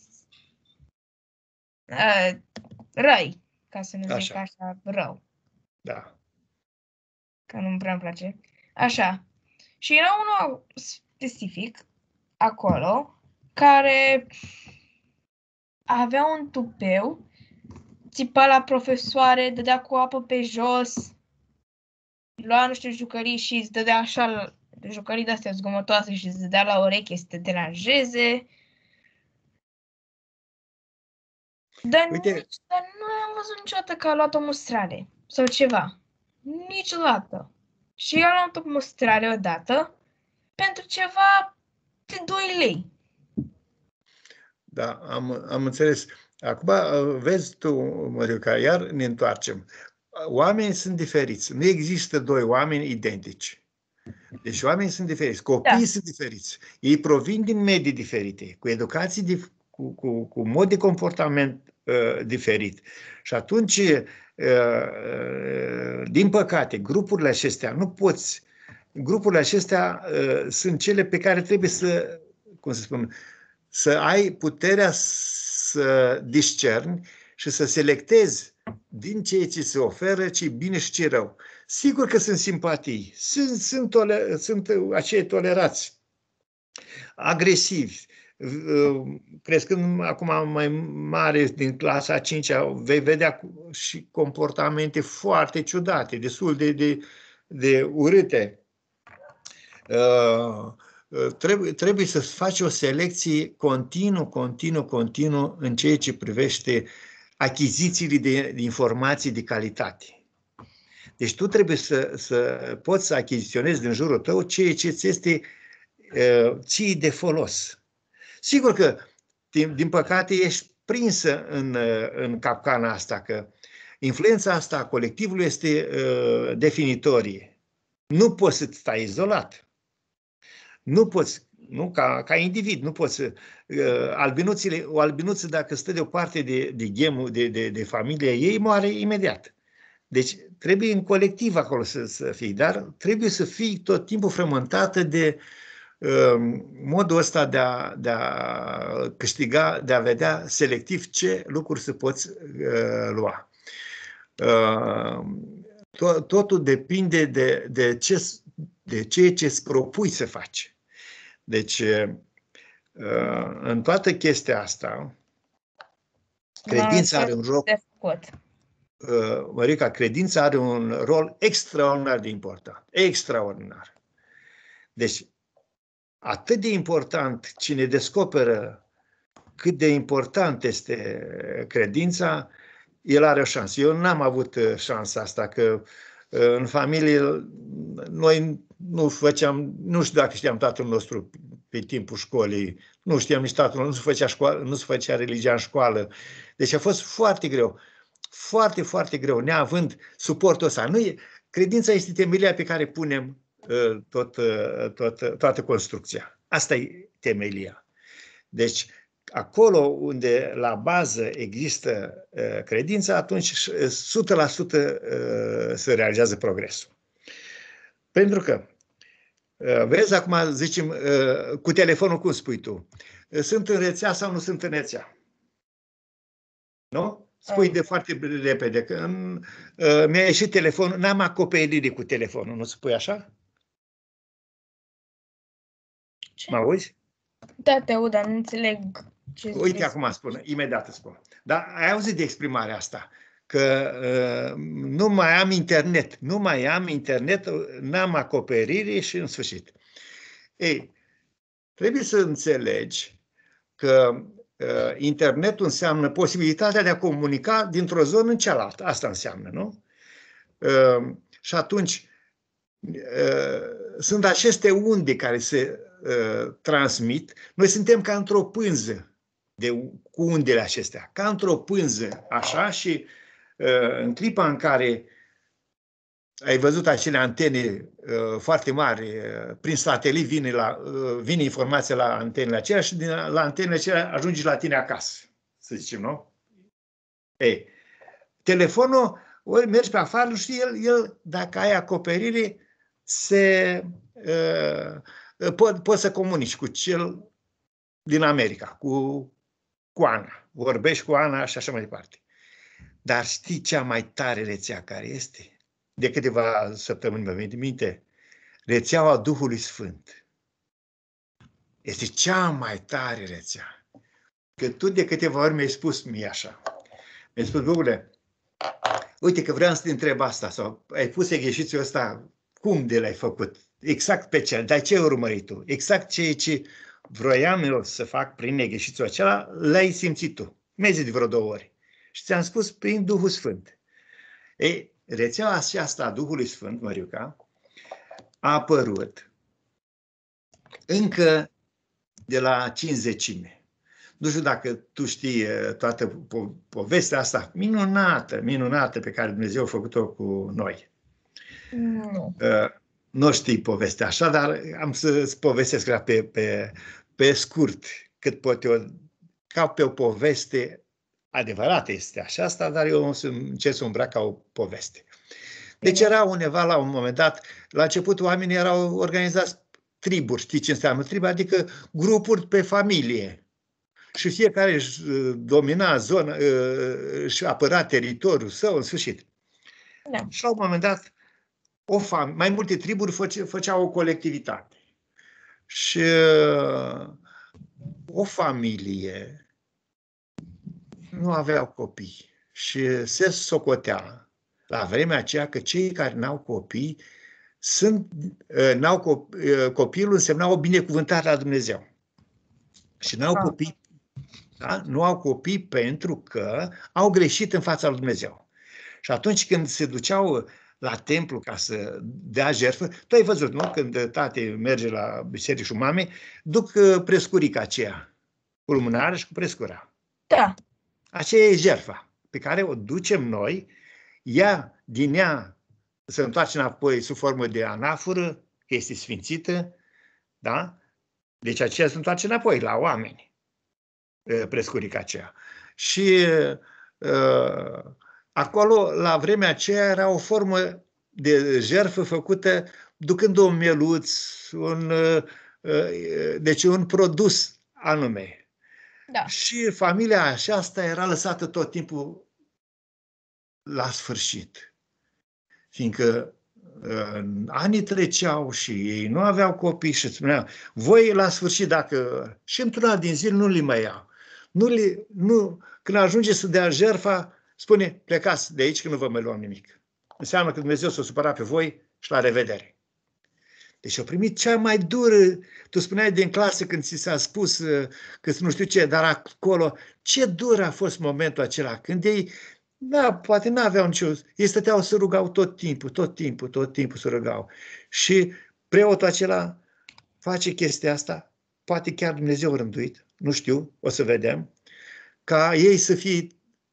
uh, răi, ca să nu zic Așa. așa, rău, Da. că nu prea îmi place. Așa. Și era unul specific acolo care avea un tupeu, țipa la profesoare, dădea cu apă pe jos, lua, nu știu, jucării și îți dădea așa, jucării de-astea zgomotoase și îți dădea la ureche să te deranjeze. Dar, Uite. nici, dar nu am văzut niciodată că a luat o mustrare sau ceva. Niciodată. Și eu am luat o mustrare odată pentru ceva de doi lei. Da, am, am înțeles. Acum, vezi tu, Măriuca, iar ne întoarcem. Oamenii sunt diferiți. Nu există doi oameni identici. Deci oamenii sunt diferiți. Copiii Da. sunt diferiți. Ei provin din medii diferite, cu educații, dif- cu, cu, cu mod de comportament uh, diferit. Și atunci, uh, uh, din păcate, grupurile acestea nu poți. Grupurile acestea uh, sunt cele pe care trebuie să, cum să spun, să ai puterea să discerni și să selectezi din ceea ce se oferă ce bine și ce rău. Sigur că sunt simpatii, sunt, sunt, toler, sunt acei tolerați, agresivi. Crescând acum mai mare din clasa a cincea, vei vedea și comportamente foarte ciudate, destul de, de, de urâte. Uh, Trebuie, trebuie să faci o selecție continuu, continuu, continuu în ceea ce privește achizițiile de, de informații de calitate. Deci tu trebuie să, să poți să achiziționezi din jurul tău ceea ce ți este uh, ție de folos. Sigur că, din, din păcate, ești prinsă în, uh, în capcana asta, că influența asta a colectivului este uh, definitorie. Nu poți să stai izolat. Nu poți, nu, ca, ca individ, nu poți. Uh, albinuțile, o albinuță, dacă stă deoparte de, de ghemul, de, de, de familie ei, moare imediat. Deci trebuie în colectiv acolo să, să fii, dar trebuie să fii tot timpul frământată de uh, modul ăsta de a, de a câștiga, de a vedea selectiv ce lucruri se poți uh, lua. Uh, to, totul depinde de, de, ce, de ceea ce îți propui să faci. Deci, în toată chestia asta, credința are un rol, Mărica, credința are un rol extraordinar de important. Extraordinar. Deci, atât de important cine descoperă cât de important este credința, el are o șansă. Eu n-am avut șansa asta, că în familie noi nu făceam, nu știu dacă știam tatăl nostru pe timpul școlii, nu știam nici tatăl, nu se făcea școală, nu se făcea religia în școală. Deci a fost foarte greu. foarte, foarte greu, neavând suportul ăsta. Nu e, credința este temelia pe care punem uh, tot, uh, tot, toată construcția. Asta e temelia. Deci, acolo unde la bază există uh, credința, atunci o sută la sută uh, se realizează progresul. Pentru că, uh, vezi, acum zicem, uh, cu telefonul, cum spui tu, uh, sunt în rețea sau nu sunt în rețea? Nu? Spui de foarte repede că uh, mi-a ieșit telefonul, n-am acoperire cu telefonul, nu spui așa? Ce? Mă auzi? Da, te aud, dar nu înțeleg ce Uite, scris. acum spun, imediat îți spun. Dar ai auzit de exprimarea asta, că uh, nu mai am internet, nu mai am internet, n-am acoperire și în sfârșit. Ei, trebuie să înțelegi că uh, internetul înseamnă posibilitatea de a comunica dintr-o zonă în cealaltă. Asta înseamnă, nu? Uh, și atunci uh, sunt aceste unde care se uh, transmit. Noi suntem ca într-o pânză de, cu undele acestea, ca într-o pânză, așa, și uh, în clipa în care ai văzut acele antene uh, foarte mari, uh, prin satelit vine, la, uh, vine informația la antenele acelea și din, la antenele acelea ajunge la tine acasă, să zicem, nu? Ei, telefonul, ori mergi pe afară și el, el dacă ai acoperire, se, uh, po- poți să comunici cu cel din America, cu, cu Ana. Vorbești cu Ana și așa mai departe. Dar știi cea mai tare rețea care este? De câteva săptămâni mă vine de minte, rețeaua Duhului Sfânt. Este cea mai tare rețea. Că tu de câteva ori mi-ai spus mie așa. Mi-ai spus, Bogule, uite că vreau să te întreb asta, sau ai pus exercițiul ăsta, cum de l-ai făcut? Exact pe ce? Dar ce ai urmărit tu? Exact ceea ce vroiam eu să fac prin exercițiul acela, l-ai simțit tu. Mi-ai zis de vreo două ori. Și ți-am spus prin Duhul Sfânt. Ei, rețeaua aceasta a Duhului Sfânt, Măriuca, a apărut încă de la cincizecime. Nu știu dacă tu știi toată po povestea asta minunată, minunată pe care Dumnezeu a făcut-o cu noi. Nu. Uh, nu știi povestea așa, dar am să-ți povestesc pe, pe, pe scurt, cât pot eu, ca pe o poveste adevărată este așa asta, dar eu încerc să îmbrac ca o poveste. Deci era undeva la un moment dat, la început oamenii erau organizați triburi, știi ce înseamnă triburi? Adică grupuri pe familie. Și fiecare își domina zona, își apăra teritoriul său, în sfârșit. Da. Și la un moment dat, o fam- mai multe triburi făce, făceau o colectivitate. Și o familie nu aveau copii. Și se socotea la vremea aceea că cei care n-au copii sunt, n-au copii, copilul însemna o binecuvântare la Dumnezeu. Și n-au copii, da? Nu au copii pentru că au greșit în fața lui Dumnezeu. Și atunci când se duceau la templu ca să dea jertfă, tu ai văzut, nu? Când tate merge la biserică și mame, duc prescurica aceea, cu lumânare și cu prescura. Da. Aceea e jertfa pe care o ducem noi, ea, din ea, se întoarce înapoi sub formă de anaforă, că este sfințită, da? Deci aceea se întoarce înapoi la oameni, prescurica aceea. Și uh, acolo, la vremea aceea, era o formă de jertfă făcută ducând un mieluț, un, uh, deci un produs anume. Da. Și familia aceasta era lăsată tot timpul la sfârșit. Fiindcă uh, anii treceau și ei nu aveau copii și spuneau, voi la sfârșit, dacă și într-una din zile nu li mai iau. Nu li, nu, când ajunge să dea jertfa, spune, plecați de aici că nu vă mai luăm nimic. Înseamnă că Dumnezeu s-a supărat pe voi și la revedere. Deci au primit cea mai dură, tu spuneai din clasă când ți s-a spus că nu știu ce, dar acolo, ce dur a fost momentul acela, când ei, da, poate n-aveau nicio, ei stăteau să rugau tot timpul, tot timpul, tot timpul să rugau. Și preotul acela face chestia asta, poate chiar Dumnezeu rânduit, nu știu, o să vedem, ca ei să fie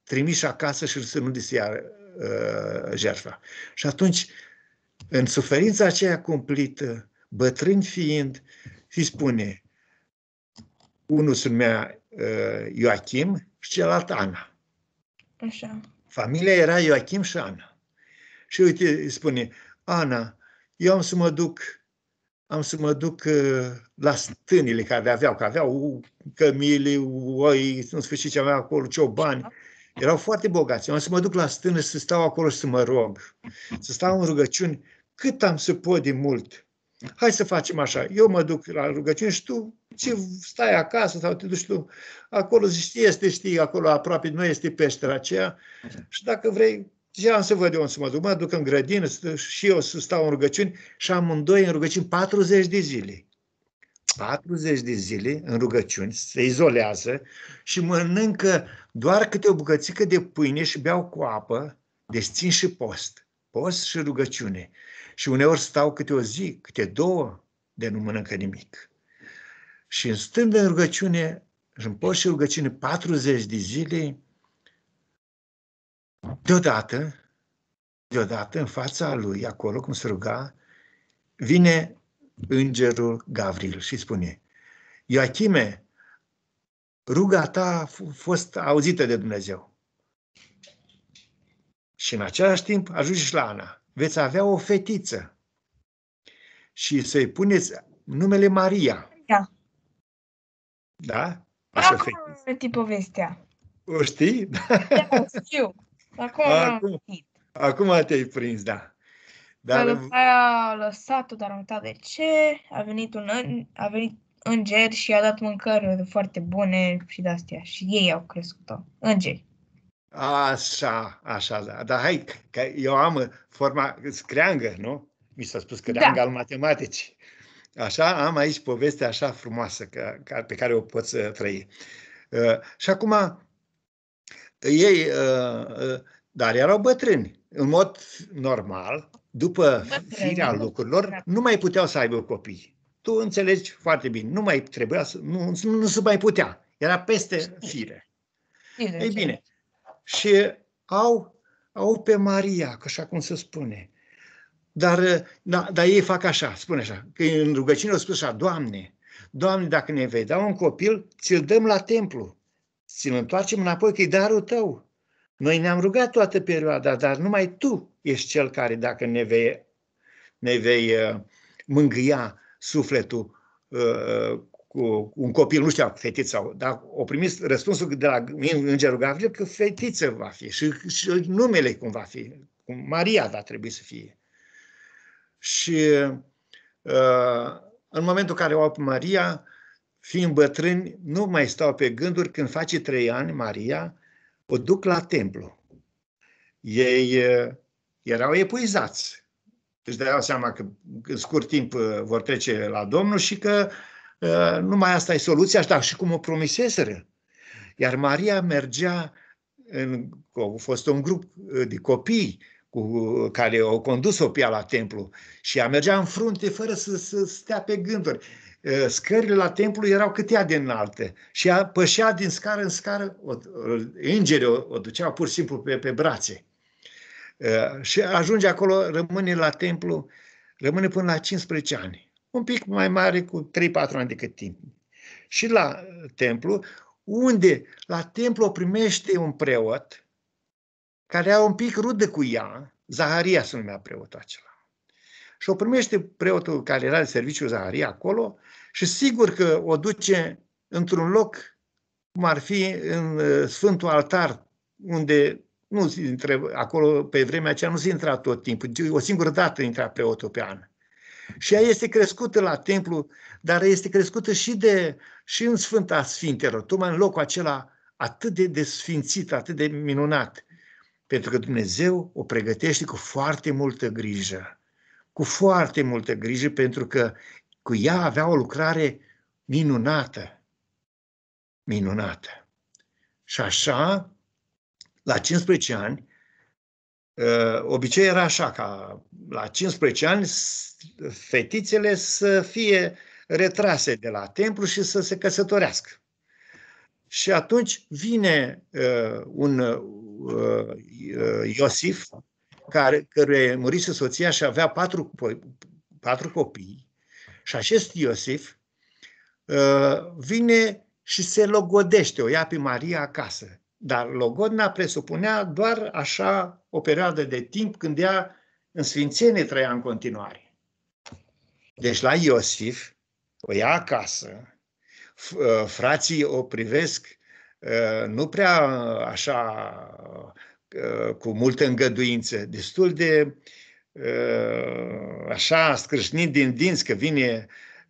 trimiși acasă și să nu li se ia uh, jertfa. Și atunci, în suferința aceea cumplită, bătrân fiind, îi spune, unul se numea uh, Ioachim și celălalt Ana. Așa. Familia era Ioachim și Ana. Și uite, îi spune, Ana, eu am să mă duc, am să mă duc uh, la stânile care aveau, că aveau cămile, oi, în sfârșit ce aveau acolo, ciobani. Erau foarte bogați. Eu am să mă duc la stână să stau acolo și să mă rog. Să stau în rugăciuni cât am să pot de mult. Hai să facem așa. Eu mă duc la rugăciuni și tu ce stai acasă sau te duci tu acolo, știi, este, știi, acolo aproape nu este peștera aceea și dacă vrei, ce am să văd eu să mă duc, mă duc în grădină și eu să stau în rugăciuni și amândoi în rugăciuni patruzeci de zile. patruzeci de zile în rugăciuni, se izolează și mănâncă doar câte o bucățică de pâine și beau cu apă, deci țin și post. Post și rugăciune. Și uneori stau câte o zi, câte două, de nu mănâncă nimic. Și stând în rugăciune, în post și rugăciune patruzeci de zile, deodată, deodată, în fața lui, acolo, cum se ruga, vine îngerul Gavril și spune, Ioachime, ruga ta a fost auzită de Dumnezeu. Și în același timp ajunge și la Ana. Veți avea o fetiță și să-i puneți numele Maria. Da. Da? Acum am povestea. O știi? Da, știu. Acum Acum, acum te-ai prins, da. Dar după aia a lăsat-o, dar am uitat de ce. A venit un a venit înger și i-a dat mâncări foarte bune și de-astea. Și ei au crescut-o. Îngeri. Așa, așa, da. Dar hai, că eu am forma screangă, nu? Mi s-a spus screangă, da, al matematicii. Așa, am aici povestea așa frumoasă că, că, pe care o pot să trăi. Uh, și acum, ei, uh, uh, dar erau bătrâni. În mod normal, după firea lucrurilor, nu mai puteau să aibă copii. Tu înțelegi foarte bine. Nu mai trebuia să, nu, nu, nu se mai putea. Era peste fire. Ei bine. Și au, au pe Maria, așa cum se spune. Dar, da, dar ei fac așa, spune așa, că în rugăciune au spus așa, Doamne, Doamne, dacă ne vei da un copil, ți-l dăm la templu, ți-l întoarcem înapoi, că e darul tău. Noi ne-am rugat toată perioada, dar numai tu ești cel care, dacă ne vei, ne vei uh, mângâia sufletul uh, cu un copil, nu știu, fetiță, dar o primit răspunsul de la îngerul Gavril că fetiță va fi și, și numele cum va fi, cum Maria va trebui să fie. Și uh, în momentul în care o au pe Maria, fiind bătrâni, nu mai stau pe gânduri, când face trei ani, Maria, o duc la templu. Ei uh, erau epuizați. Își dădeau seama că în scurt timp uh, vor trece la Domnul și că uh, numai asta e soluția, așa, și cum o promiseseră. Iar Maria mergea, în, a fost un grup de copii cu care au condus-o pe ea la templu și ea mergea în frunte fără să, să stea pe gânduri. Scările la templu erau cât ea de înalte și ea pășea din scară în scară, o, îngerii o, o duceau pur și simplu pe, pe brațe. Și ajunge acolo, rămâne la templu, rămâne până la cincisprezece ani. Un pic mai mare, cu trei patru ani decât timp. Și la templu, unde la templu o primește un preot care era un pic rudă cu ea, Zaharia se numea preotul acela. Și o primește preotul care era de serviciu, Zaharia, acolo și sigur că o duce într-un loc, cum ar fi în Sfântul Altar, unde nu se intră, acolo pe vremea aceea nu se intra tot timpul, o singură dată intra preotul pe an. Și ea este crescută la templu, dar este crescută și, de, și în Sfânta Sfintelor, tocmai în locul acela atât de, de sfințit, atât de minunat. Pentru că Dumnezeu o pregătește cu foarte multă grijă. Cu foarte multă grijă, pentru că cu ea avea o lucrare minunată. Minunată. Și așa, la cincisprezece ani, obiceiul era așa, ca la cincisprezece ani fetițele să fie retrase de la templu și să se căsătorească. Și atunci vine uh, un uh, Iosif, care, căruia murise soția și avea patru, patru copii. Și acest Iosif uh, vine și se logodește, o ia pe Maria acasă. Dar logodna presupunea doar așa o perioadă de timp când ea în sfințenie trăia în continuare. Deci la Iosif o ia acasă, frații o privesc nu prea așa cu multă îngăduință, destul de așa scrâșnind din dinți că vine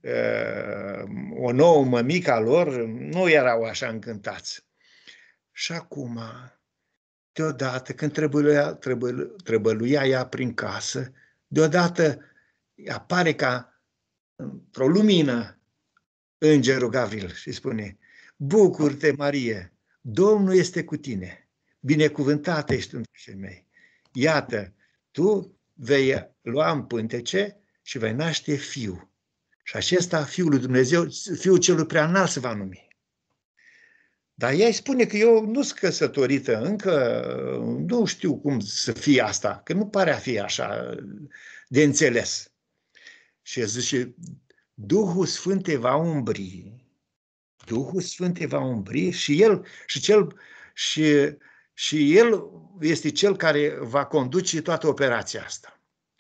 o nouă mămică a lor, nu erau așa încântați. Și acum, deodată, când trebăluia, trebăluia ea prin casă, deodată apare ca într-o lumină Îngerul Gavril și spune: bucur-te, Marie, Domnul este cu tine, binecuvântată ești între femei. Iată, tu vei lua în pântece și vei naște fiu. Și acesta, Fiul lui Dumnezeu, Fiul celui prea înalt se va numi. Dar ea îi spune că eu nu sunt căsătorită încă, nu știu cum să fie asta, că nu pare a fi așa de înțeles. Și zice: Duhul Sfânt te va umbri, Duhul Sfânt te va umbri și El, și, cel, și, și El este Cel care va conduce toată operația asta.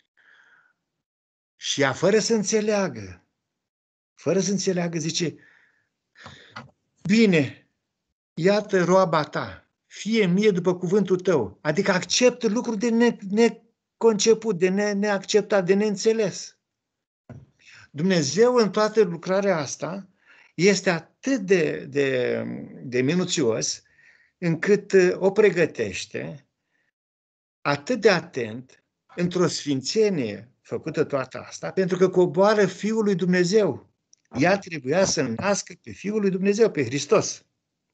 Și ea, fără să înțeleagă, fără să înțeleagă, zice: bine, iată roaba ta, fie mie după cuvântul tău. Adică acceptă lucruri de ne, neconceput, de ne, neacceptat, de neînțeles. Dumnezeu în toată lucrarea asta este atât de, de, de minuțios încât o pregătește atât de atent, într-o sfințenie făcută toată asta, pentru că coboară Fiul lui Dumnezeu. Ea trebuia să nască pe Fiul lui Dumnezeu, pe Hristos.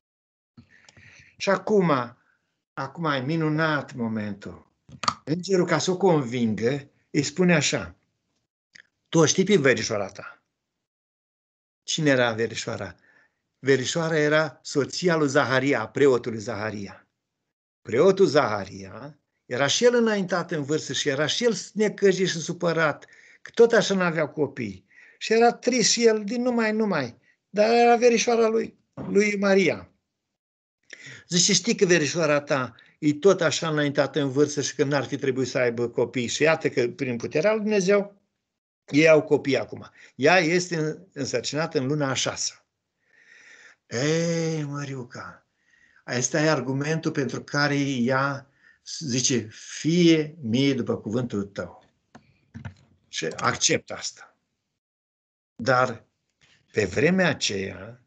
Și acum, acum e minunat momentul. Îngerul, ca să o convingă, îi spune așa: tu o știi pe verișoara ta. Cine era verișoara? Verișoara era soția lui Zaharia, preotului Zaharia. Preotul Zaharia era și el înaintat în vârstă și era și el necăjit și supărat, că tot așa n-avea copii. Și era trist și el din numai, numai. Dar era verișoara lui, lui Maria. Zice: știi că verișoara ta e tot așa înaintată în vârstă și că n-ar fi trebuit să aibă copii. Și iată că prin puterea lui Dumnezeu ei au copii acum. Ea este însărcinată în luna a șasea. Ei, Măriuca, asta e argumentul pentru care ea zice: fie mie după cuvântul tău. Și accept asta. Dar pe vremea aceea,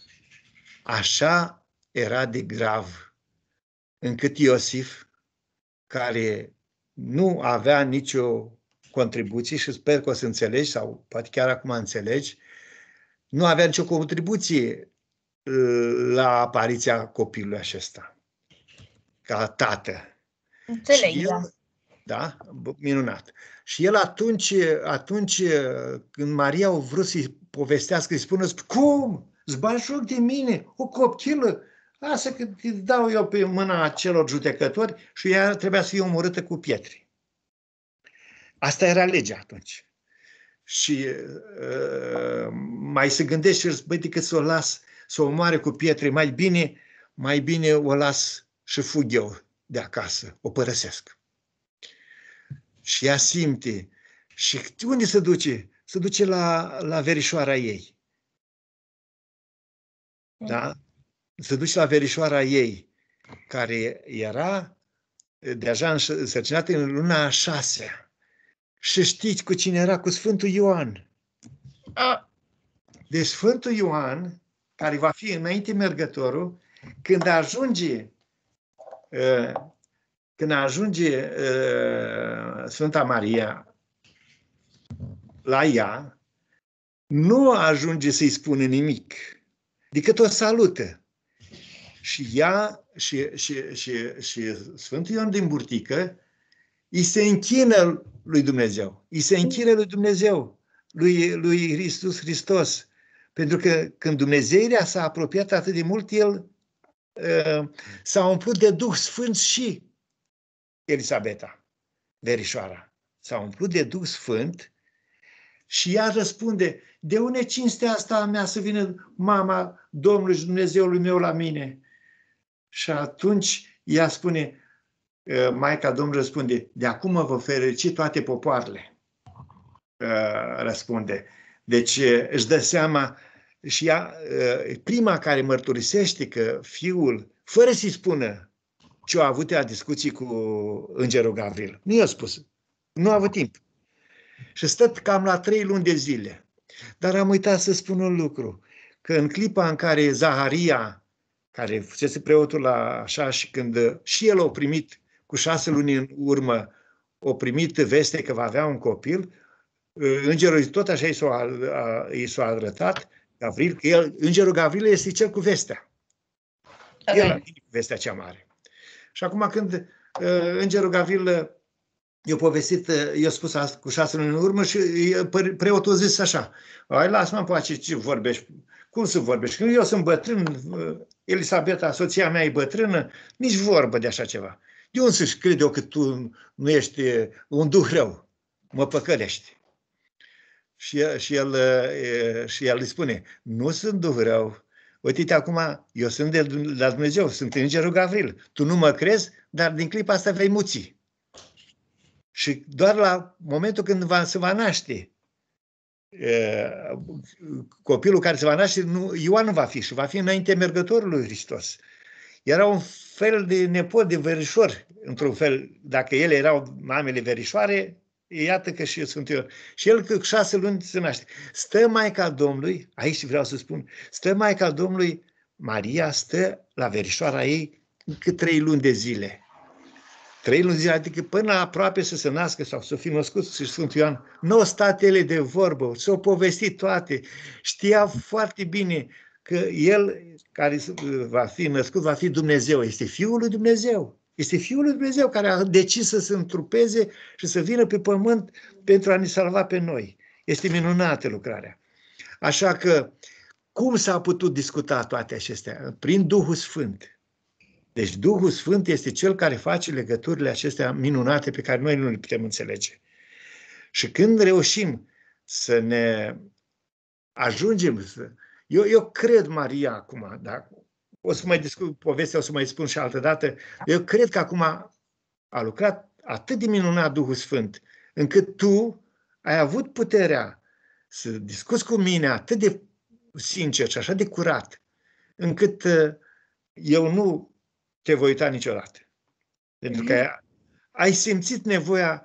așa era de grav, încât Iosif, care nu avea nicio contribuție, și sper că o să înțelegi, sau poate chiar acum înțelegi, nu avea nicio contribuție la apariția copilului acesta, ca tată. Înțeleg, el, da. Da? Minunat. Și el atunci, atunci când Maria a vrut să-i povestească, îi spună: cum? Îți bagi joc de mine? O copilă? Lasă că îi dau eu pe mâna celor judecători și ea trebuia să fie omorâtă cu pietre. Asta era legea atunci. Și uh, mai se gândește și băi, decât să o las să o omoare cu pietre, mai bine, mai bine o las și fug eu de acasă, o părăsesc. Și ea simte. Și unde se duce? Se duce la, la verișoara ei. Da? Se duce la verișoara ei, care era deja însărcinată în luna a șasea. Și știți cu cine era? Cu Sfântul Ioan. Deci Sfântul Ioan, care va fi înainte mergătorul, când ajunge când ajunge Sfânta Maria la ea, nu ajunge să-i spună nimic, decât o salută. Și ea și, și, și, și Sfântul Ioan din Burtică îi se închină lui Dumnezeu. Îi se închină lui Dumnezeu, lui, lui Iisus Hristos. Pentru că când Dumnezeirea s-a apropiat atât de mult, el uh, s-a umplut de Duh Sfânt și Elisabeta, verișoara. S-a umplut de Duh Sfânt și ea răspunde, de unde cinstea asta a mea să vină mama Domnului și Dumnezeului meu la mine? Și atunci ea spune, Maica Domnului răspunde, de acum vă fericiți toate popoarele. Răspunde. Deci își dă seama și ea, prima care mărturisește că fiul, fără să-i spună ce a avut ea discuții cu îngerul Gavril, nu i-a spus, nu a avut timp. Și stă cam la trei luni de zile. Dar am uitat să spun un lucru, că în clipa în care Zaharia, care fusese preotul la așa și când și el a primit cu șase luni în urmă, a primit veste că va avea un copil, îngerul tot așa i s-a, i s-a arătat, Gavril, că el, îngerul Gavril este cel cu vestea. Okay. El a venit cu vestea cea mare. Și acum când uh, îngerul Gavril i-a povestit, i-a spus asta cu șase luni în urmă și preotul a zis așa, hai, lasă-mă în pace, ce vorbești? Cum să vorbești? Când eu sunt bătrân, Elisabeta, soția mea e bătrână, nici vorbă de așa ceva. De unde să-și crede eu că tu nu ești un duh rău? Mă păcălești. Și el, și el, și el îi spune, nu sunt duh rău. Uite-te acum, eu sunt de la Dumnezeu, sunt îngerul Gavril. Tu nu mă crezi, dar din clipa asta vei muți. Și doar la momentul când va, se va naște copilul care se va naște, nu, Ioan nu va fi și va fi înainte mergătorului Hristos. Era un fel de nepot de verișor, într-un fel. Dacă ele erau mamele verișoare, iată că și sunt eu. Și el că șase luni se naște. Stă Maica Domnului, aici vreau să spun, stă Maica Domnului, Maria stă la verișoara ei încă trei luni de zile. Trei luni de zile, adică până aproape să se nască sau să fi născut și Sfântul Ioan, nu au stat ele de vorbă, s-au povestit toate. Știa foarte bine că el care va fi născut va fi Dumnezeu, este Fiul lui Dumnezeu. Este Fiul lui Dumnezeu care a decis să se întrupeze și să vină pe pământ pentru a ne salva pe noi. Este minunată lucrarea. Așa că, cum s-a putut discuta toate acestea? Prin Duhul Sfânt. Deci Duhul Sfânt este Cel care face legăturile acestea minunate pe care noi nu le putem înțelege. Și când reușim să ne ajungem să... Eu, eu cred, Maria, acum, da? O să mai discut povestea, o să mai spun și altă dată, eu cred că acum a lucrat atât de minunat Duhul Sfânt, încât tu ai avut puterea să discuți cu mine atât de sincer și așa de curat, încât eu nu te voi uita niciodată. Pentru că ai, ai simțit nevoia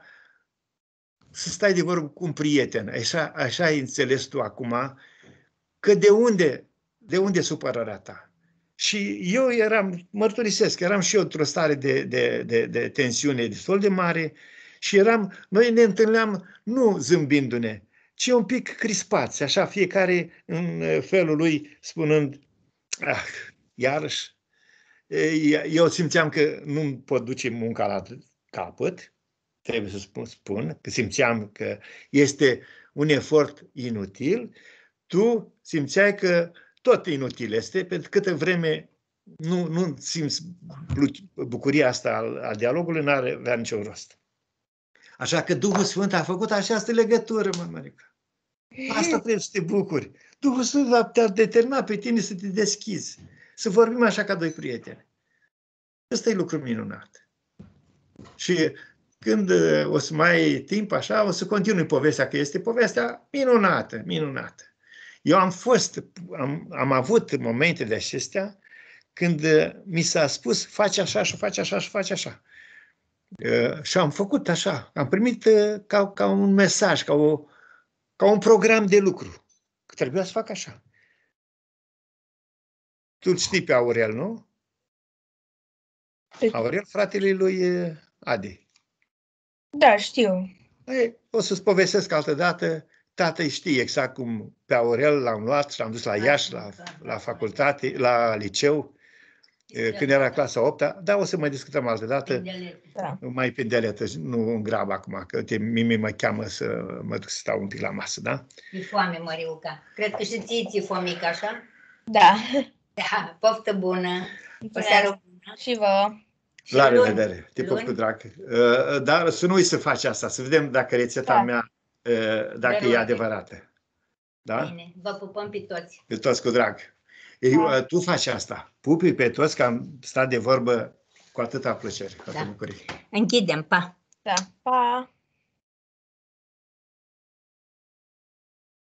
să stai de vorbă cu un prieten. Așa, așa ai înțeles tu acum că de unde, de unde supărarea ta. Și eu eram, mărturisesc, eram și eu într-o stare de, de, de, de tensiune destul de mare și eram, noi ne întâlneam nu zâmbindu-ne, ci un pic crispați, așa fiecare în felul lui spunând, ah, iarăși, eu simțeam că nu pot duce munca la capăt, trebuie să spun, spun, că simțeam că este un efort inutil, tu simțeai că tot inutil este, pentru că câtă vreme nu, nu simți bucuria asta al, al dialogului, n-are avea niciun rost. Așa că Duhul Sfânt a făcut această legătură, mă, Marica. Asta trebuie să te bucuri. Duhul Sfânt te-a determinat pe tine să te deschizi, să vorbim așa ca doi prieteni. Ăsta e lucru minunat. Și când o să mai ai timp așa, o să continui povestea, că este povestea minunată, minunată. Eu am fost, am, am avut momente de acestea când mi s-a spus, faci așa și faci așa și faci așa. Uh, și am făcut așa. Am primit uh, ca, ca un mesaj, ca, o, ca un program de lucru. Că trebuia să fac așa. Tu știi pe Aurel, nu? Aurel, fratele lui Adi. Da, știu. Ei, o să-ți povestesc altă dată. Tatăl știe exact cum pe Aurel l-am luat și l-am dus la Iași, la, la facultate, la liceu. când era clasa a opta, dar o să mai discutăm altă dată, Da. mai pe deletă, nu în grab acum, că te, Mimi mă cheamă să mă duc să stau un pic la masă, da? E foame, Măriuca. Cred că și ție ți-e foamică, așa? Da. Da, poftă bună. O seară bună. Și vouă. Și La luni- revedere, te pup luni- cu drag. Uh, Dar să nu uiți să faci asta, să vedem dacă rețeta Da. mea, uh, dacă e Rău. adevărată. Da? Bine, vă pupăm pe toți. Pe toți cu drag. Eu, Da. uh, tu faci asta. Pupi pe toți, că am stat de vorbă cu atâta plăcere, cu atâta Da. bucurie. Închidem, pa! Da. Pa!